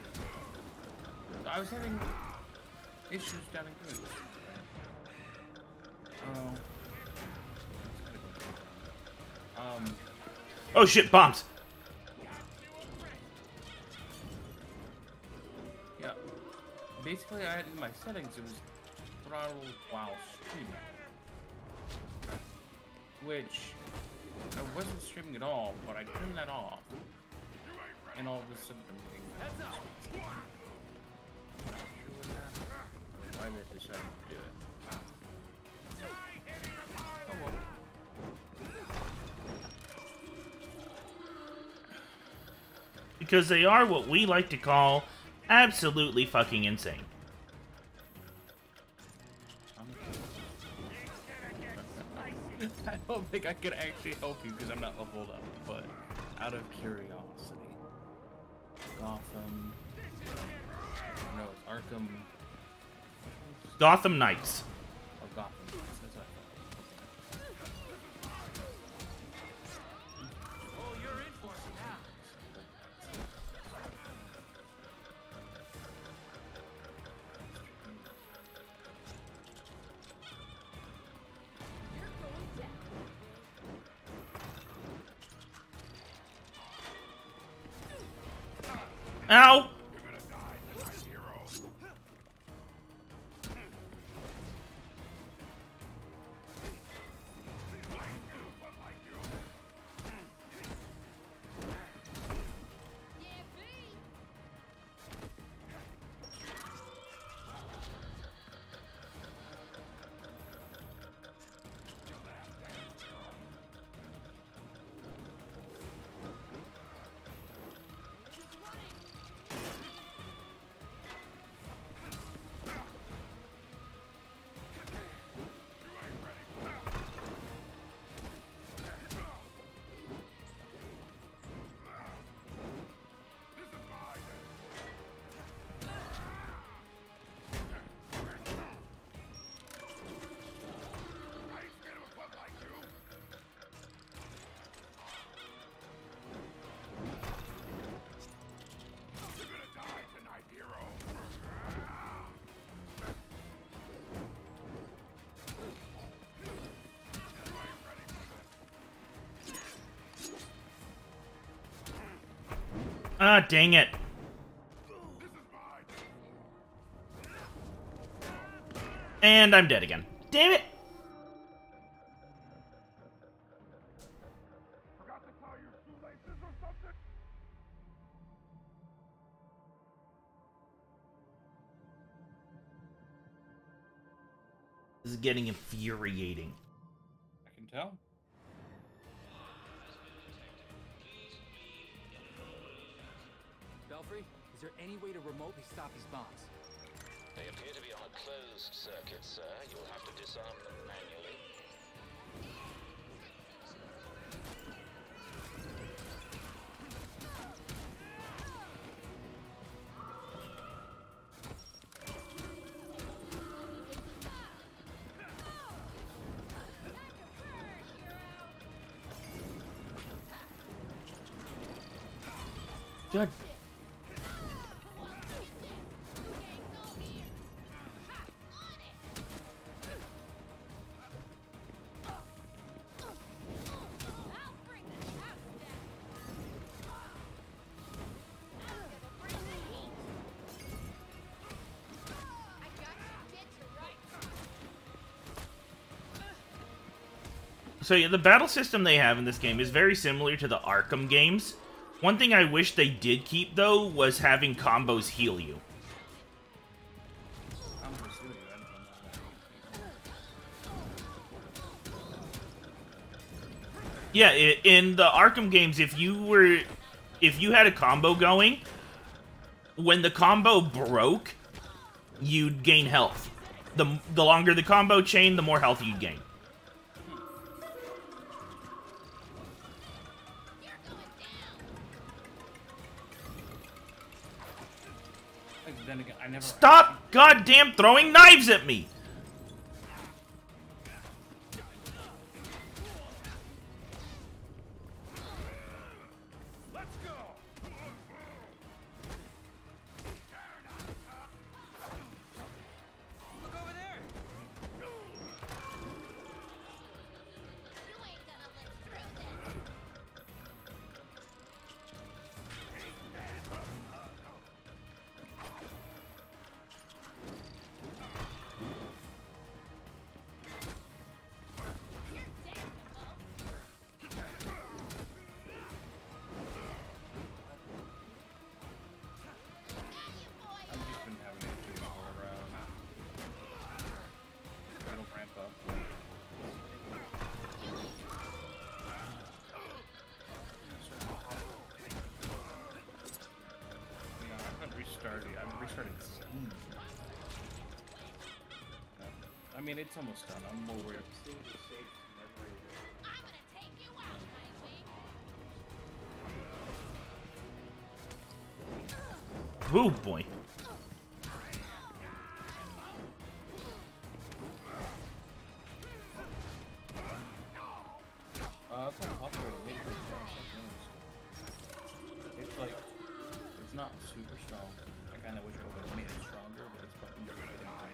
I was having issues down in Greece. Oh. Um. Oh shit, bombs! Yeah. Basically, I had in my settings, it was throttle while streaming. Which, I wasn't streaming at all, but I turned that off. And all of a sudden, I'm getting why they decided to do it. Oh well. Because they are what we like to call absolutely fucking insane. I don't think I could actually help you because I'm not leveled up, but out of curiosity. Gotham. No, it's Arkham. Gotham Knights. Oh, Gotham Knights. That's what I thought. Oh, you're in for it now. Ow! Ah, dang it. And I'm dead again. Damn it! This is getting infuriating. I can tell. Belfry, is there any way to remotely stop these bombs? They appear to be on a closed circuit, sir. You'll have to disarm them manually. God. So yeah, the battle system they have in this game is very similar to the Arkham games. One thing I wish they did keep, though, was having combos heal you. Yeah, in the Arkham games, if you were... if you had a combo going, when the combo broke, you'd gain health. The, the longer the combo chain, the more health you'd gain. Then again, I never... Stop goddamn throwing knives at me! Let's go. Look over there. You ain't gonna live through this. I'm restarting soon. I mean, it's almost done. I'm more worried. Oh boy. Uh, it's not popular. It's like, it's not super strong. I kind of wish I would have made it stronger, but it's fucking good.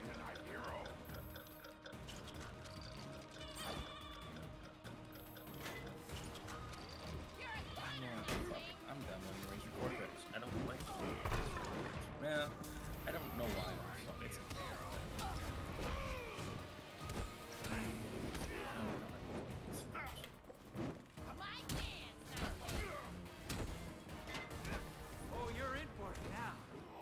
I'm done with Razor Cortex. I don't like it. Well, I don't know why. So it's Oh, you're in for it now.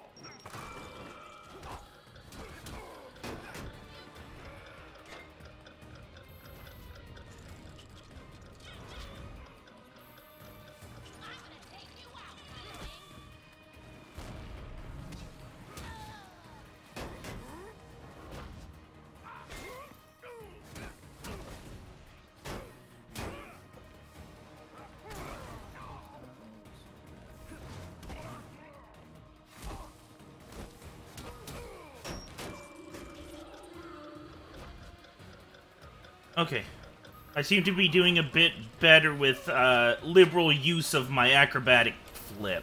Okay. I seem to be doing a bit better with uh, liberal use of my acrobatic flip.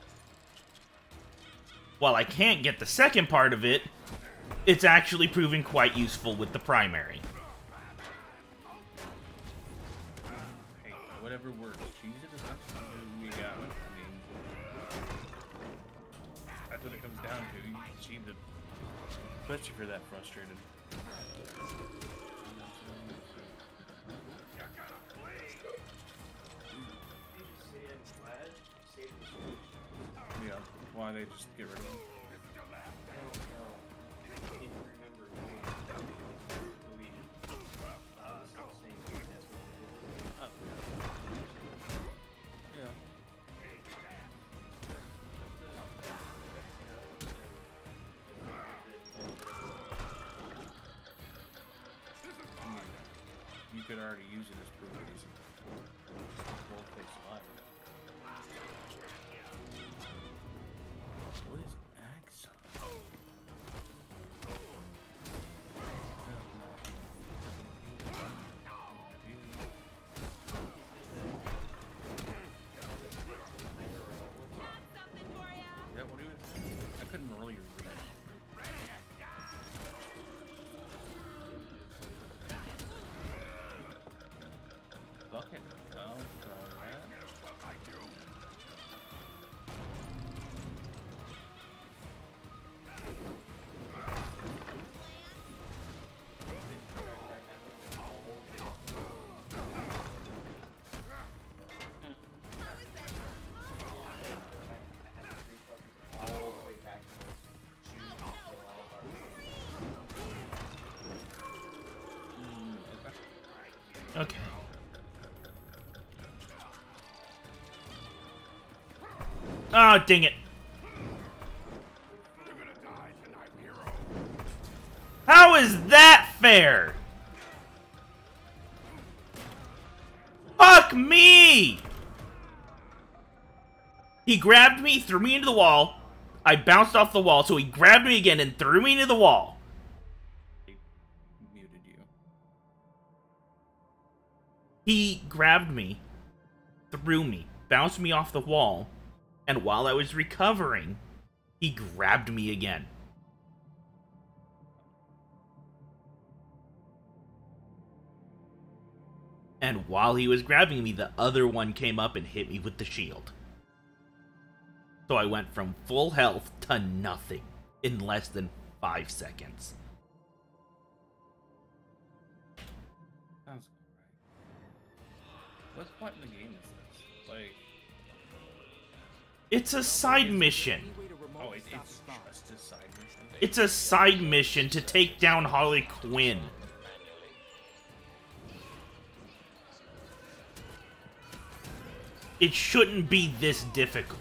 While I can't get the second part of it, it's actually proving quite useful with the primary. hey, whatever works. Choose it as much as we got. I mean, down to. You seem to, especially if you're that frustrated. Yeah, why they just get rid of them? You could already use it as proof of these both face alive. What is Axon? Yeah, what do you? I couldn't really read. Bucket. Oh, Okay. Oh, dang it. How is that fair? Fuck me! He grabbed me, threw me into the wall. I bounced off the wall, so he grabbed me again and threw me into the wall. He muted you. He grabbed me, threw me, bounced me off the wall, and while I was recovering, he grabbed me again. And while he was grabbing me, the other one came up and hit me with the shield. So I went from full health to nothing in less than five seconds. Sounds right. What point in the game is this? Like, it's a side mission. Oh, it, it's just a side mission. It's a side mission to take down Harley Quinn. It shouldn't be this difficult.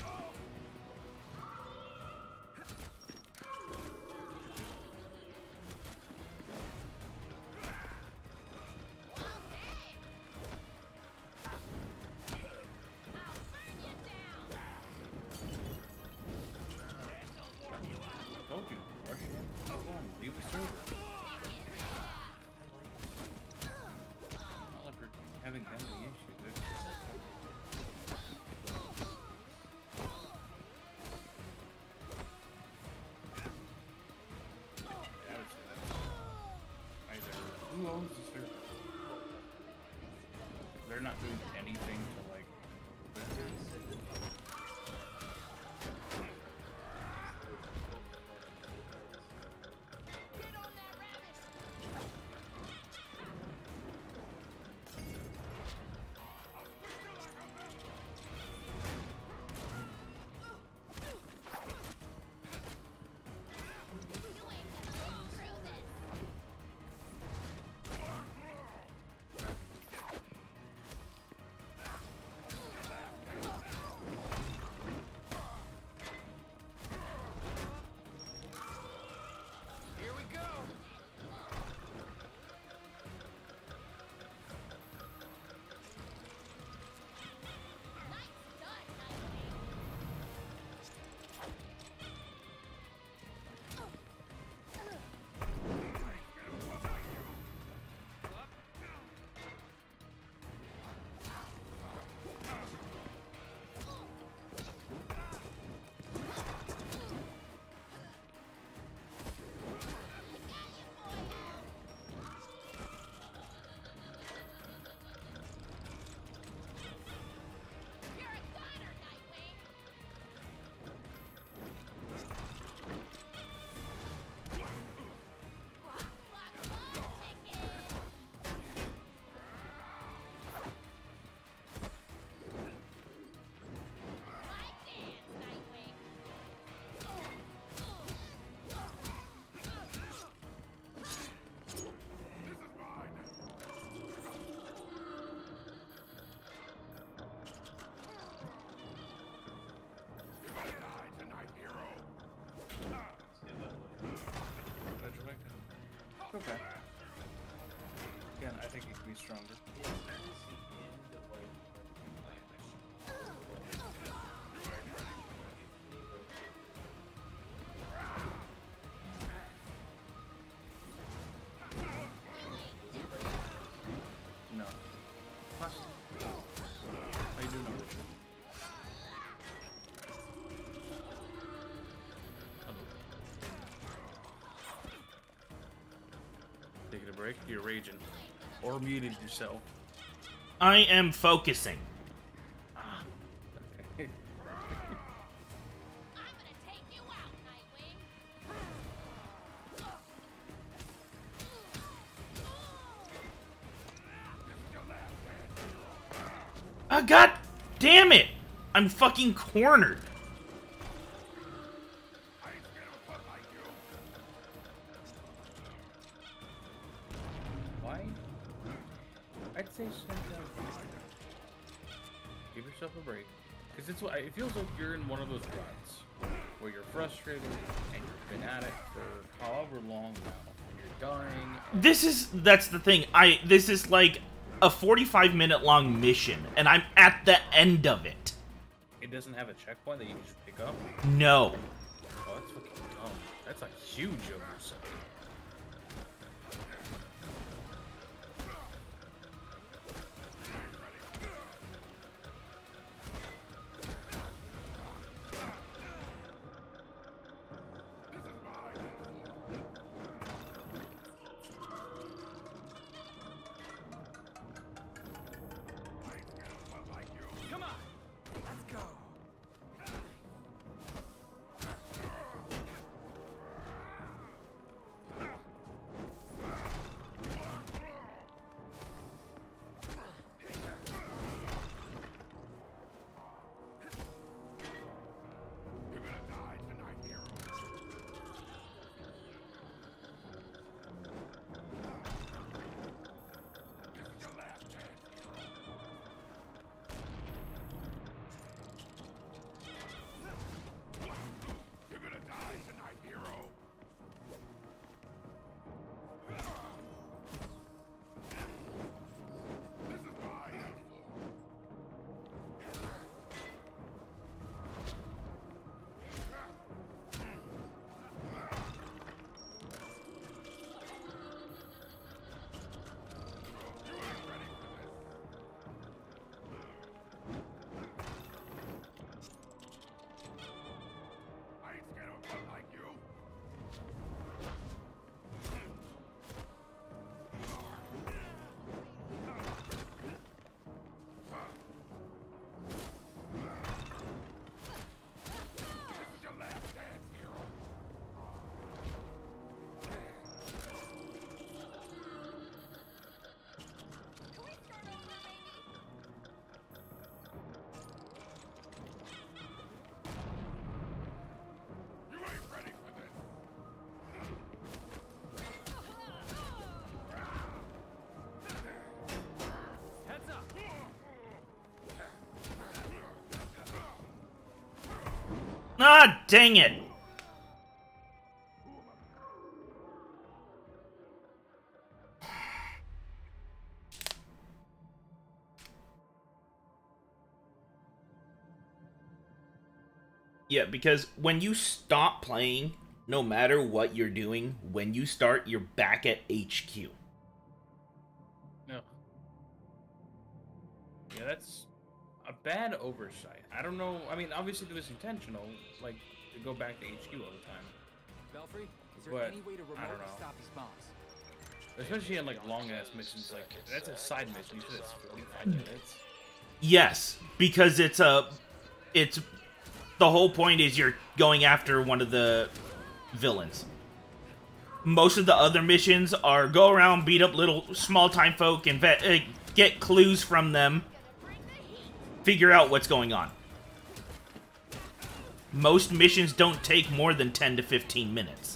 Told you, rush in. Go on, leave the server. Not like we're having that many issues. Okay. Again, I think it could be stronger. No. Plus, how you doing over there? Taking a break? You're raging. Or muted yourself. I am focusing. Okay. Oh, God damn it! I'm fucking cornered. Why? I'd say something. Give yourself a break. Because it's what it feels like you're in one of those ruts where you're frustrated and you've been at it for however long now. And you're dying. And This is that's the thing. I this is like a forty-five minute long mission, and I'm at the end of it. it doesn't have a checkpoint that you can just pick up. No. Oh, that's fucking dumb. That's a huge oversight. Come on, let's go. Ah, dang it! Yeah, because when you stop playing, no matter what you're doing, when you start, you're back at H Q. No. Yeah, that's a bad oversight. I don't know. I mean, obviously it was intentional, like to go back to H Q all the time. Belfry, is there But, any way to I don't remotely know. stop these bombs? Especially in like long ass missions, like that's a side mission. You said it's forty-five minutes. Yes, because it's a, it's, the whole point is you're going after one of the villains. Most of the other missions are go around, beat up little small-time folk, and vet, uh, get clues from them, figure out what's going on. Most missions don't take more than ten to fifteen minutes.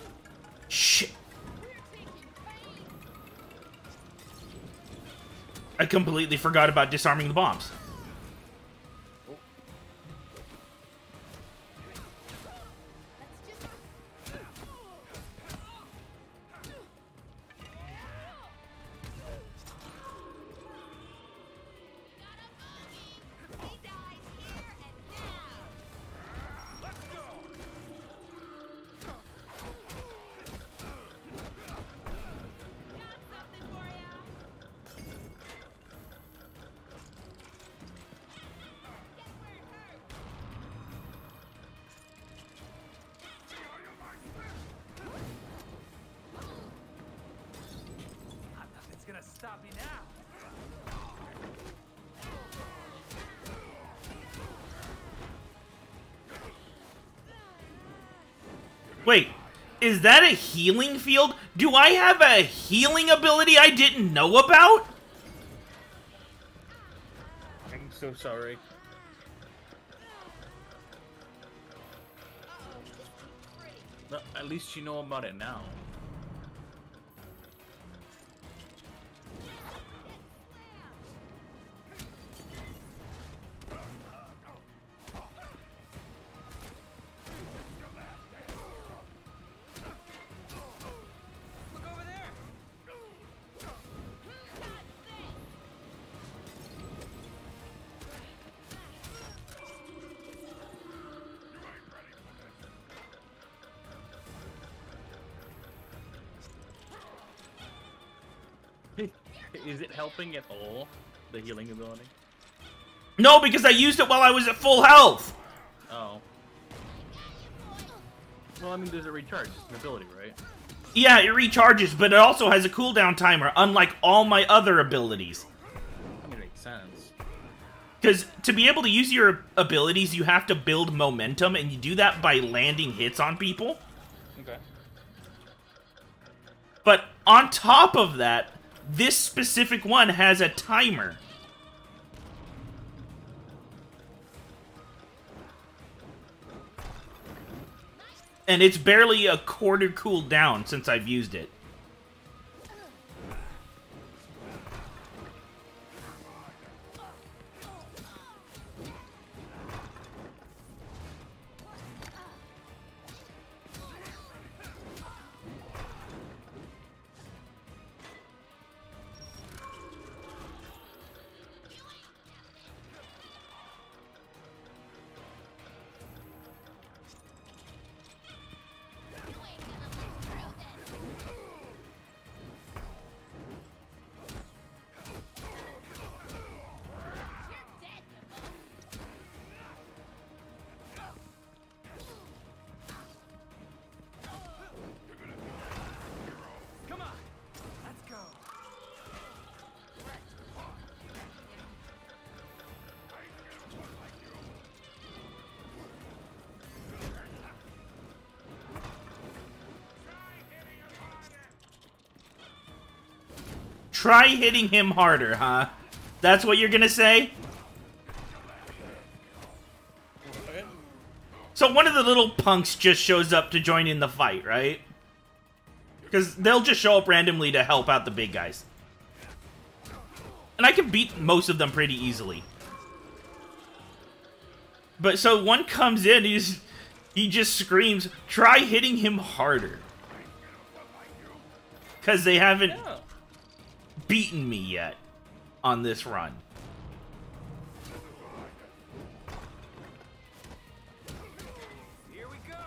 Shit. I completely forgot about disarming the bombs. Nothing's gonna stop me now. Wait, is that a healing field? Do I have a healing ability I didn't know about? I'm so sorry. Well, at least you know about it now. Is it helping at all, the healing ability? No, because I used it while I was at full health. Oh. Well, I mean, there's a recharge. It's an ability, right? Yeah, it recharges, but it also has a cooldown timer, unlike all my other abilities. I mean, it makes sense. Because to be able to use your abilities, you have to build momentum, and you do that by landing hits on people. Okay. But on top of that, this specific one has a timer. And it's barely a quarter cooled down since I've used it. Try hitting him harder, huh? That's what you're gonna say? So one of the little punks just shows up to join in the fight, right? Because they'll just show up randomly to help out the big guys. And I can beat most of them pretty easily. But so one comes in, he's, he just screams, try hitting him harder. Because they haven't yeah. beaten me yet on this run. Here we go.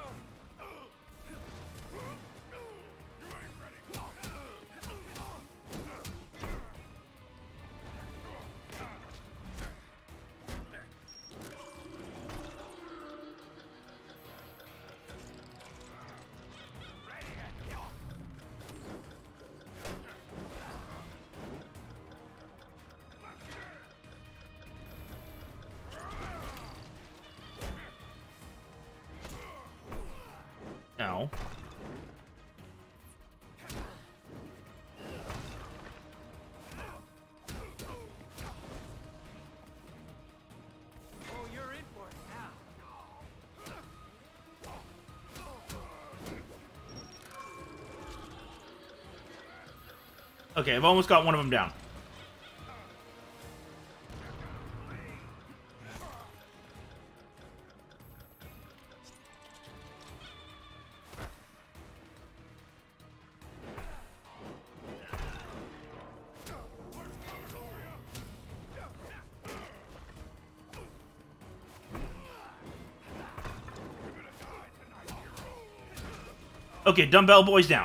Ow. Oh, you're in for it now. Okay, I've almost got one of them down. Okay, dumbbell boys down.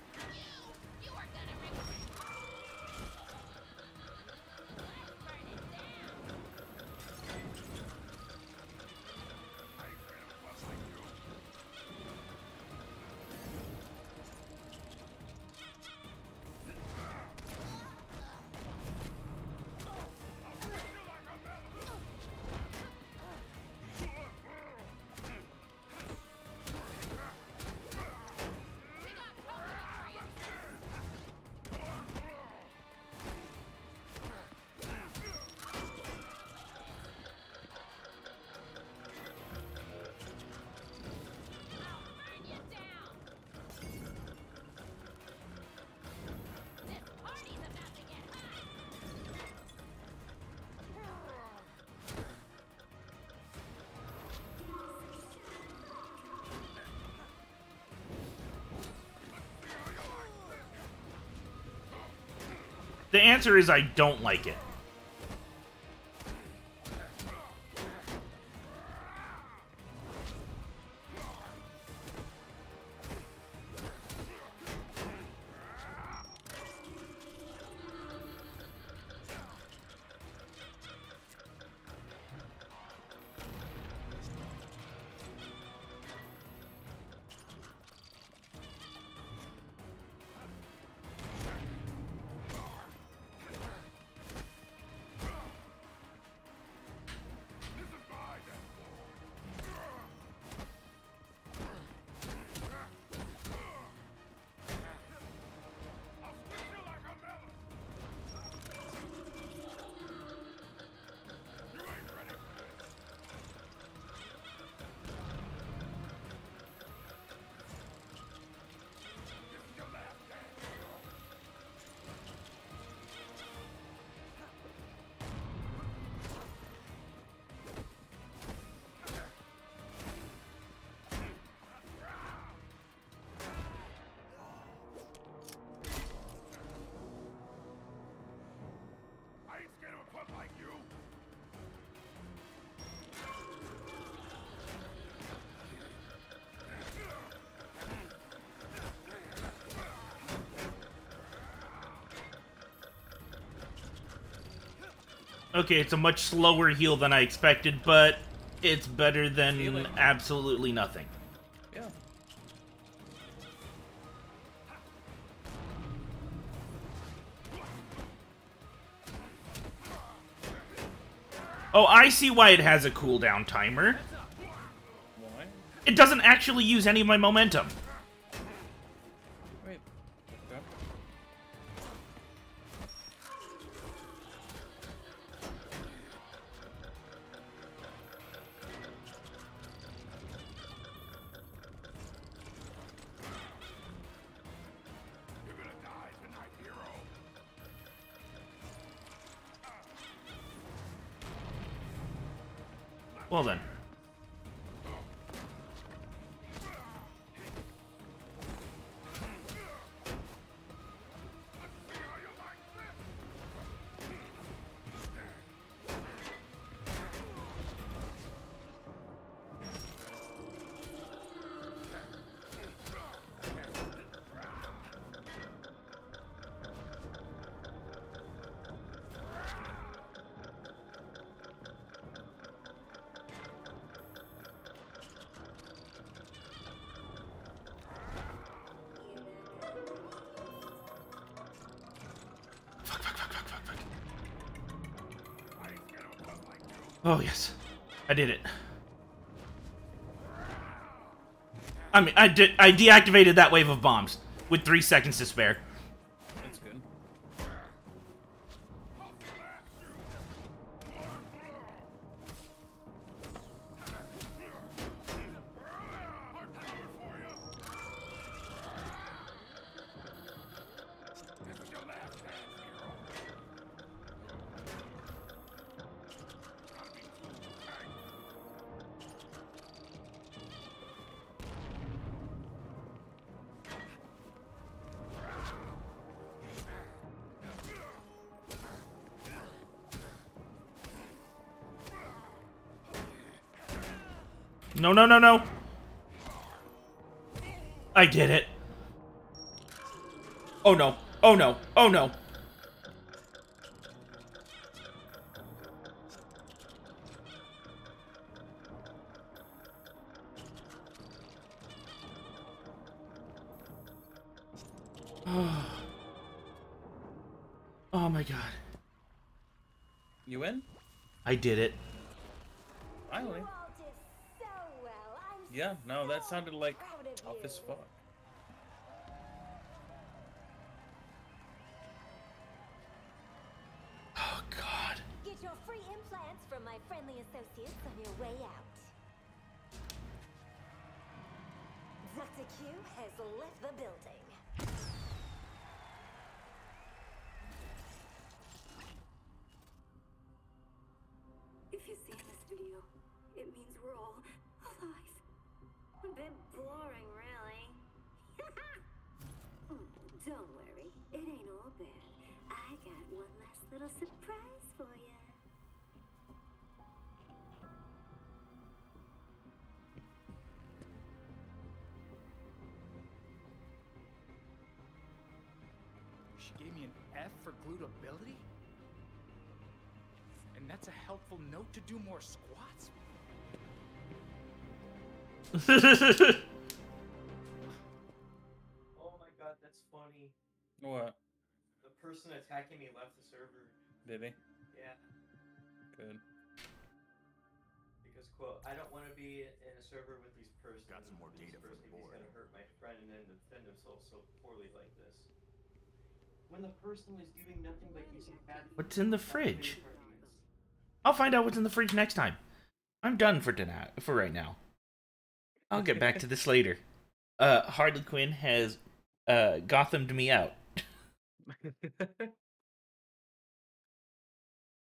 The answer is I don't like it. Okay, it's a much slower heal than I expected, but it's better than Healing. absolutely nothing. Yeah. Oh, I see why it has a cooldown timer. Why? It doesn't actually use any of my momentum. Wait. Okay. Well then. Oh, yes. I did it. I mean, I did. I deactivated that wave of bombs with three seconds to spare. That's good. No, no, no, no. I did it. Oh no. Oh no. Oh no. Oh my god. You win? I did it. Finally. You all did so well. I'm Yeah, no, that sounded like proud of tough you. as fuck. Oh god. Get your free implants from my friendly associates on your way out. Doctor Q has left the building. If you see this video, it means we're all alive. A bit boring, really. Oh, don't worry, it ain't all bad. I got one last little surprise for you. She gave me an F for glued ability? And that's a helpful note to do more squats? Oh my god, that's funny. What? The person attacking me left the server. Did he? Yeah. Good. Because, quote, I don't want to be in a server with these persons. Got some more This data for person the if he's board. gonna hurt my friend and then defend himself so poorly like this. When the person was doing nothing but using bad. What's in the fridge? I'll find out what's in the fridge next time. I'm done for tonight, for right now. I'll get back to this later. Uh, Harley Quinn has uh Gothamed me out.